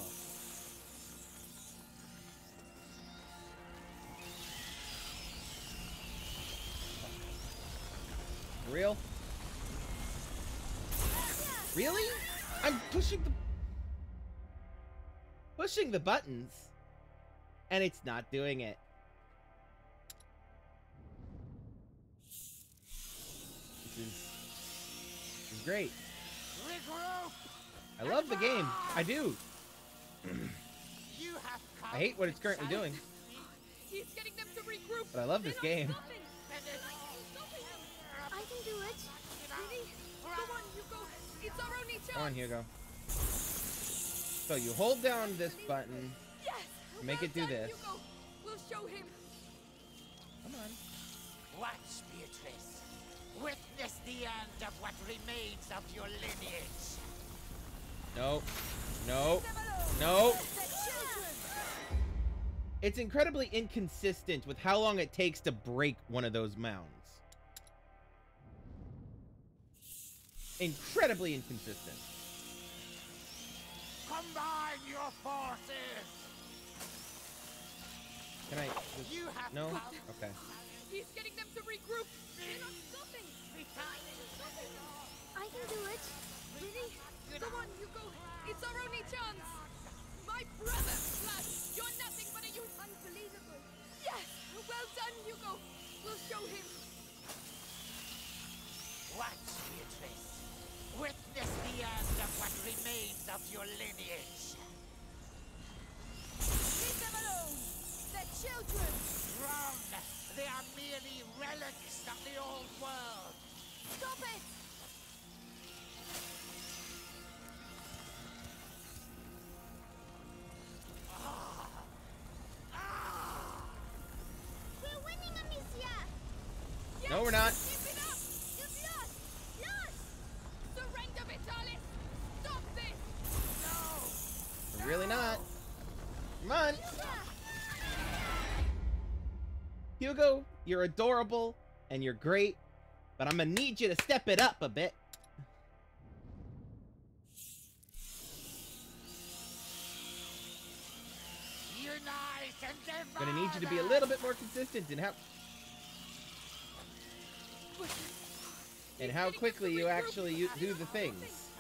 For real? Really? I'm pushing the pushing the buttons and it's not doing it. This is, this is great. Regroup. I love the game. I do. You have come. I hate what it's currently doing, He's getting them to regroup. but I love this game. I can do it. Really? Come on, Hugo. It's our only chance. Come on, Hugo. So you hold down this button, Yes. make Well it do done, this. Hugo. We'll show him. Come on. Watch, Beatrice. Witness the end of what remains of your lineage. No. No. No. It's incredibly inconsistent with how long it takes to break one of those mounds. Incredibly inconsistent. Combine your forces. Can I just... You have No? come. Okay. He's getting them to regroup. They're not stopping. I can do it. Really? Come on, Hugo. It's our only chance. My brother, blood. You're nothing but a youth. Unbelievable. Yes. Well done, Hugo. We'll show him. Watch, Beatrice. Witness the end of what remains of your lineage. Leave them alone. They're children. Wrong. They are merely relics of the old world. Stop it. We're winning, Amicia. Yes. No, we're not. Keep it up. You've lost. Lost. Surrender, Vitalis. Stop this. We're really not. Come on. Hugo, you're adorable and you're great, but I'm gonna need you to step it up a bit. Unite and I'm gonna need you to be a little bit more consistent in how and how quickly you actually u do the things.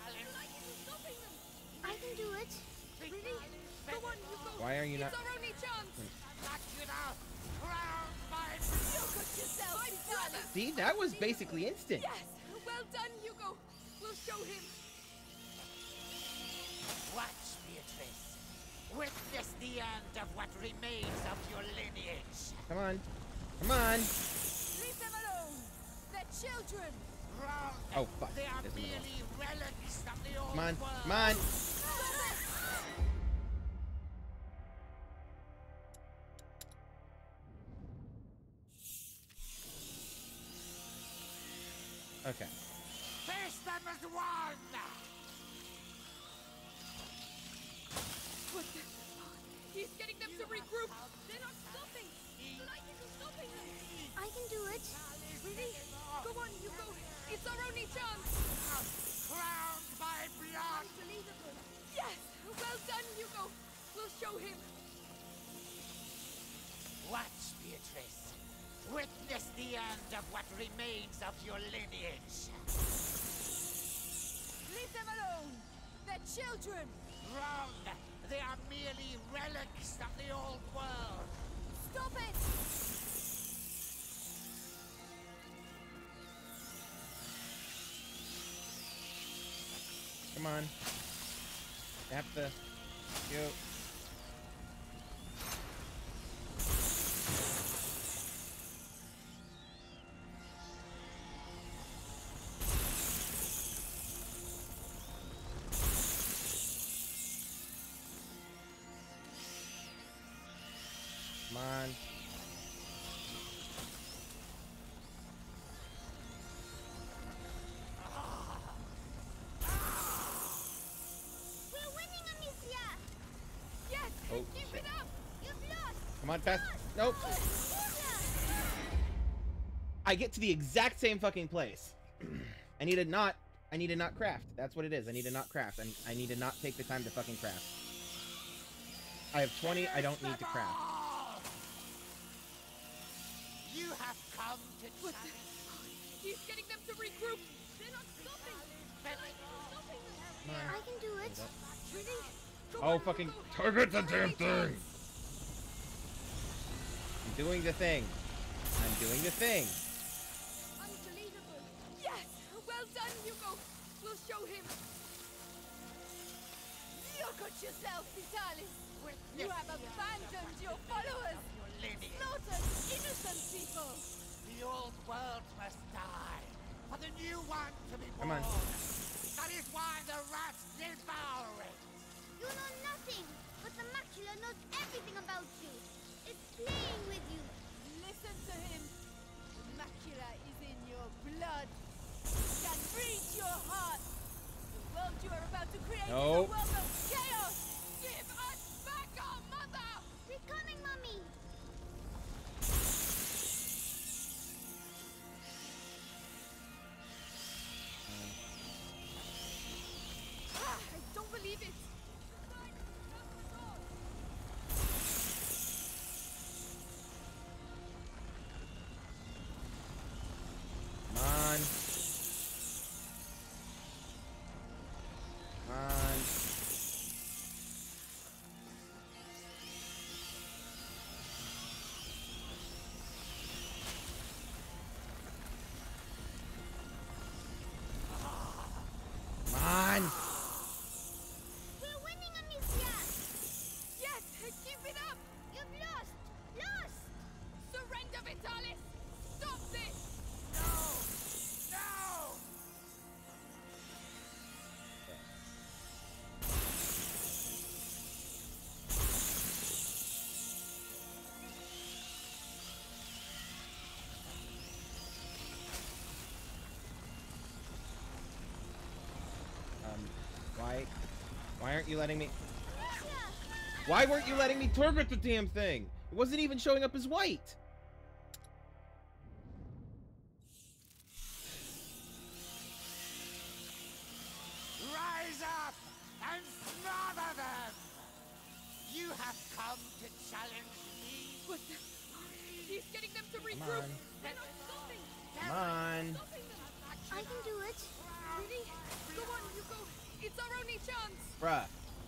I can do it. Really? Come on, Hugo. Why are you not? It's our only chance. Knock you down. Round by Look at yourself, Vitalis. See, that was basically instant. Yes. Well done, Hugo. We'll show him. Watch, Beatrice. Witness the end of what remains of your lineage. Come on. Come on. Leave them alone. They're children. Wrong. Oh, fuck. They are There's another merely relics of the old Come on. world. Come on. Okay. Face them as one. What the? He's getting them to regroup. They're not stopping. The light isn't stopping them. I can do it. Really? Go on, you go. It's our only chance. Crowned by blood. Unbelievable. Yes. Well done, Hugo. We'll show him. Watch, Beatrice. Witness the end of what remains of your lineage. Leave them alone. They're children. Wrong. They are merely relics of the old world. Stop it. Come on. Tap the... Go. Come on. We're winning, Amicia! Yes! Oh, Keep shit. it up! You've lost! Come on, fast. Nope. I get to the exact same fucking place. I need to not... I need to not craft. That's what it is. I need to not craft. I, I need to not take the time to fucking craft. I have twenty. I don't need to craft. You have come to What the? He's getting them to regroup. They're not stopping. The light isn't stopping them. I can do it. Really? Go Oh, on, fucking Hugo. target the It's our damn only thing! chance. I'm doing the thing. I'm doing the thing. Unbelievable. Yes! Well done, Hugo. We'll show him. Look at yourself, Vitalis. You have abandoned your followers. Slaughtered innocent people. The old world must die for the new one to be Come born. on. That is why the rats devour it. You know nothing, but the macula knows everything about you. It's playing with you. Listen to him. The macula is in your blood. It can reach your heart. The world you are about to create is a Nope. world of chaos. Give us back our mother. We're coming, Mommy. Ah, I don't believe it. Come on. Come on. Come on. We're winning, Amicia. Yes, keep it up. You've lost. Lost. Surrender, Vitalis. Stop this. No! Um, why, why aren't you letting me? Amicia. Why weren't you letting me target the damn thing? It wasn't even showing up as white. Rise up and smother them! You have come to challenge me? What the? He's getting them to Come regroup. on. They're not stopping. Come on. Stopping them. I can do it. Really? Go on, Hugo. It's our only chance. Bruh.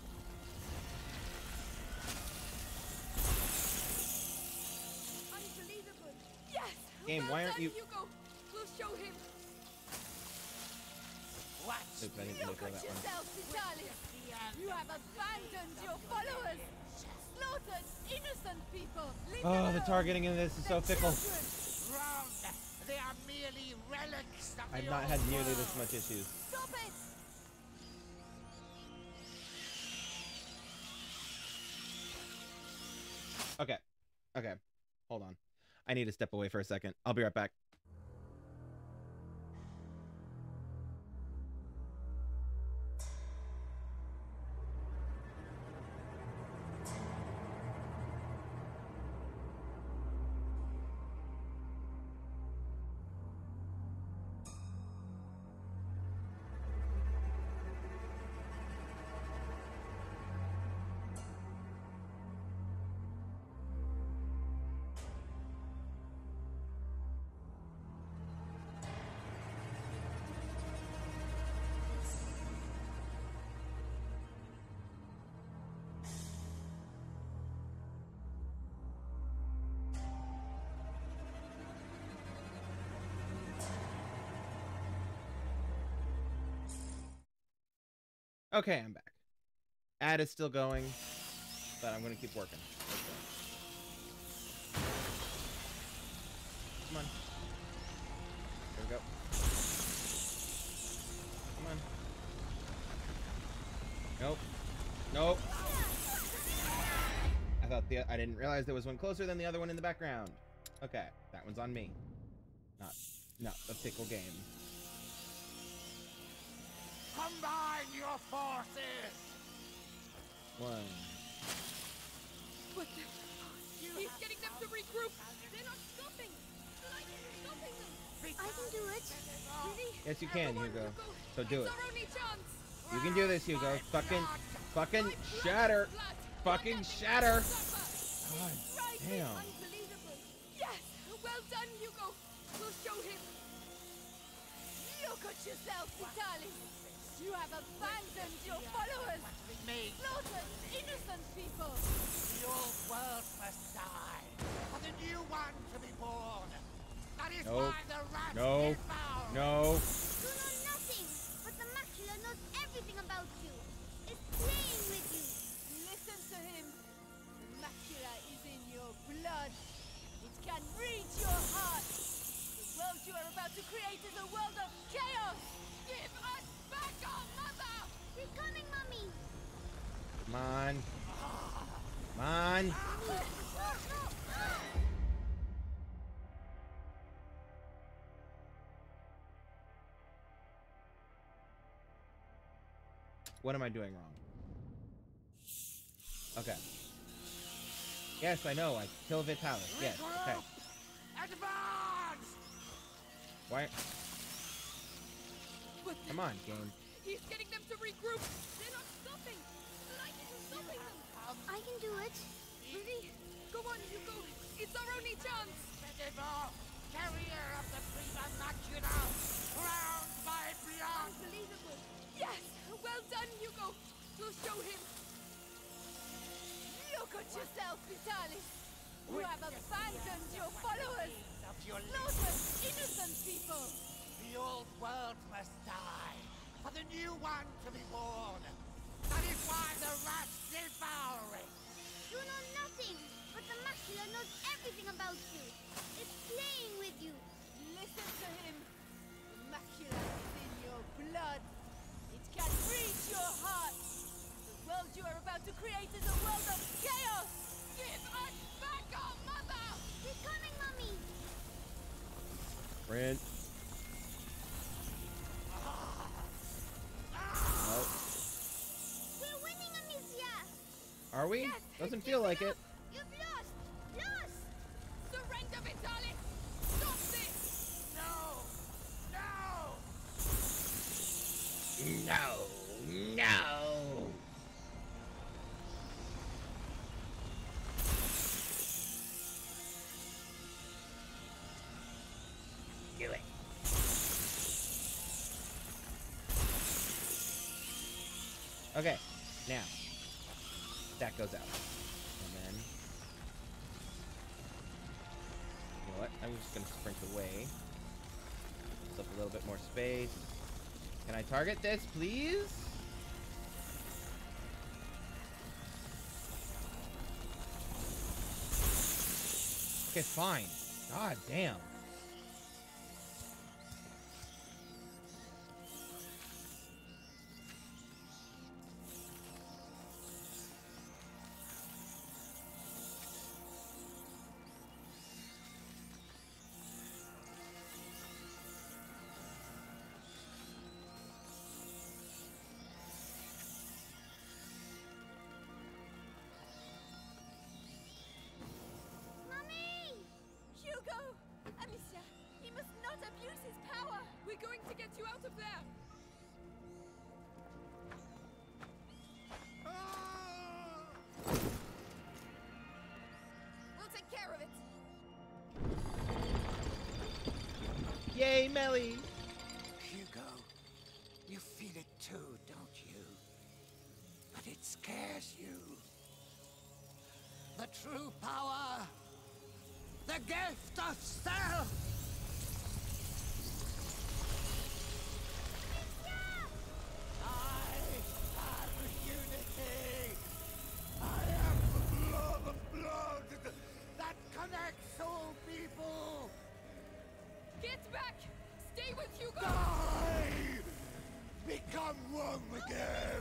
Unbelievable. Yes. Game, well why aren't done, you- Hugo. We'll show him. Watch Oops, I didn't mean to Look throw at that one. yourself, Vitalis. You have abandoned your followers, slaughtered innocent people. Leave Oh, them the alone. targeting in this is so They're fickle. children. Wrong! They are merely relics of I've the not old had nearly world. this much issues. Stop it! Okay. Okay. Hold on. I need to step away for a second. I'll be right back. Okay, I'm back. Ad is still going, but I'm gonna keep working. Come on. Here we go. Come on. Nope. Nope. I thought the I didn't realize there was one closer than the other one in the background. Okay, that one's on me. Not not the fickle game. Combine your forces! One. What the? He's getting them to regroup. They're not stopping. Light is stopping them. I can do it. Really? Yes, you can, Hugo. So do it. It's our only chance. You can do this, Hugo. Fucking, fucking shatter. Fucking shatter. God damn. Unbelievable. Yes. Well done, Hugo. We'll show him. Look at yourself, Vitalis. You have abandoned your followers. Slaughtered innocent people. The old world must die for the new one to be born. That is Nope. why the rats No. devour. No. You know nothing, but the macula knows everything about you. It's playing with you. Listen to him. The macula is in your blood. It can reach your heart. The world you are about to create is a world of chaos. Give us back our mother. She's coming, Mommy. Come on. Come on. What am I doing wrong? Okay. Yes, I know. I kill Vitalis. Yes. Okay. Advance! Why? Come on, game. He's getting them to regroup. They're not stopping. Light isn't stopping them. I can do it. Really? Go on, Hugo. It's our only chance. Carrier of the prima macula, crowned by beyond. Unbelievable. Yes. Well done, Hugo. We'll show him. Look at yourself, Vitalis. You have abandoned your followers. Slaughtered innocent people. The old world must die for the new one to be born. That is why the rats devour it. You know nothing, but the macula knows everything about you. It's playing with you. Listen to him. The macula is in your blood. It can reach your heart. The world you are about to create is a world of chaos. Give us back our mother. She's coming, Mommy. Brent. Nope. We're winning, Amicia. Are we? Yes, Doesn't feel like it. You've lost. Lost. Surrender, Vitalis. Stop this. No! No! No. No. Do it. Okay, now that goes out, and then you know what? I'm just gonna sprint away. Give myself a little bit more space. Can I target this, please? Okay, fine. God damn. Hugo! Amicia, he must not abuse his power! We're going to get you out of there! We'll take care of it! Yay, Melly! Hugo, you feel it too, don't you? But it scares you. The true power! The gift of self! I am unity! I am the blood of blood that connects all people! Get back! Stay with Hugo! Die! Become one again!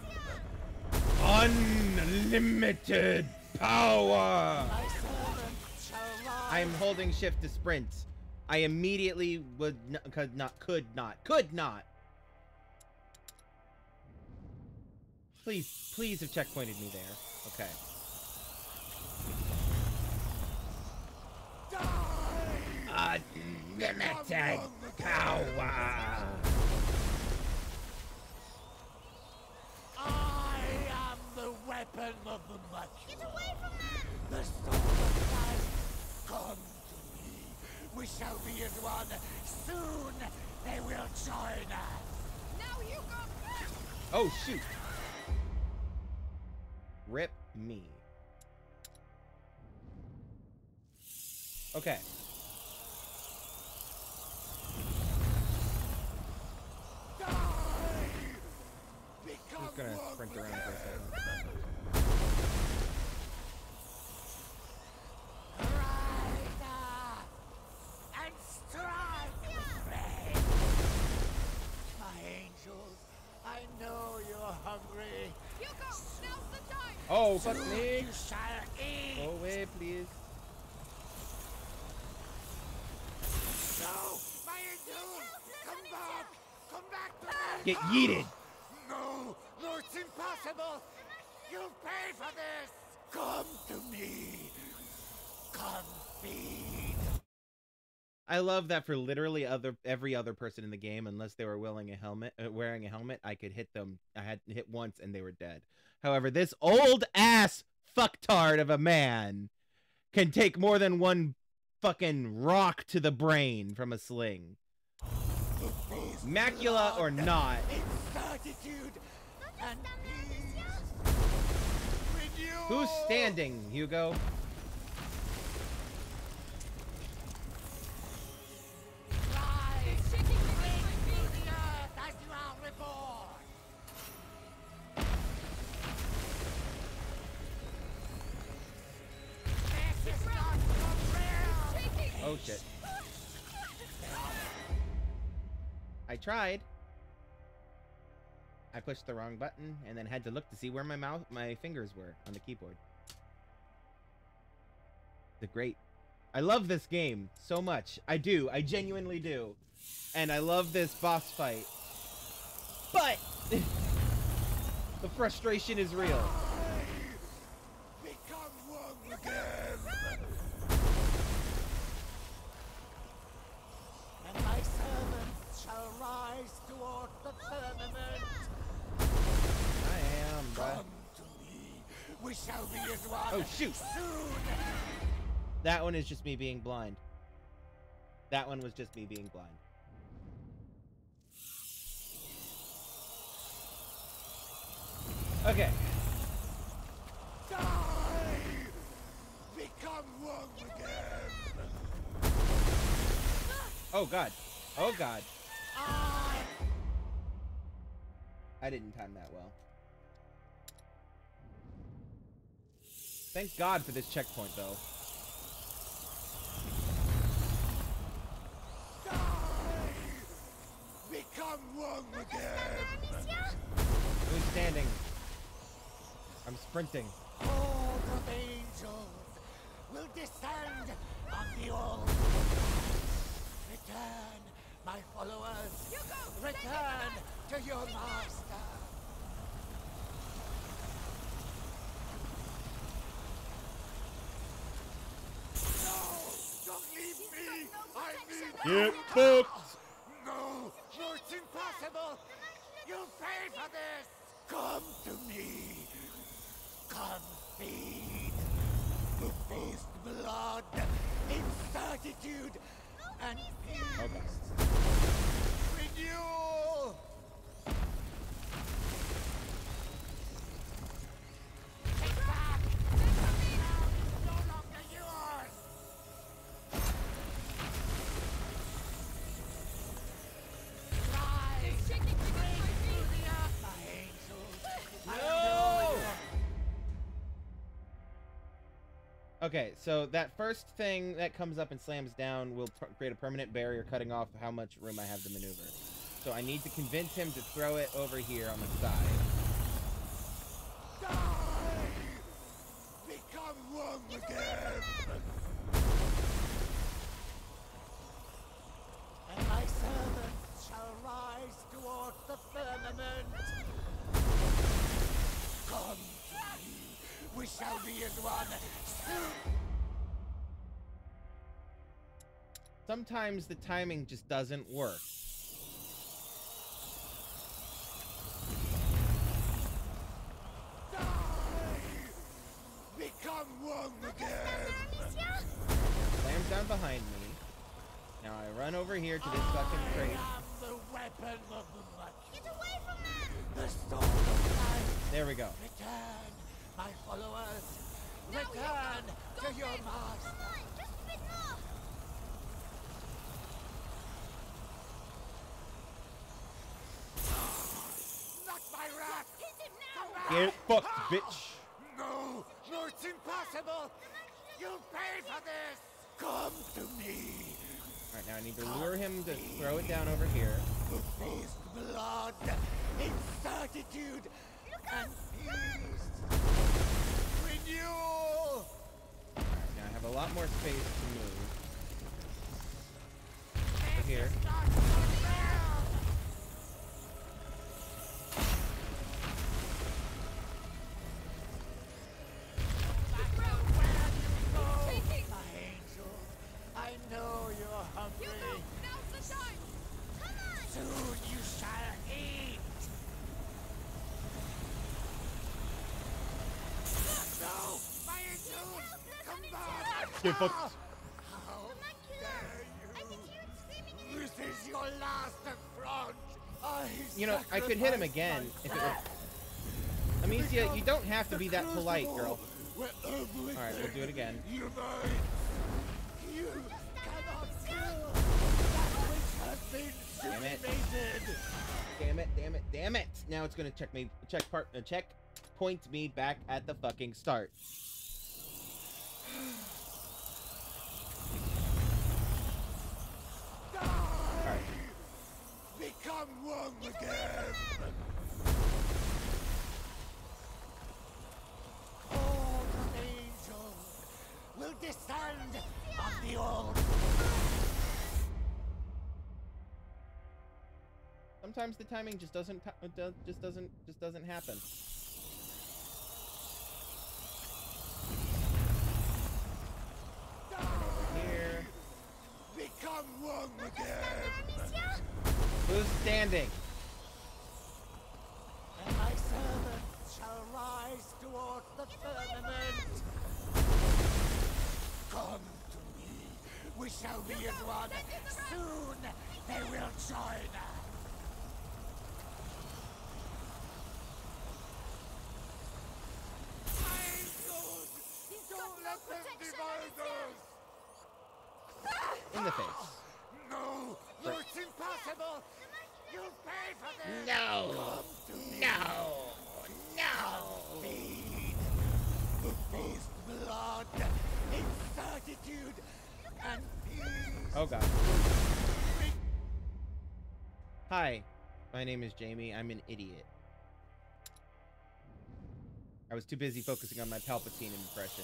Unlimited power! I'm holding shift to sprint. I immediately would not, could not, could not, could not. Please, please have checkpointed me there. Okay. Unlimited power. I am the weapon of the much. Get away from them! The sword of life, come to me. We shall be as one. Soon they will join us. Now you go! Oh shoot! Rip me. Okay. I'm just gonna sprint around for a second. And strike with me. My angels, I know you're hungry. Hugo, now's the time! Oh, fuck Soon me! you shall eat. Go away, please. No, my angels, come back, come back to me. Get yeeted! No, no, it's impossible. You'll pay for this. Come to me. Come feed. I love that for literally other every other person in the game, unless they were wearing a helmet, uh, wearing a helmet, I could hit them. I had to hit once and they were dead. However, this old ass fucktard of a man can take more than one fucking rock to the brain from a sling. Macula or not. Certitude and Who's standing, Hugo? Oh shit. I tried. I pushed the wrong button and then had to look to see where my mouth, my fingers were on the keyboard. The great. I love this game so much. I do. I genuinely do. And I love this boss fight. But the frustration is real. Become one again. And my servants shall rise toward the firmament. I am, bruh. Come to me. We shall be as one. Oh shoot. Soon. That one is just me being blind. That one was just me being blind. Okay. Die! Become one again. Oh god. Oh god. I didn't time that well. Thank God for this checkpoint, though. Who's standing? I'm sprinting. Horde of angels will descend on the old. Return, my followers. Return to your master. No! Don't leave me! I need Get booked! No! No, it's impossible! You'll pay for this! Come to me! Come feed! The faced blood, incertitude, and peace! Okay. Renewal! Take back! No longer yours! Rise! Bring to the earth, my angels! I know you're... Okay, so that first thing that comes up and slams down will create a permanent barrier cutting off how much room I have to maneuver. So I need to convince him to throw it over here on the side. Die! Become one again! And my servants shall rise towards the firmament. Come to me. We shall be as one soon. Sometimes the timing just doesn't work. Become one again. Slams down behind me. Now I run over here to this fucking crate. I am the weapon of the much. Get away from them! The sword of life. There we go. Return, my followers. Return to your master. Come on, just a bit more. Not my wrath. Hit him now. Get fucked, bitch. No, no, it's impossible. You'll pay for this. Come to me. Alright, now I need to lure him to throw it down over here. The faced blood, incertitude, and peace. Renewal. Now I have a lot more space to move. Over here. I know you're hungry. Now's the time! Come on. Soon you shall eat. No, my angels, come back. Get fucked. How dare you? This is your last affront. I You know, I could hit him again if it would. Amicia, you don't have to be that polite, girl. Alright, we'll do it again. You cannot kill that which has been Damn it. sublimated. Damn it, damn it, damn it! Now it's gonna check me, check part, uh, check, point me back at the fucking start. Die! Become one again. Horde of angels will descend on the old. Sometimes the timing just doesn't, t uh, does, just doesn't, just doesn't happen. Over here. Become one again. Who's standing? And my servants shall rise towards the firmament. Come to me. We shall be as one. Soon they will join us. Angels! Don't let them divide us! In the face. No! No, it's impossible! You'll pay for this! No! No! No! Feed the faced blood, incertitude, and peace. Oh god. Hi. My name is Jamie. I'm an idiot. I was too busy focusing on my Palpatine impression.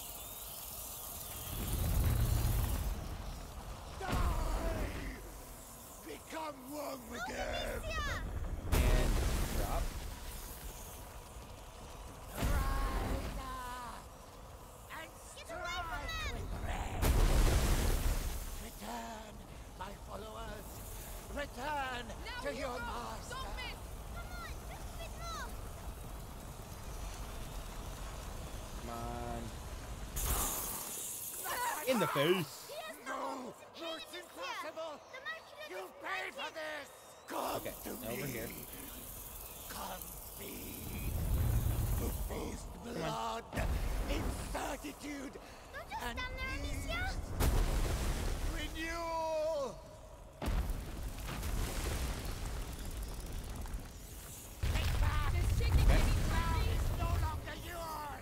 Become one again! And drop. Return, my followers. Return Now to you your go. master. Don't miss. Come on, just a bit more. Come on. In the face. No, no, it's impossible. The macula You just paid for planted. this. Come Okay, to now over me. here. Come feed. The feast blood, incertitude, Don't just and stand there, peace. Amicia. Renewal. Take back. This chicken Okay. getting Ground crazy. is no longer yours.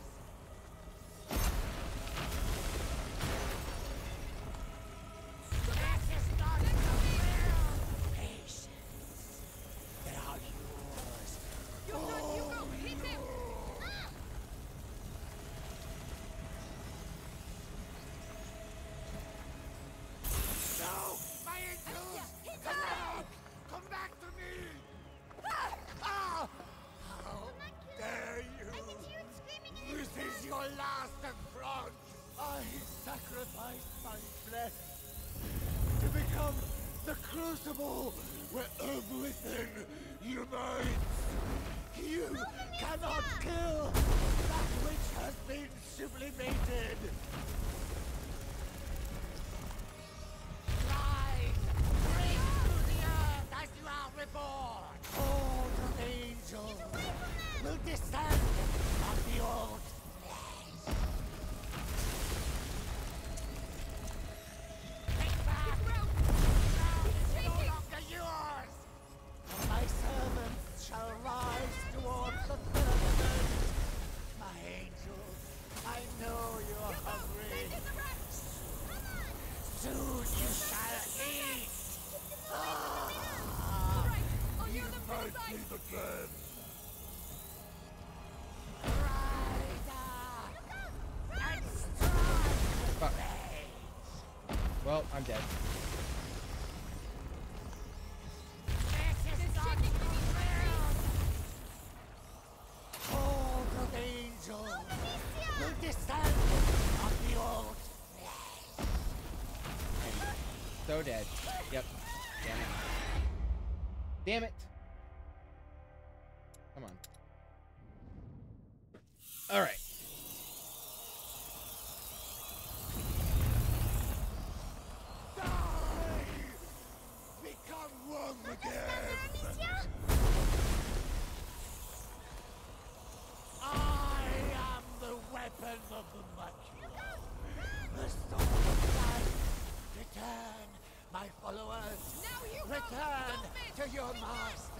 This is not your will. Patience. They are yours. You go, you go. Hit him. No! My angels! Come back! Come back to me! Ah! How dare you! I can hear it screaming in This its is your last affront! I sacrificed my flesh to become the crucible Where everything unites! You cannot kill that which has been sublimated. Rise, bring to the earth as you are reborn. All of angels will descend on the old flesh. Take back. Ground is no longer yours. And my servants shall rise towards the firmament. My angels, I know you are hungry. Soon you shall eat. Ah, All right. I'll use them for Might sight. be the plan! rise up and strike Fuck. with rage. Well, I'm dead. This is This not chicken your getting will. Horde of angels will descend on the old flesh. So dead. Yep. Damn it. Damn it. Come on. All right. Become one again! I am the weapon of the macula. The sword of life. Return, my followers. Now you go. Return Don't miss. to your master.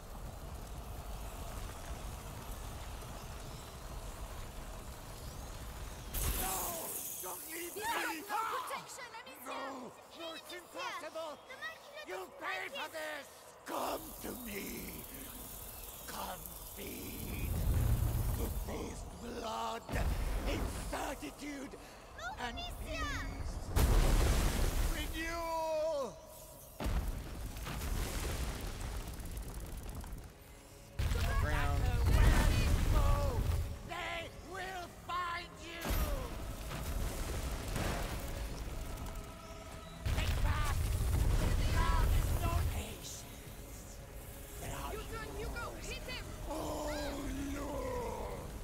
No! Don't leave He me! has no protection, Amicia. No, no, it's impossible. You paid for this. Come to me. Come feed. The feast blood, incertitude, and peace. Renewal. Ground. Where you go, they will find you. Take back. Ground is no patience. There are You turn, you go. Hit him. Oh, Lord!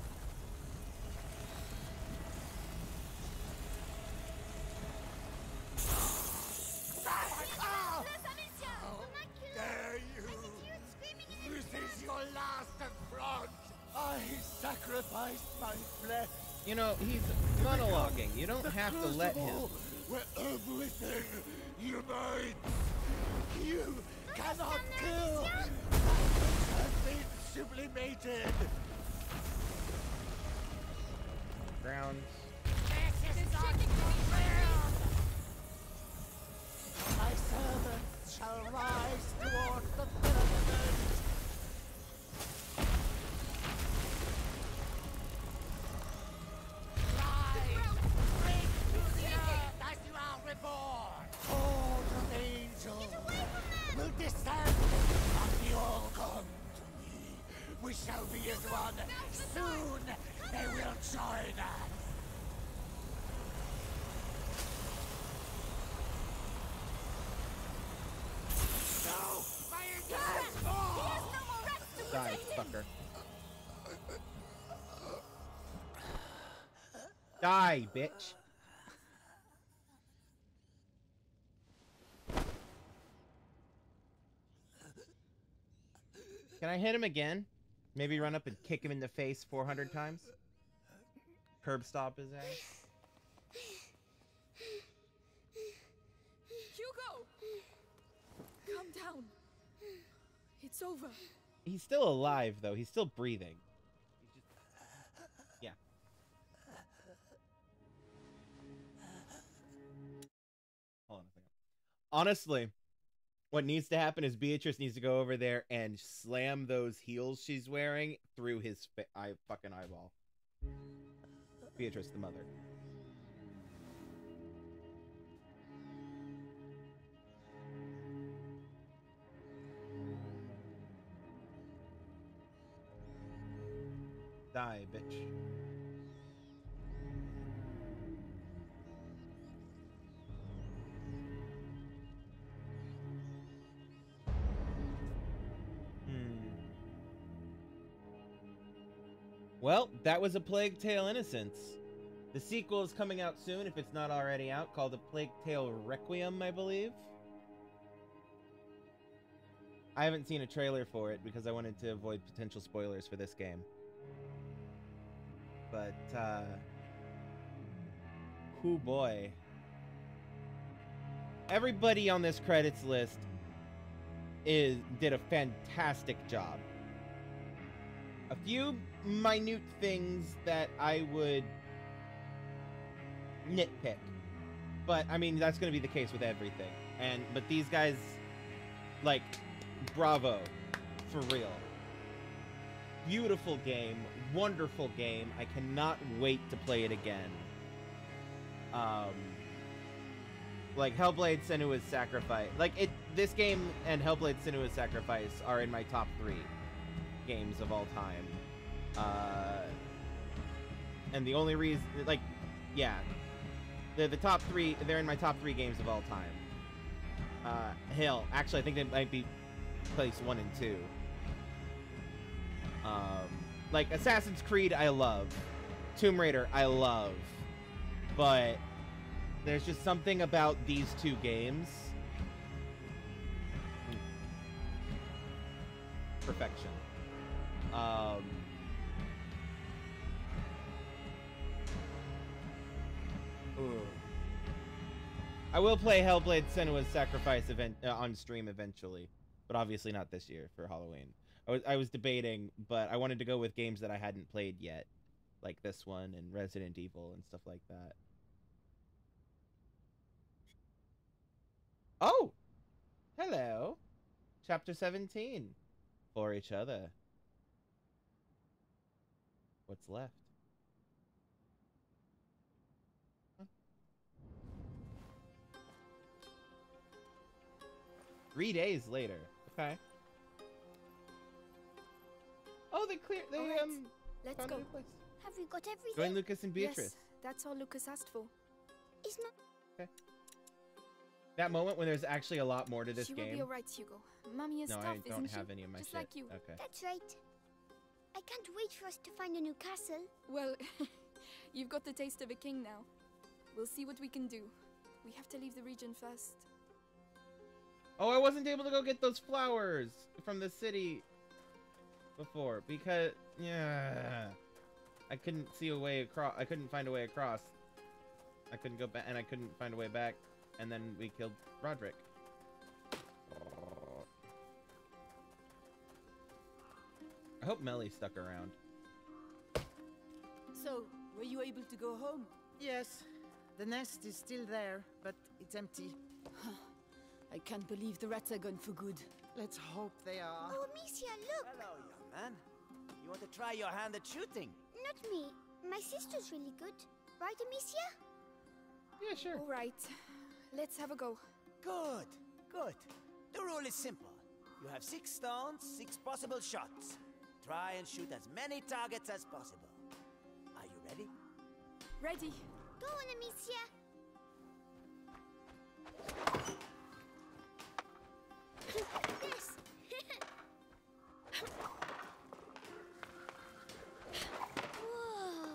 Ah! Less, Amicia. The macula. Dare you! I can hear it screaming in its This is your last affront! I sacrificed my flesh. You know, he's monologuing. You don't The have to let him. crucible Where everything unites! You cannot kill that which has been sublimated. Grounds. This is This not chicken your getting will. My servants shall rise towards the firmament. descend from the all come to me. We shall be as one. Soon they will join us. No! My interest! Oh! Die, fucker. Die, bitch. Can I hit him again? Maybe run up and kick him in the face four hundred times? Curb stop his ass? Hugo! Calm down. It's over. He's still alive, though. He's still breathing. He's just... Yeah. Hold on a second. Honestly, what needs to happen is Beatrice needs to go over there and slam those heels she's wearing through his fa eye fucking eyeball. Beatrice, the mother. Die, bitch. Well, that was A Plague Tale Innocence. The sequel is coming out soon, if it's not already out, called A Plague Tale Requiem, I believe. I haven't seen a trailer for it because I wanted to avoid potential spoilers for this game. But, uh... oh boy. Everybody on this credits list is did a fantastic job. A few minute things that I would nitpick, but I mean that's going to be the case with everything. And but these guys, like, bravo, for real. Beautiful game, wonderful game. I cannot wait to play it again. Um, like Hellblade: Senua's Sacrifice, like it. This game and Hellblade: Senua's Sacrifice are in my top three games of all time. Uh, and the only reason, like, yeah, they're the top three, they're in my top three games of all time. Uh, hell, actually, I think they might be place one and two. Um, like, Assassin's Creed, I love. Tomb Raider, I love. But there's just something about these two games. Perfection. Um, ooh. I will play Hellblade: Senua's Sacrifice event uh, on stream eventually, but obviously not this year for Halloween. I was I was debating, but I wanted to go with games that I hadn't played yet, like this one and Resident Evil and stuff like that. Oh, hello, chapter seventeen. For each other. What's left? Huh? Three days later. Okay. Oh, they clear. They right, um. Let's found go. a new place. Have we got everything? Join Lucas and Beatrice. Yes, that's all Lucas asked for. It's not. Okay. That moment when there's actually a lot more to this she game. She will be alright, Hugo. Mommy is no, tough, I don't isn't have she? any of my Just shit. like you. Okay. That's right. I can't wait for us to find a new castle. Well, you've got the taste of a king now. We'll see what we can do. We have to leave the region first. Oh, I wasn't able to go get those flowers from the city before because yeah, I couldn't see a way across. I couldn't find a way across. I couldn't go back, and I couldn't find a way back. And then we killed Roderick. I hope Melly stuck around. So, were you able to go home? Yes. The nest is still there, but it's empty. I can't believe the rats are gone for good. Let's hope they are. Oh, Amicia, look! Hello, young man. You want to try your hand at shooting? Not me. My sister's really good. Right, Amicia? Yeah, sure. All right. Let's have a go. Good, good. The rule is simple. You have six stones, six possible shots. Try and shoot as many targets as possible. Are you ready? Ready. Go on, Amicia. This. Whoa.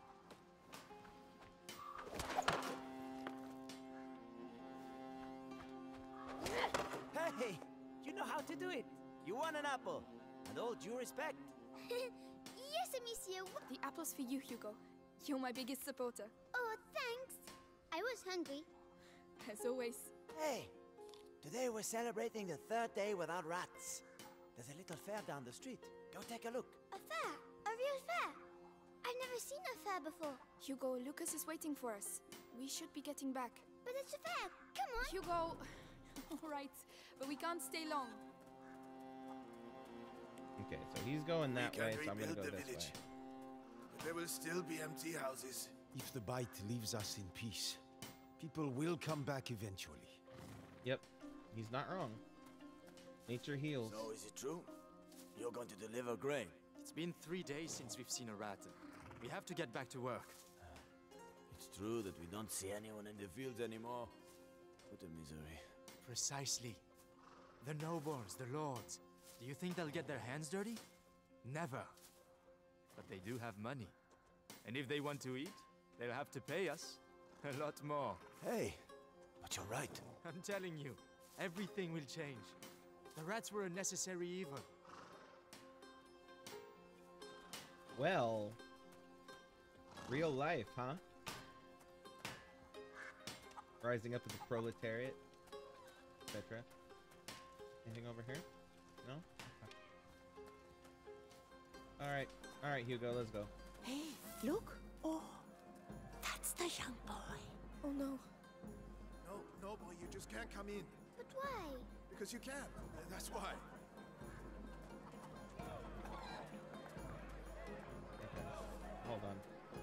Hey, you know how to do it. You won an apple. And all due respect. Yes, Amicia. The apple's for you, Hugo. You're my biggest supporter. Oh, thanks. I was hungry. As always. Hey, today we're celebrating the third day without rats. There's a little fair down the street. Go take a look. A fair? A real fair? I've never seen a fair before. Hugo, Lucas is waiting for us. We should be getting back. But it's a fair. Come on. Hugo. All right, but we can't stay long. Okay, so he's going that We way, can so I'm gonna rebuild go the this village. way. But there will still be empty houses. If the bite leaves us in peace, people will come back eventually. Yep, he's not wrong. Nature heals. So is it true? You're going to deliver grain? It's been three days since we've seen a rat. We have to get back to work. It's true that we don't see anyone in the fields anymore. What a misery. Precisely. The nobles, the lords. Do you think they'll get their hands dirty? Never. But they do have money. And if they want to eat, they'll have to pay us a lot more. Hey, but you're right. I'm telling you, everything will change. The rats were a necessary evil. Well, real life, huh? Rising up to the proletariat, et cetera. Anything over here? No? Okay. All right, all right, Hugo, let's go. Hey, look. Oh, that's the young boy. Oh no. No, no, boy, you just can't come in. But why? Because you can't. That's why. Okay. Hold on.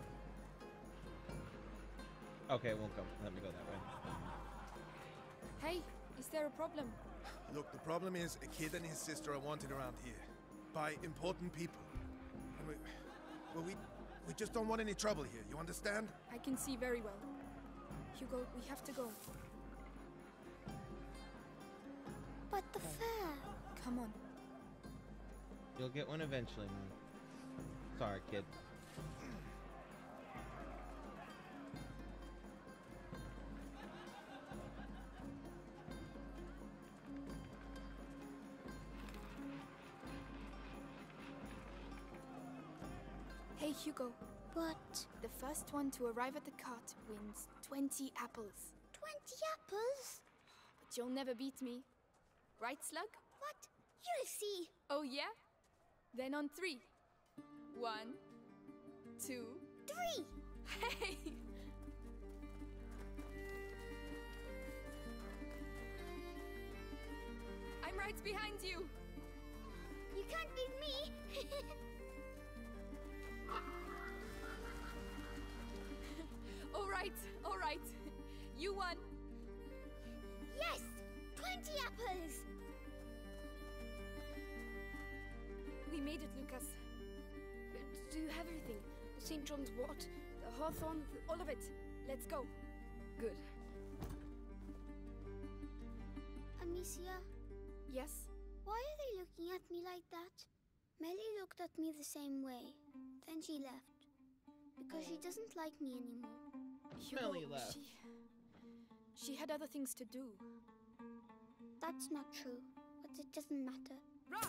Okay, it won't come. Let me go that way. Hey, is there a problem? Look, the problem is a kid and his sister are wanted around here by important people. And we, well, we, we just don't want any trouble here. You understand? I can see very well. Hugo, we have to go. But the fair. Come on. You'll get one eventually, man. Sorry, kid. Hey, Hugo. What? The first one to arrive at the cart wins twenty apples. Twenty apples? But you'll never beat me. Right, Slug? What? You'll see. Oh, yeah? Then on three. One, two, three. Hey! I'm right behind you. You can't beat me. All right, all right. You won. Yes, twenty apples. We made it, Lucas. Uh, Do everything. The Saint John's wort, the hawthorn, all of it. Let's go. Good. Amicia? Yes? Why are they looking at me like that? Melly looked at me the same way. Then she left. Because she doesn't like me anymore. Melly Hugo, left. She, she had other things to do. That's not true. But it doesn't matter.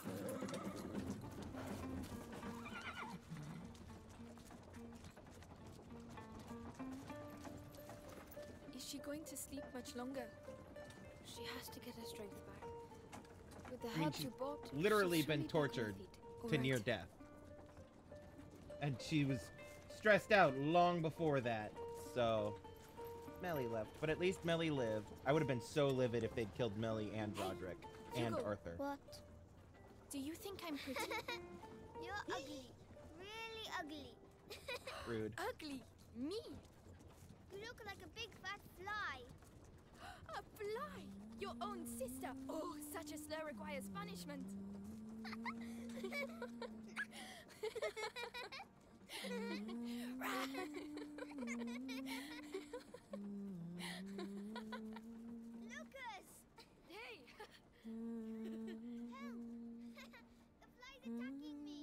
Is she going to sleep much longer? She has to get her strength back. With the I mean, help she's you bought, literally she's been surely back on her tortured feet. to All near right. death. And she was stressed out long before that, so Melly left. But at least Melly lived. I would have been so livid if they'd killed Melly and Roderick and Hugo. Arthur. What? Do you think I'm pretty? You're ugly. Really ugly. Rude. Ugly? Me? You look like a big fat fly. A fly? Your own sister. Oh, such a slur requires punishment. Lucas! Hey! Help! The fly's attacking me!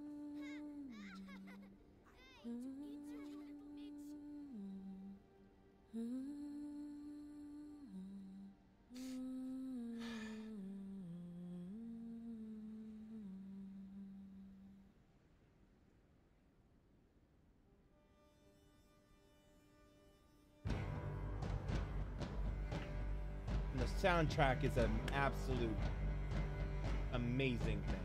And the soundtrack is an absolute amazing thing.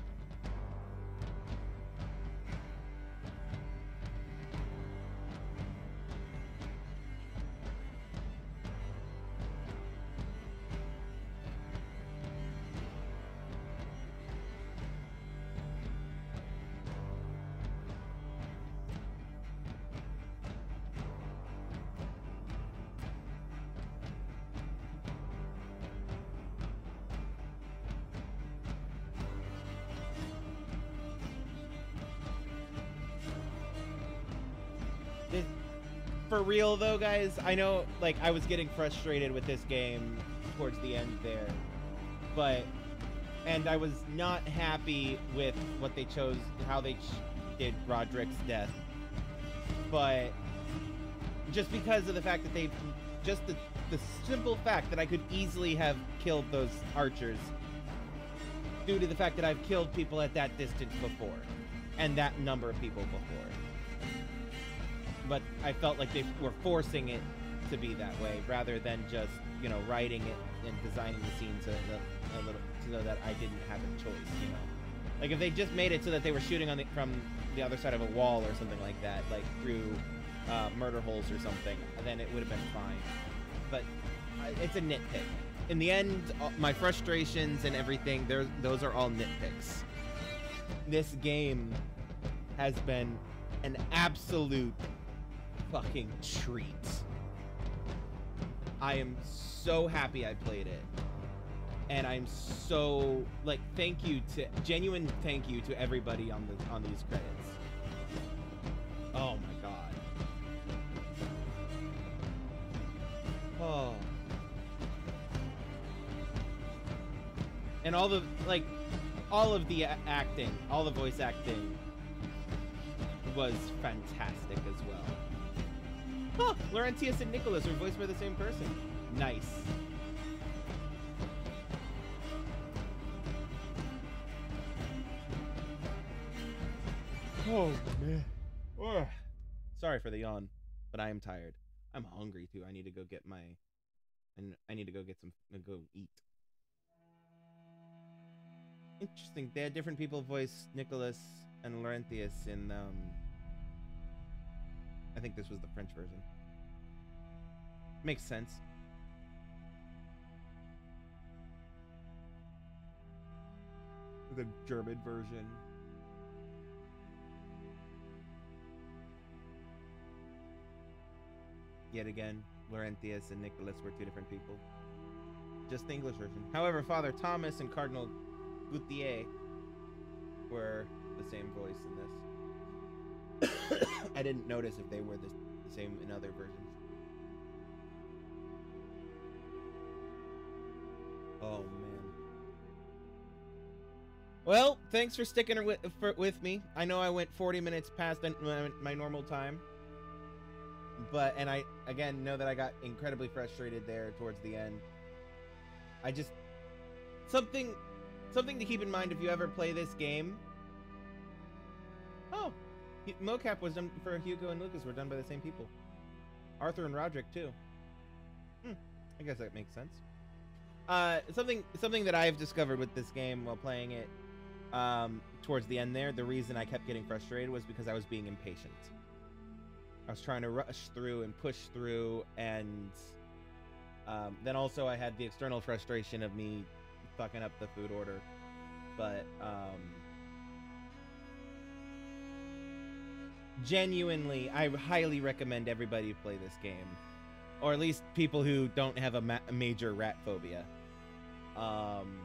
This, for real though, guys, I know, like, I was getting frustrated with this game towards the end there, but, and I was not happy with what they chose, how they ch did Roderick's death, but just because of the fact that they, just the, the simple fact that I could easily have killed those archers due to the fact that I've killed people at that distance before, and that number of people before. But I felt like they were forcing it to be that way rather than just, you know, writing it and designing the scenes a, a, a little so that I didn't have a choice, you know. Like if they just made it so that they were shooting on the, from the other side of a wall or something like that, like through uh, murder holes or something, then it would have been fine. But uh, it's a nitpick. In the end, uh, my frustrations and everything, those are all nitpicks. This game has been an absolute fucking treat. I am so happy I played it. And I'm so, like, thank you to, genuine thank you to everybody on the on these credits. Oh my god. Oh. And all the, like, all of the acting, all the voice acting was fantastic as well. Huh, Laurentius and Nicholas were voiced by the same person. Nice. Oh, man. Ugh. Sorry for the yawn, but I am tired. I'm hungry, too. I need to go get my... and I need to go get some... go eat. Interesting. They had different people voice Nicholas and Laurentius in... Um, I think this was the French version. Makes sense. The German version. Yet again, Laurentius and Nicholas were two different people. Just the English version. However, Father Thomas and Cardinal Gautier were the same voice in this. I didn't notice if they were the, the same in other versions. Oh man. Well, thanks for sticking with for, with me. I know I went forty minutes past my, my normal time, but and I again know that I got incredibly frustrated there towards the end. I just something something to keep in mind if you ever play this game. Oh. Mocap was done for Hugo and Lucas were done by the same people. Arthur and Roderick too. Hmm, I guess that makes sense. Uh, something something that I've discovered with this game while playing it, um, towards the end there, the reason I kept getting frustrated was because I was being impatient. I was trying to rush through and push through, and um, then also I had the external frustration of me fucking up the food order. But um, genuinely, I highly recommend everybody play this game. Or at least people who don't have a, ma a major rat phobia. Um,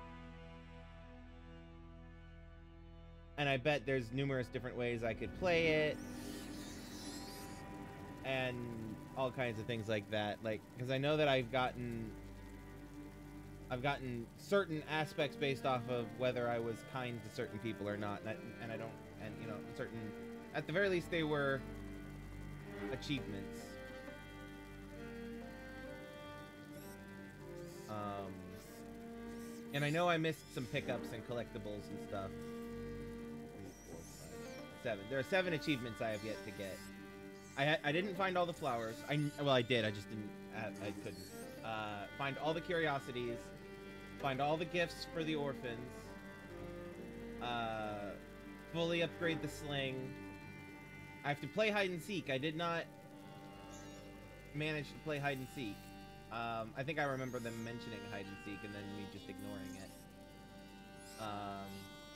and I bet there's numerous different ways I could play it. And all kinds of things like that. Like, because I know that I've gotten... I've gotten certain aspects based off of whether I was kind to certain people or not. And I, and I don't... And, you know, certain... At the very least, they were achievements. Um, and I know I missed some pickups and collectibles and stuff. Three, four, five, seven. There are seven achievements I have yet to get. I ha I didn't find all the flowers. I well, I did. I just didn't. I, I couldn't. Uh, find all the curiosities. Find all the gifts for the orphans. Uh, fully upgrade the sling. I have to play hide and seek. I did not manage to play hide and seek. Um, I think I remember them mentioning hide and seek and then me just ignoring it. Um,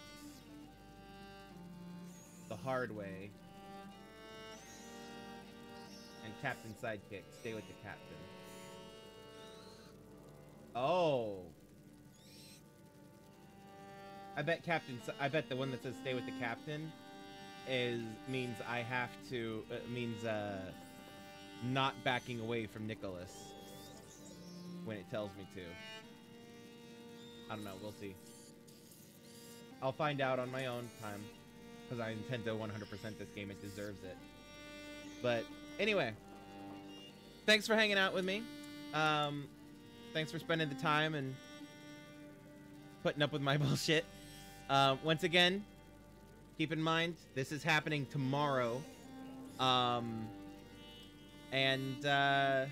the hard way. And Captain Sidekick. Stay with the captain. Oh. I bet Captain. I bet the one that says stay with the captain is means I have to. Uh, means uh, not backing away from Nicholas when it tells me to. I don't know. We'll see. I'll find out on my own time because I intend to one hundred percent this game. It deserves it. But anyway, thanks for hanging out with me. Um, thanks for spending the time and putting up with my bullshit. Uh, once again, keep in mind, this is happening tomorrow. Um, and uh,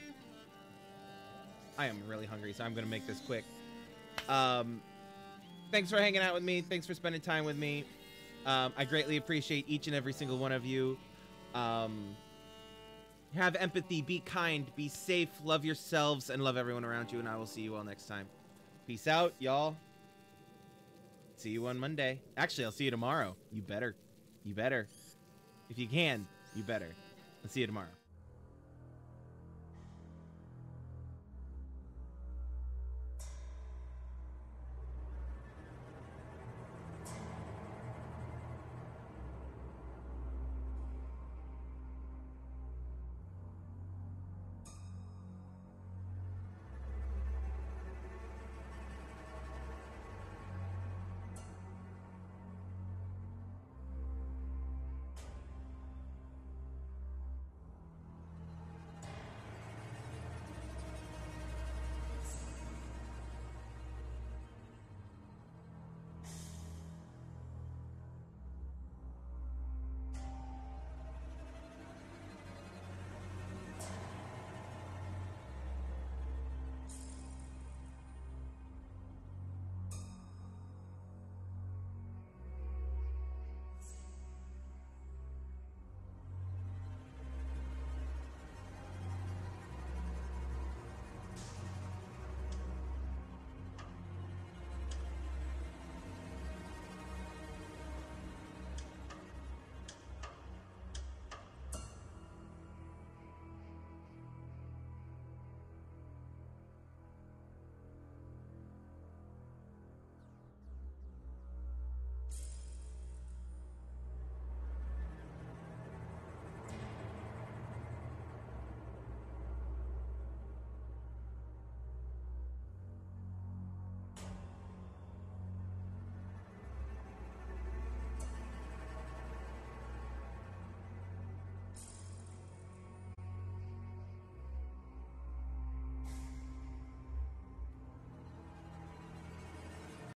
I am really hungry, so I'm going to make this quick. Um, thanks for hanging out with me. Thanks for spending time with me. Um, I greatly appreciate each and every single one of you. Um, have empathy, be kind, be safe, love yourselves, and love everyone around you, and I will see you all next time. Peace out, y'all. See you on Monday. Actually, I'll see you tomorrow. You better. You better. If you can, you better. I'll see you tomorrow.